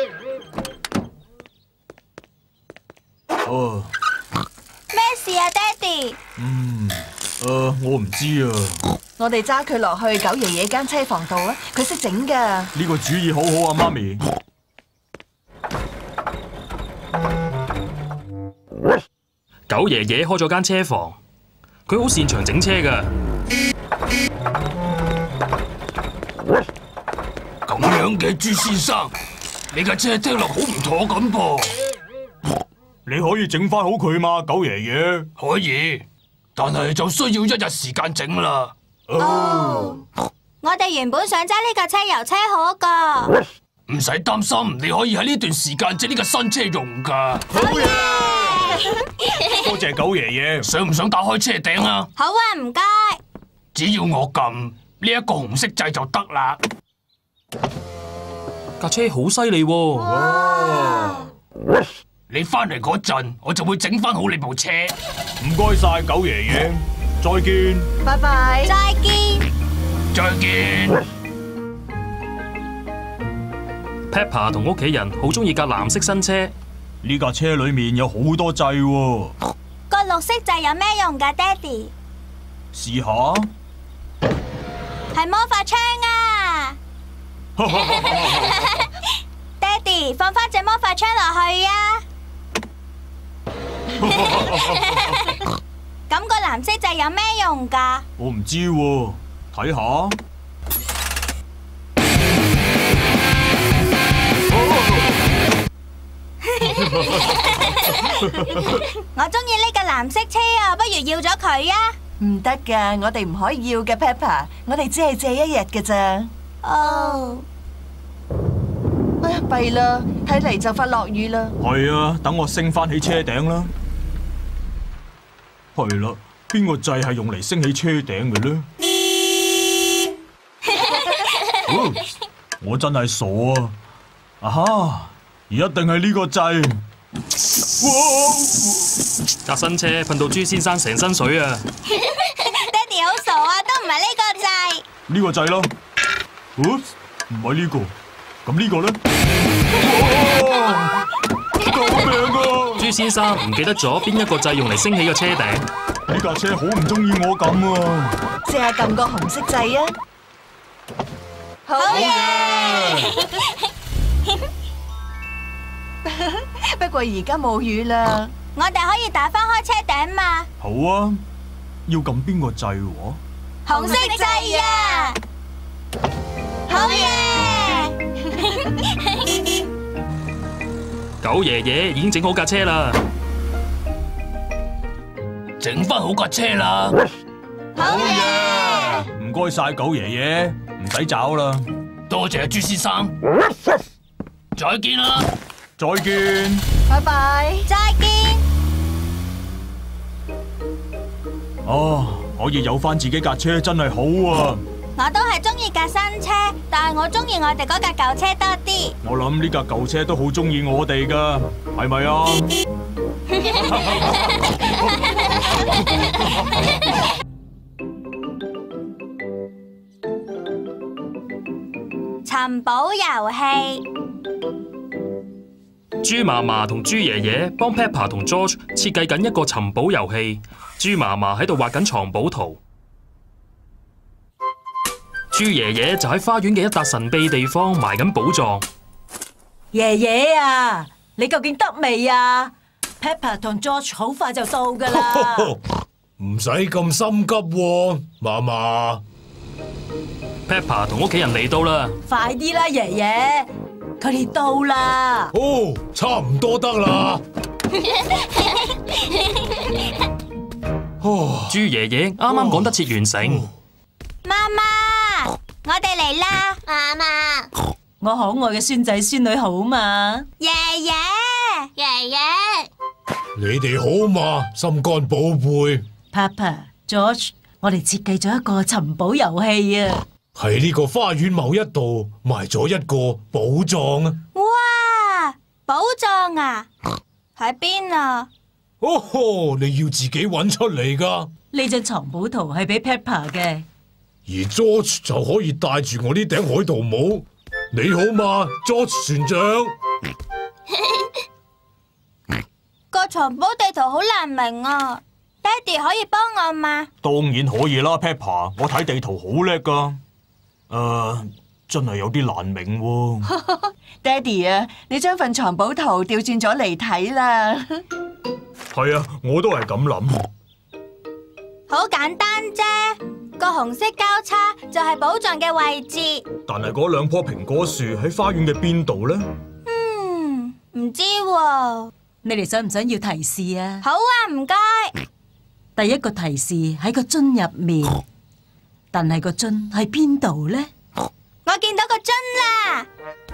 哦， 咩事啊，爹哋？ 我唔知啊。 我哋揸佢落去九爺爺間車房度啊，佢識整噶。 呢個主意好好啊，媽咪。 九爺爺開咗間車房，佢好擅長整車㗎。 咁樣嘅朱先生，你架車聽落好唔妥咁噃。 你可以整翻好佢嘛，九爺爺？ 可以，但係就需要1日時間整啦。 哦，我哋原本想揸呢架車遊車河噶。 唔使擔心，你可以喺呢段時間借呢架新車用噶。 好嘢！ 多謝九爺爺。 想唔想打開車頂啊？ 好啊，唔該。 只要我撳呢一個紅色掣就得啦。 架車好犀利喎！ 哇！你翻嚟嗰陣，我就會整翻好你部車。 唔該晒，九爺爺。再見。 拜拜。 再見。 再見。 Peppa 同屋企人好中意架藍色新車。 呢架車裏面有好多掣喎。 個綠色掣有咩用㗎，爹哋？ 試下。 係魔法槍啊！爹哋，放翻隻魔法槍落去啊！咁個藍色掣有咩用㗎？ 我唔知喎，睇下。 我中意呢架藍色車啊，不如要咗佢啊！ 唔得噶，我哋唔可以要嘅 Peppa， 我哋只係借一日嘅咋。 哦。 哎呀，弊啦，睇嚟就快落雨啦。 係啊，等我升翻起車頂啦。係啦，邊個掣係用嚟升起車頂嘅呢？我真係傻啊！啊哈，一定係呢個掣。 架新車噴到朱先生成身水啊！ 爹哋好傻啊，都唔係呢個掣。 呢個掣咯。唔係呢個，咁呢個咧？救命啊！ 朱先生唔記得咗邊一個掣用嚟升起個車頂。 呢架車好唔中意我咁啊！ 試下撳個紅色掣啊！ 好嘢！ 不過而家冇雨啦， 我哋可以打翻開車頂嘛？ 好啊，要撳邊個掣喎？ 紅色掣啊！好嘢！ 九爺爺已經整好架車啦， 整翻好架車啦！ 好嘢！ 唔該晒九爺爺，唔使找啦。 多謝朱先生，再見啦！ 再見， 拜拜， 再見。 哦，可以有翻自己架車真係好啊！ 我都係中意架新車，但係我中意我哋嗰架舊車多啲。 我諗呢架舊車都好中意我哋噶，係咪啊？ 尋寶遊戲。 豬嫲嫲同豬爺爺幫 Peppa 同 George 設計緊一個尋寶遊戲。豬嫲嫲喺度畫緊藏寶圖，豬爺爺就喺花園嘅一笪神秘地方埋緊寶藏。 爺爺啊，你究竟得未啊 ？Peppa 同 George 好快就到噶啦。 唔使咁心急喎，嫲嫲。 Peppa 同屋企人嚟到啦， 快啲啦，爺爺，佢哋到啦。 哦，差唔多得啦。 豬爺爺啱啱趕得切完成。 媽媽，我哋嚟啦！ 媽媽， 我可愛嘅孫仔孫女好嘛？ 爺爺， 爺爺， 你哋好嘛，心肝寶貝。 Peppa、George， 我哋設計咗一個尋寶遊戲啊！ 喺呢個花園某一度埋咗一個寶藏啊！ 哇，寶藏啊！喺邊啊？ 哦吼，你要自己揾出嚟噶。 呢張藏寶圖係俾 Peppa 嘅， 而 George 就可以戴住我呢頂海盜帽。你好嘛 ，George 船長？ 個藏寶地圖好難明啊，爹哋可以幫我嗎？ 當然可以啦 ，Peppa， 我睇地圖好叻噶。真係有啲難明喎。 爹哋啊，你將份藏寶圖調轉咗嚟睇啦。 係啊，我都係咁諗。 好簡單啫，個紅色交叉就係寶藏嘅位置。 但係嗰兩棵蘋果樹喺花園嘅邊度呢？ 唔知喎。 你哋想唔想要提示啊？ 好啊，唔該。 第一個提示喺個樽入面，但係個樽喺邊度呢？ 我見到個樽啦。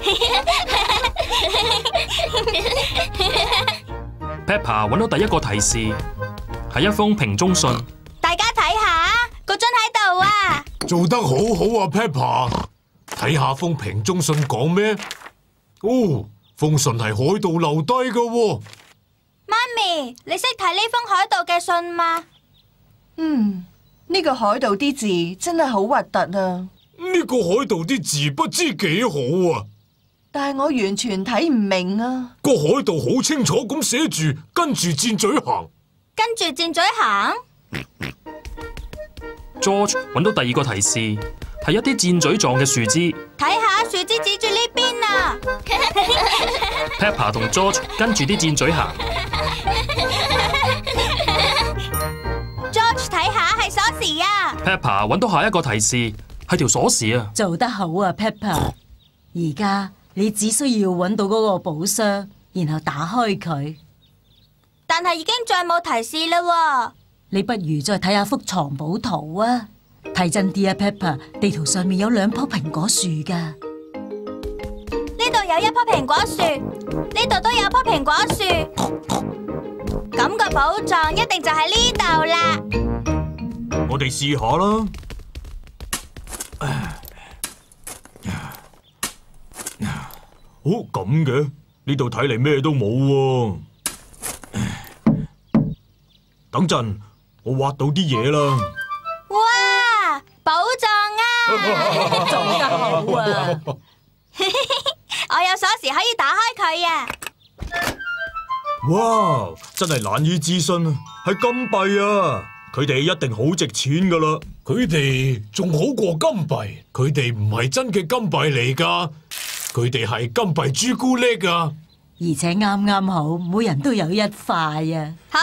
Peppa 揾到第一個提示，係一封瓶中信。 大家睇下，個樽喺度啊！ 做得好好啊 ，Peppa。睇下封瓶中信講咩？哦，封信係海盜留低㗎喎。 媽咪，你識睇呢封海盜嘅信嗎？ 呢個海盜啲字真係好核突啊！ 呢個海盜啲字不知幾好啊！ 但係我完全睇唔明啊！ 個海盜好清楚咁寫住，跟住箭嘴行。 跟住箭嘴行。 George 揾到第二個提示，係一啲箭嘴狀嘅樹枝。 睇下樹枝指住呢邊啊 Peppa 同 George 跟住啲箭嘴行。 George 睇下係鎖匙啊 Peppa 揾到下一個提示，係條鎖匙啊！ 做得好啊 ，Peppa。而家你只需要揾到嗰個寶箱，然後打開佢。 但係已經再冇提示啦。 你不如再睇下幅藏寶圖啊！睇真啲啊 ，Peppa， 地圖上面有兩棵蘋果樹噶。 呢度有一棵蘋果樹，呢度都有棵蘋果樹。咁個寶藏一定就喺呢度啦。 我哋試下啦。咁嘅，呢度睇嚟咩都冇喎。等陣，我挖到啲嘢啦。 哇，寶藏啊！ 做得好啊！ 我有鎖匙可以打開佢啊！ 哇，真係難以置信啊！係金幣啊！佢哋一定好值錢噶啦！ 佢哋仲好過金幣，佢哋唔係真嘅金幣嚟噶，佢哋係金幣朱古力啊！ 而且啱啱好，每人都有一塊啊！ 好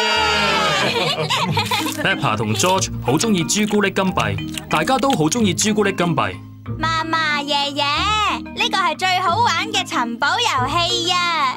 Peppa 同 George 好中意朱古力金幣，大家都好中意朱古力金幣。 嫲嫲、爺爺，呢個係最好玩嘅尋寶遊戲啊！